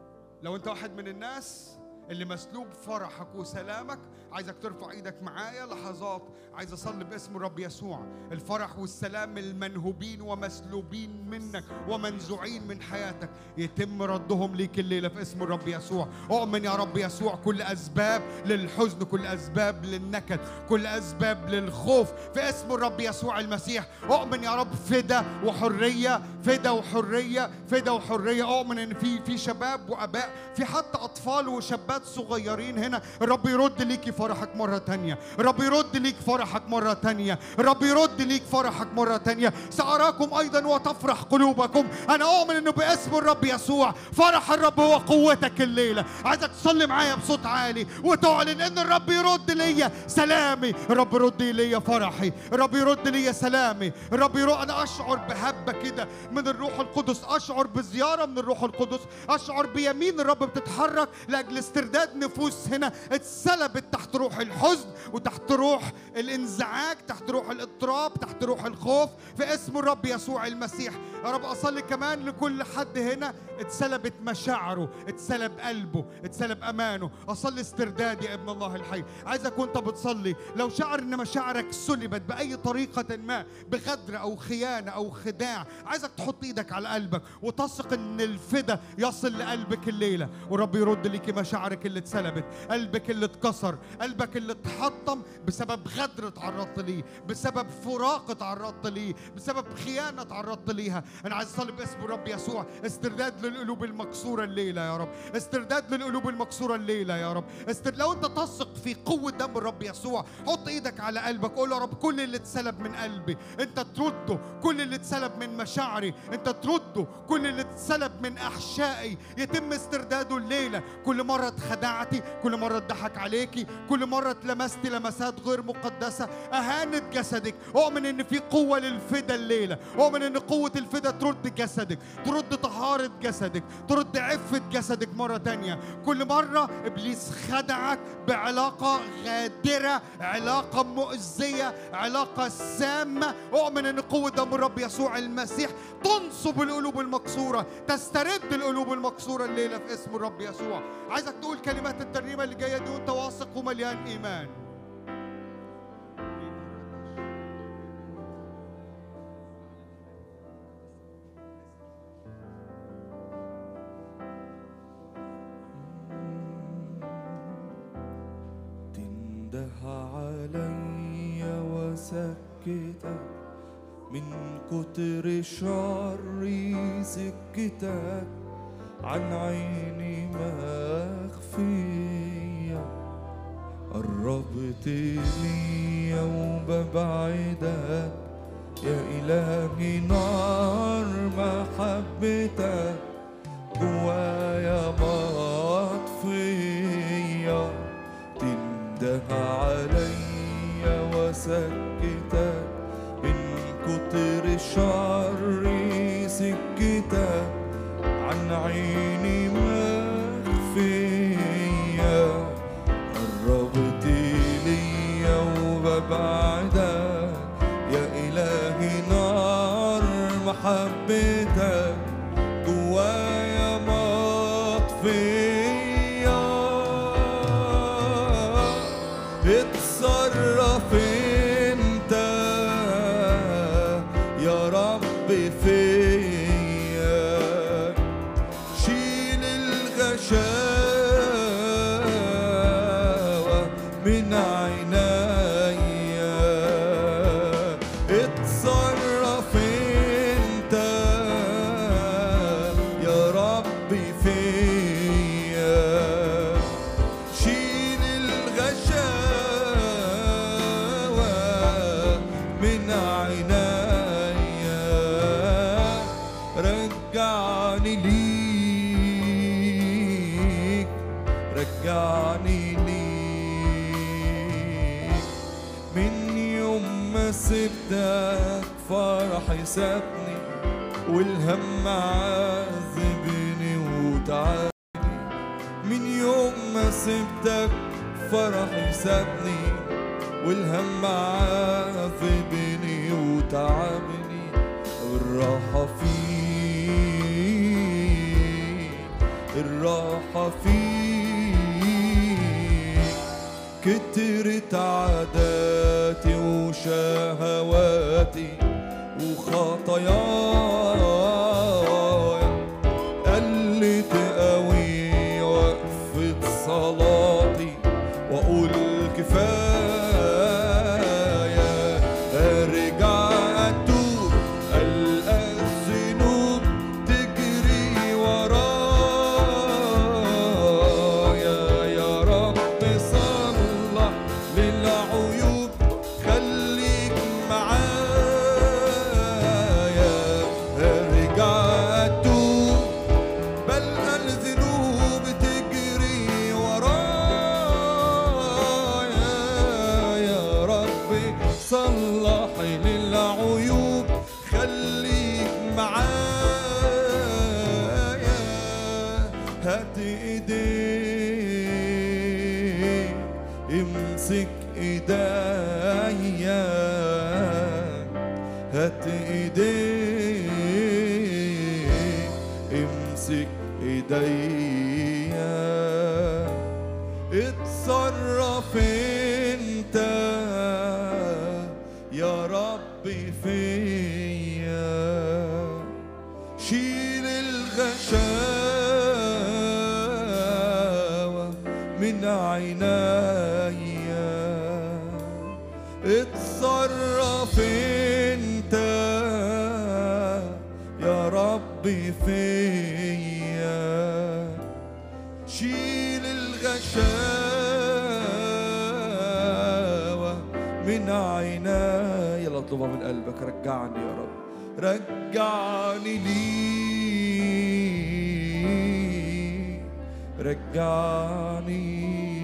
Speaker 4: لو أنت واحد من الناس اللي مسلوب فرحك وسلامك، عايزك ترفع ايدك معايا لحظات. عايز اصلي باسم الرب يسوع، الفرح والسلام المنهوبين ومسلوبين منك ومنزوعين من حياتك يتم ردهم ليك الليله في اسم الرب يسوع. اؤمن يا رب يسوع كل اسباب للحزن، كل اسباب للنكد، كل اسباب للخوف في اسم الرب يسوع المسيح. اؤمن يا رب فدا وحريه، فدا وحريه، فدا وحريه. اؤمن ان في في شباب واباء، في حتى اطفال وشابات صغيرين هنا، الرب يرد ليكي فرحك مرة تانية، الرب يرد ليك فرحك مرة تانية، الرب يرد ليك فرحك مرة تانية. سأراكم أيضا وتفرح قلوبكم. أنا أؤمن أنه باسم الرب يسوع فرح الرب هو قوتك الليلة. عايزك تصلي معايا بصوت عالي وتعلن أن الرب يرد لي سلامي، الرب يرد لي فرحي، الرب يرد لي سلامي، الرب يرد. أنا أشعر بهبة كده من الروح القدس، أشعر بزيارة من الروح القدس، أشعر بيمين الرب بتتحرك لأجل استرداد نفوس هنا اتسلبت تحت روح الحزن وتحت روح الانزعاج، تحت روح الاضطراب، تحت روح الخوف في اسم الرب يسوع المسيح. يا رب أصلي كمان لكل حد هنا اتسلبت مشاعره، اتسلب قلبه، اتسلب أمانه. أصلي استرداد يا ابن الله الحي. عايزك وانت بتصلي لو شعر ان مشاعرك سلبت بأي طريقة ما، بغدر أو خيانة أو خداع، عايزك تحط ايدك على قلبك وتثق ان الفدا يصل لقلبك الليلة، ورب يرد ليكي مشاعرك اللي اتسلبت، قلبك اللي اتكسر، قلبك اللي اتحطم بسبب غدر تعرضت ليه، بسبب فراق تعرضت ليه، بسبب خيانة تعرضت ليها. أنا عايز أصلي باسم الرب يسوع استرداد للقلوب المكسورة الليلة يا رب، استرداد للقلوب المكسورة الليلة يا رب. استر... لو أنت تثق في قوة دم الرب يسوع، حط إيدك على قلبك، قول يا رب كل اللي اتسلب من قلبي أنت ترده، كل اللي اتسلب من مشاعري أنت ترده، كل اللي اتسلب من أحشائي يتم استرداده الليلة. كل مرة اتخدعتي، كل مرة اتضحك عليكي، كل مرة اتلمستي لمسات غير مقدسة أهانت جسدك، أؤمن إن في قوة للفدا الليلة، أؤمن إن قوة الفدا ترد جسدك، ترد طهارة جسدك، ترد عفة جسدك مرة تانية. كل مرة إبليس خدعك بعلاقة غادرة، علاقة مؤذية، علاقة سامة، أؤمن إن قوة دم الرب يسوع المسيح تنصب القلوب المكسورة، تسترد القلوب المكسورة الليلة في اسم الرب يسوع. عايزك تقول كلمات الترنيمة اللي جاية دي وانت واثق ومليان إيمان.
Speaker 2: تنده علي وسكتك من كتر شري سكتك، عن عيني مخفية، قربت ليا وببعدك يا إلهي، نار محبتك جوايا مطفية، تنده عليا وسكتك من كتر شري سكتك، عن عيني مخفية، قربت ليا وببعدك يا إلهي، نار محبتك جوايا مطفية، اتصرف انت يا رب فيا، شيل الغشاوة من عينيا، اتصرف انت يا رب فيا، شيل الغشاوة من عينيا، رجعني ليك، رجعني ليك، من يوم ما سبتك فرحي سابني، والهم عذبني وتعبني، من يوم ما سبتك فرحي سابني، والهم عذبني وتعبني، الراحة فيك، الراحة فيك، كترت عاداتي وشهواتي وخطاياي، قلت قوي وقفت صلاتي واقول كفايه، ارجع اتوب القى الذنوب تجري ورايا، يا رب صلح للعيوب خليك معايا، ارجع اتوب بلقى الذنوب تجري ورايا، يا رب صلح للعيوب خليك معايا، هات ايديك امسك ايديا، هات ايديك امسك ايديا، اتصرف انت يا ربي فيا، شيل الغشاوة من عينيا، اتصرف انت يا ربي فيا، شيل الغشاوة من عيناي، يلا اطلبها من قلبك، رجعني يا رب، رجعني ليك، رجعني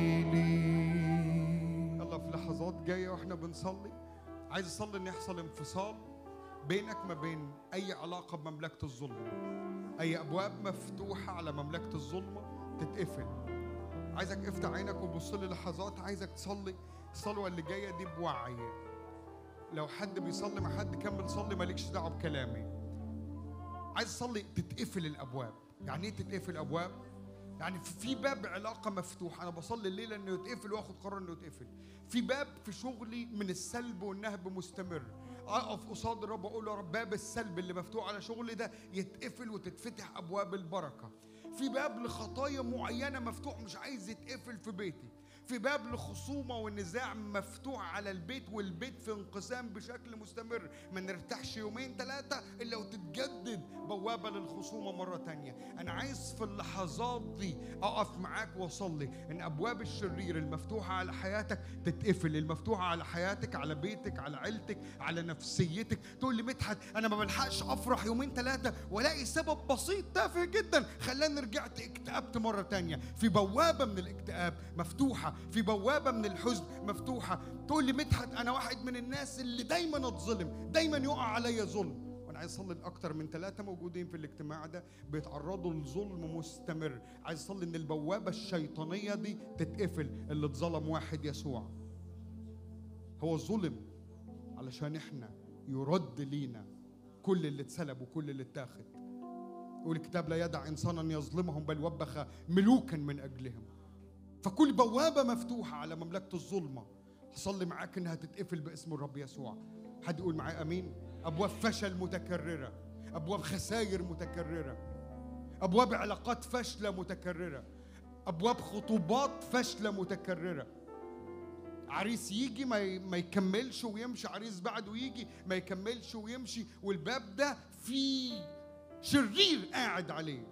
Speaker 2: ليك.
Speaker 3: يلا في لحظات جايه واحنا بنصلي عايز اصلي ان يحصل انفصال بينك ما بين اي علاقه بمملكه الظلمه، اي ابواب مفتوحه على مملكه الظلمه تتقفل. عايزك افتح عينك وبص لي لحظات، عايزك تصلي الصلوه اللي جايه دي بوعي. لو حد بيصلي مع حد كمل صلي، مالكش دعوه بكلامي. عايز اصلي تتقفل الابواب. يعني ايه تتقفل ابواب؟ يعني في باب علاقه مفتوح، انا بصلي الليله انه يتقفل واخد قرار انه يتقفل. في باب في شغلي من السلب والنهب مستمر، اقف قصاد الرب اقول له يا رب باب السلب اللي مفتوح على شغلي ده يتقفل وتتفتح ابواب البركه. في باب لخطايا معينه مفتوح مش عايز يتقفل في بيتي. في باب لخصومة والنزاع مفتوح على البيت، والبيت في انقسام بشكل مستمر، ما نرتاحش يومين ثلاثة إلا وتتجدد بوابة للخصومة مرة تانية. أنا عايز في اللحظات دي أقف معاك وأصلي إن أبواب الشرير المفتوحة على حياتك تتقفل، المفتوحة على حياتك، على بيتك، على عيلتك، على نفسيتك. تقول لي مدحت أنا ما بلحقش أفرح يومين ثلاثة ولاقي سبب بسيط تافه جدا خلاني رجعت اكتئبت مرة تانية. في بوابة من الاكتئاب مفتوحة، في بوابة من الحزن مفتوحة. تقول لي مدحت أنا واحد من الناس اللي دايما أتظلم، دايما يقع عليا ظلم. وأنا عايز أصلي لأكتر من ثلاثة موجودين في الاجتماع ده بيتعرضوا لظلم مستمر. عايز أصلي إن البوابة الشيطانية دي تتقفل. اللي اتظلم واحد يسوع، هو ظلم علشان إحنا يرد لينا كل اللي اتسلب وكل اللي اتاخد. يقول الكتاب لا يدع إنسانا يظلمهم بل وبخ ملوكا من أجلهم. فكل بوابة مفتوحة على مملكة الظلمة هصلي معاك إنها تتقفل باسم الرب يسوع. حد يقول معايا أمين؟ أبواب فشل متكررة، أبواب خسائر متكررة، أبواب علاقات فاشلة متكررة، أبواب خطوبات فاشلة متكررة. عريس يجي ما يكملش ويمشي، عريس بعده يجي ما يكملش ويمشي، والباب ده فيه شرير قاعد عليه.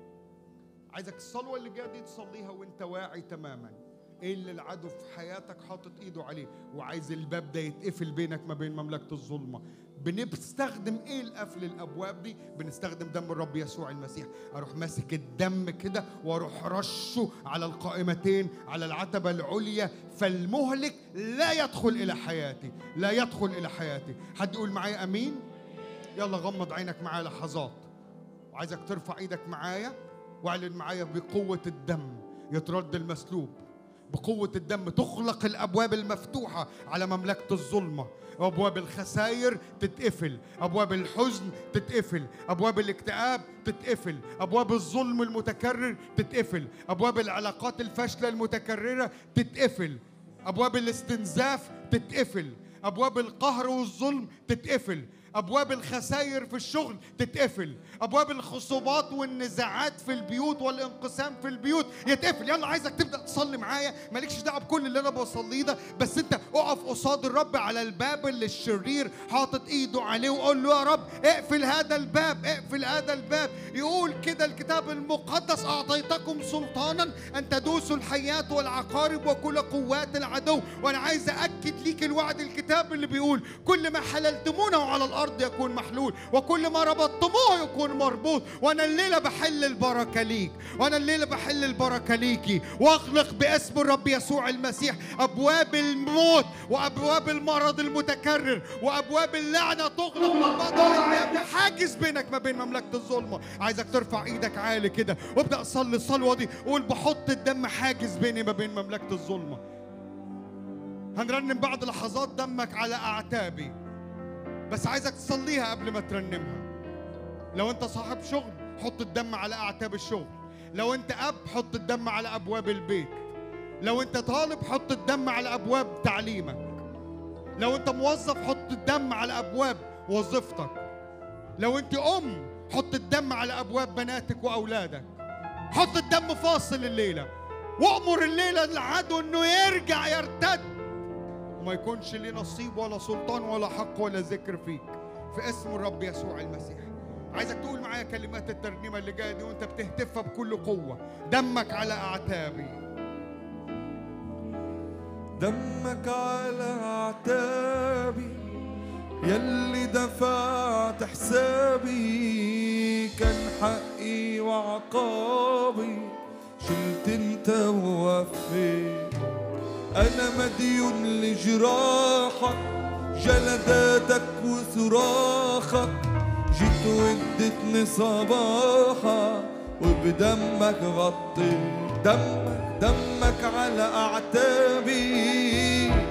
Speaker 3: عايزك الصلوة اللي جاية دي تصليها وانت واعي تماما ايه اللي العدو في حياتك حاطط ايده عليه، وعايز الباب ده يتقفل بينك ما بين مملكة الظلمة. بنستخدم ايه لقفل الابواب دي؟ بنستخدم دم الرب يسوع المسيح. اروح ماسك الدم كده واروح رشه على القائمتين، على العتبة العليا، فالمهلك لا يدخل الى حياتي، لا يدخل الى حياتي. حد يقول معايا امين؟ يلا غمض عينك معايا لحظات، وعايزك ترفع ايدك معايا واعلن معايا بقوة الدم يترد المسلوب. بقوة الدم تغلق الأبواب المفتوحة على مملكة الظلمة. أبواب الخسائر تتقفل، أبواب الحزن تتقفل، أبواب الاكتئاب تتقفل، أبواب الظلم المتكرر تتقفل، أبواب العلاقات الفاشلة المتكررة تتقفل، أبواب الاستنزاف تتقفل، أبواب القهر والظلم تتقفل، أبواب الخسائر في الشغل تتقفل، أبواب الخصوبات والنزاعات في البيوت والانقسام في البيوت يتقفل. يلا عايزك تبدأ تصلي معايا، مالكش دعوة بكل اللي أنا بصليه ده، بس أنت أقف قصاد الرب على الباب اللي الشرير حاطط إيده عليه وقول له يا رب اقفل هذا الباب، اقفل هذا الباب. يقول كده الكتاب المقدس أعطيتكم سلطانا أن تدوسوا الحيات والعقارب وكل قوات العدو. وأنا عايز أأكد ليك الوعد الكتاب اللي بيقول كل ما حللتمونه على الأرض الأرض يكون محلول، وكل ما ربطتموه يكون مربوط. وأنا الليلة بحل البركة ليك، وأنا الليلة بحل البركة ليكي، وأغلق باسم الرب يسوع المسيح أبواب الموت وأبواب المرض المتكرر وأبواب اللعنة تغلق من حاجز بينك ما بين مملكة الظلمة. عايزك ترفع إيدك عالي كده وابدأ صلي الصلوة دي، قول بحط الدم حاجز بيني ما بين مملكة الظلمة. هنرنم بعد لحظات دمك على أعتابي، بس عايزك تصليها قبل ما ترنمها. لو انت صاحب شغل حط الدم على اعتاب الشغل، لو انت اب حط الدم على ابواب البيت، لو انت طالب حط الدم على ابواب تعليمك، لو انت موظف حط الدم على ابواب وظيفتك، لو انت ام حط الدم على ابواب بناتك واولادك. حط الدم فاصل الليله، وامر الليله العدو انه يرجع يرتد وما يكونش ليه نصيب ولا سلطان ولا حق ولا ذكر فيك في اسم الرب يسوع المسيح. عايزك تقول معايا كلمات الترنيمة اللي جاية دي وانت بتهتفها بكل قوة. دمك على أعتابي،
Speaker 2: دمك على أعتابي يلي دفعت حسابي، كان حقي وعقابي شلت انت ووفيت. أنا مديون لجراحك جلداتك وصراخك، جيت وادتني صباحك وبدمك غطيت. دمك دمك على أعتابي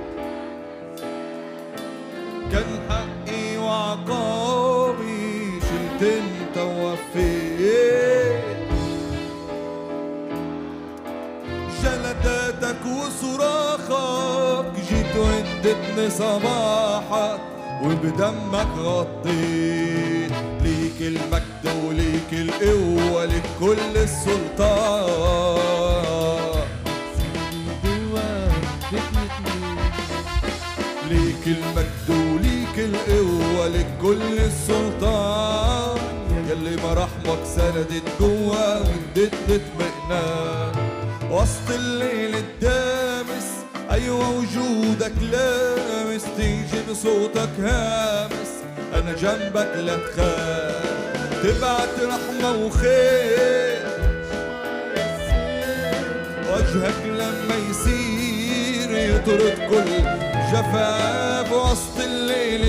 Speaker 2: كان حقي وعقابي شلت انت ووفيت. جلداتك وصراخك جيت وادتني صباحك وبدمك غطيت. ليك المجد وليك القوة ليك كل السلطان. ولكل السلطان، يلي مراحمك سندت جوا وادتني اطمئنان وسط الليل الدامس. ايوه وجودك لامس، تيجي بصوتك هامس، انا جنبك لا تخاف، تبعت رحمه وخير، وجهك لما يصير يطرد كل جفاف وسط الليل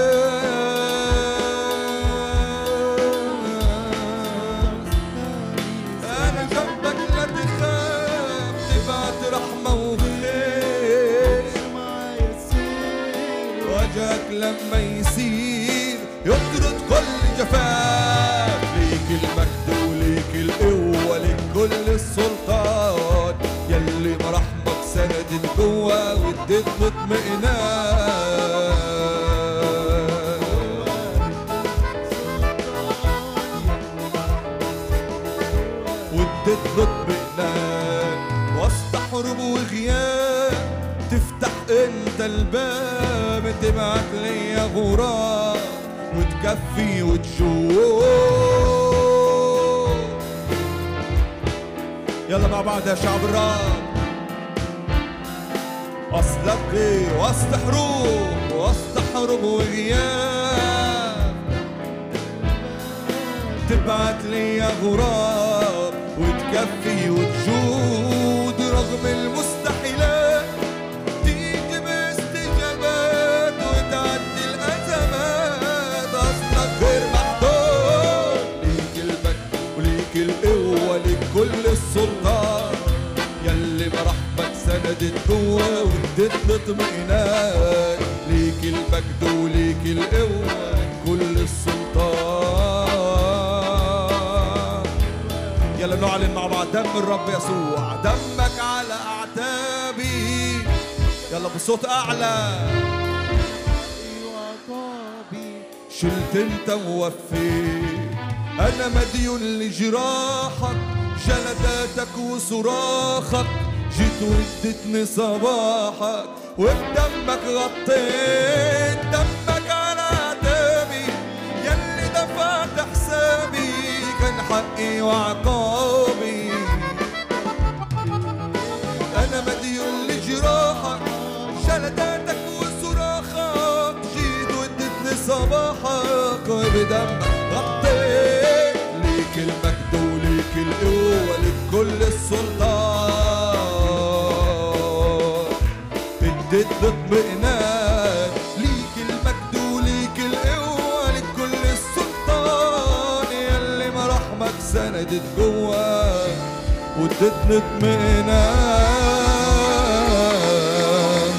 Speaker 2: الدامس. انا جنبك لا تخاف، تبعت رحمه وخير، وجهك لما يصير يطرد كل جفاف. ليك المجد وليك القوة، ليك كل السلطان، يلي مراحمك سندت جوا وادتني اطمئنان. وادتني اطمئنان وسط حروب وغياب، تفتح انت الباب، تبعت ليا غراب وتكفي وتشوف. يلا مع بعض يا شعب الرب. اصلك ايه وسط حروب، وسط حروب وغياب، تبعت ليا غراب وتكفي وتجود رغم المستحيلات، تيجي باستجابات وتعدي الازمات. اصلك غير محدود، ليك المجد وليك القوه، ليك كل السلطان، يلي مراحمك سندت جوا وادتني اطمئنان. ليك المجد وليك القوه، كل السلطان. يلا نعلن مع بعض دم الرب يسوع، دمك على اعتابي. يلا بصوت اعلى. شلت انت ووفيت، انا مديون لجراحك، جلداتك وصراخك، جيت وادتني صباحك وبدمك غطيت. دمك على اعتابي يلي دفعت حسابي، كان حقي وعقابي. انا مديون لجراحك، جلداتك وصراخك، جيت وادتني صباحك وبدمك غطيت. ليك المجد وليك القوة، ليك كل السلطان، اديتني اطمئنان. ليك المجد وليك القوة، ليك كل السلطان، يلي مراحمك سندت جوا واديتني اطمئنان.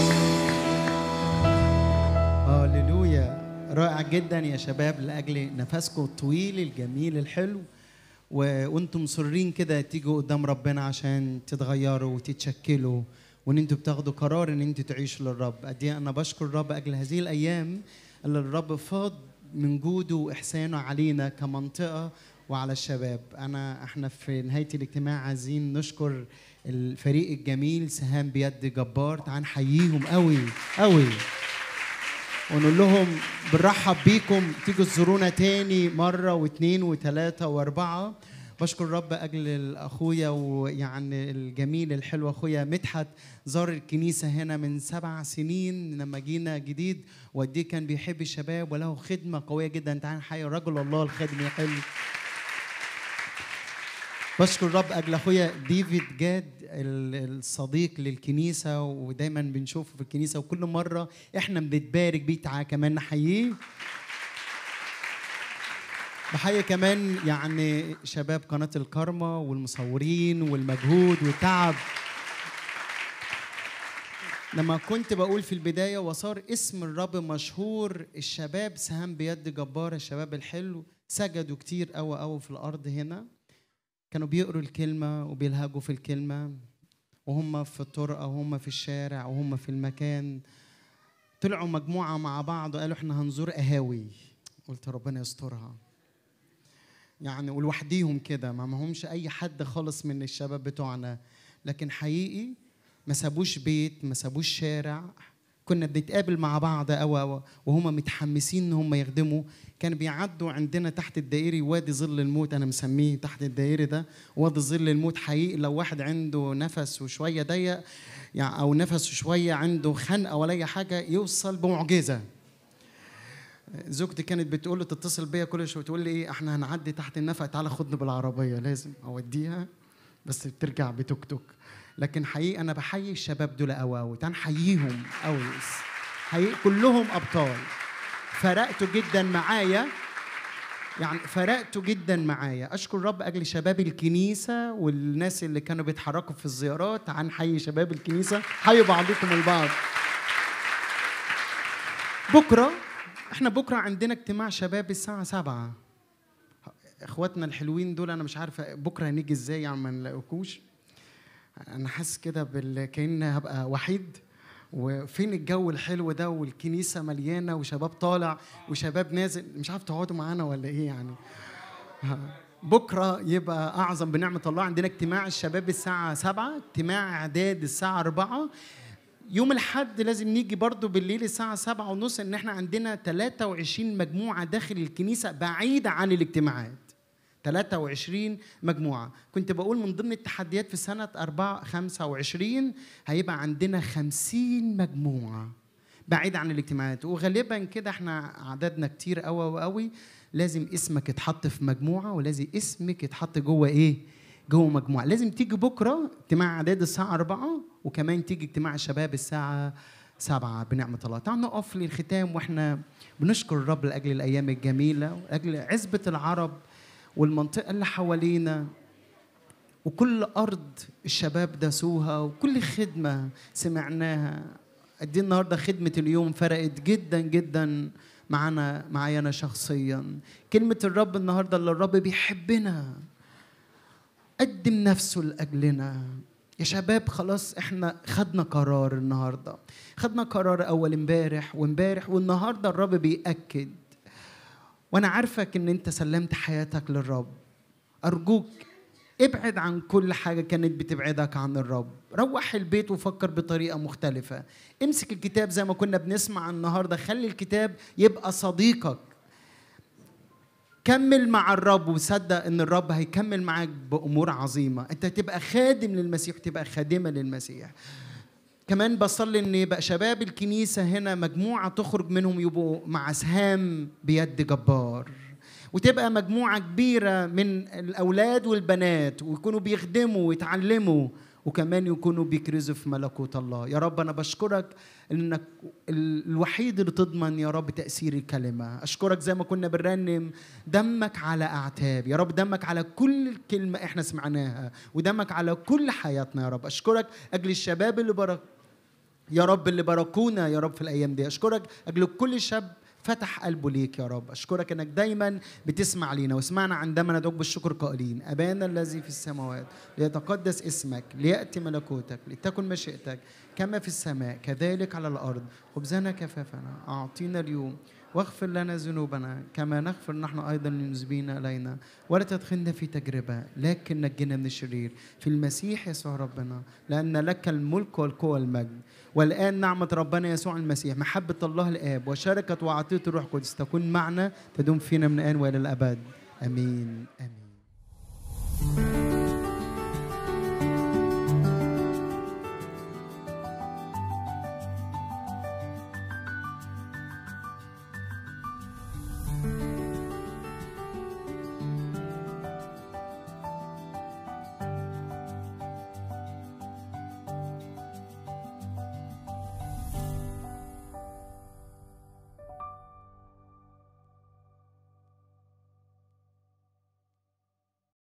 Speaker 1: هاليلويا. رائع جدا يا شباب لاجل نفسكم الطويل الجميل الحلو، و... وانتم مصرين كده تيجوا قدام ربنا عشان تتغيروا وتتشكلوا، وان انتوا بتاخدوا قرار ان انتوا تعيشوا للرب. قد ايه انا بشكر الرب اجل هذه الايام اللي الرب فاض من جوده واحسانه علينا كمنطقه وعلى الشباب. انا احنا في نهايه الاجتماع عايزين نشكر الفريق الجميل سهام بيد جبار. تعال نحييهم قوي قوي ونقول لهم بنرحب بيكم، تيجوا تزورونا تاني مرة واثنين وثلاثة واربعة. بشكر الرب أجل الأخويا ويعني الجميل الحلو أخويا مدحت، زار الكنيسة هنا من سبع سنين لما جينا جديد، وقد كان بيحب الشباب وله خدمة قوية جدا. تعال نحيي رجل الله الخادم حلو. بشكر الرب أجل أخويا ديفيد جاد الصديق للكنيسة، ودايما بنشوفه في الكنيسة وكل مرة إحنا بنتبارك بيه. تعالى كمان نحييه. بحيي كمان يعني شباب قناة الكارما والمصورين والمجهود والتعب. لما كنت بقول في البداية وصار اسم الرب مشهور، الشباب سهام بيد جبار، الشباب الحلو سجدوا كتير قوي قوي في الأرض هنا، كانوا بيقروا الكلمة وبيلهجوا في الكلمة، وهم في الطرقة وهم في الشارع وهم في المكان. طلعوا مجموعة مع بعض وقالوا احنا هنزور قهاوي. قلت ربنا يسترها يعني، ولوحديهم كده ما معهمش أي حد خالص من الشباب بتوعنا، لكن حقيقي ما سابوش بيت، ما سابوش شارع، كنا بنتقابل مع بعض أو وهم متحمسين ان هم يخدموا، كان بيعدوا عندنا تحت الدائري وادي ظل الموت، انا مسميه تحت الدائري ده وادي ظل الموت حقيقي. لو واحد عنده نفس وشويه ضيق يعني او نفسه شويه عنده خنقه ولا اي حاجه يوصل بمعجزه. زوجتي كانت بتقول له تتصل بيا كل شويه تقول لي ايه احنا هنعدي تحت النفق تعالى خدني بالعربيه، لازم اوديها بس بترجع بتوك توك. لكن حقيقي انا بحيي الشباب دول قوي قوي، تعال نحييهم قوي حقيقي كلهم ابطال. فرقتوا جدا معايا يعني فرقتوا جدا معايا. اشكر رب اجل شباب الكنيسه والناس اللي كانوا بيتحركوا في الزيارات. تعال نحيي شباب الكنيسه، حيوا بعضكم البعض. بكره احنا بكره عندنا اجتماع شباب الساعه سبعة. اخواتنا الحلوين دول انا مش عارفه بكره هنيجي ازاي يعني ما نلاقوكوش. انا حاسس كده كأن هبقى وحيد، وفين الجو الحلو ده والكنيسه مليانه وشباب طالع وشباب نازل، مش عارف تقعدوا معانا ولا ايه يعني. بكره يبقى اعظم بنعمه الله عندنا اجتماع الشباب الساعه سبعة، اجتماع اعداد الساعه أربعة. يوم الحد لازم نيجي برضو بالليل الساعة سبعة ونص، ان احنا عندنا ثلاثة وعشرين مجموعة داخل الكنيسة بعيدة عن الاجتماعات. ثلاثة وعشرين مجموعة. كنت بقول من ضمن التحديات في سنة أربعة خمسة وعشرين هيبقى عندنا خمسين مجموعة بعيدة عن الاجتماعات. وغالبا كده احنا عددنا كتير قوي وقوي، لازم اسمك يتحط في مجموعة ولازم اسمك يتحط جوه ايه؟ جوه مجموعة. لازم تيجي بكرة اجتماع اعداد الساعة أربعة، وكمان تيجي اجتماع الشباب الساعة سبعة بنعمة الله. تعالوا نقف للختام واحنا بنشكر الرب لأجل الأيام الجميلة وأجل عزبة العرب والمنطقة اللي حوالينا وكل أرض الشباب داسوها وكل خدمة سمعناها. قد النهاردة خدمة اليوم فرقت جدا جدا معنا معايا أنا شخصيا. كلمة الرب النهاردة اللي الرب بيحبنا قدم نفسه لأجلنا. يا شباب خلاص احنا خدنا قرار النهاردة، خدنا قرار أول امبارح وامبارح والنهاردة الرب بيأكد. وأنا عارفك إن أنت سلمت حياتك للرب. أرجوك ابعد عن كل حاجة كانت بتبعدك عن الرب. روح البيت وفكر بطريقة مختلفة. امسك الكتاب زي ما كنا بنسمع النهاردة، خلي الكتاب يبقى صديقك. كمل مع الرب وصدق ان الرب هيكمل معاك بأمور عظيمة. انت تبقى خادم للمسيح، تبقى خادمة للمسيح. كمان بصلي ان يبقى شباب الكنيسة هنا مجموعة تخرج منهم يبقوا مع سهام بيد جبار، وتبقى مجموعة كبيرة من الأولاد والبنات ويكونوا بيخدموا ويتعلموا وكمان يكونوا بيكرزوا في ملكوت الله. يا رب أنا بشكرك إنك الوحيد اللي تضمن يا رب تأثير الكلمة. أشكرك زي ما كنا بنرنم دمك على أعتاب. يا رب دمك على كل كلمة إحنا سمعناها ودمك على كل حياتنا. يا رب أشكرك أجل الشباب اللي برك يا رب اللي باركونا يا رب في الأيام دي. أشكرك أجل كل شاب فتح قلبه ليك يا رب. أشكرك أنك دايما بتسمع لينا واسمعنا عندما ندعوك بالشكر قائلين أبانا الذي في السماوات ليتقدس اسمك ليأتي ملكوتك لتكن مشيئتك كما في السماء كذلك على الأرض. خبزنا كفافنا أعطينا اليوم واغفر لنا ذنوبنا كما نغفر نحن أيضا للمذنبين إلينا ولا تدخلنا في تجربة لكن نجنا من الشرير في المسيح يسوع ربنا، لأن لك الملك والقوة والمجد والآن نعمة ربنا يسوع المسيح محبة الله الآب وشركة وعطية الروح القدس تكون معنا تدوم فينا من الآن وإلى الأبد. آمين آمين.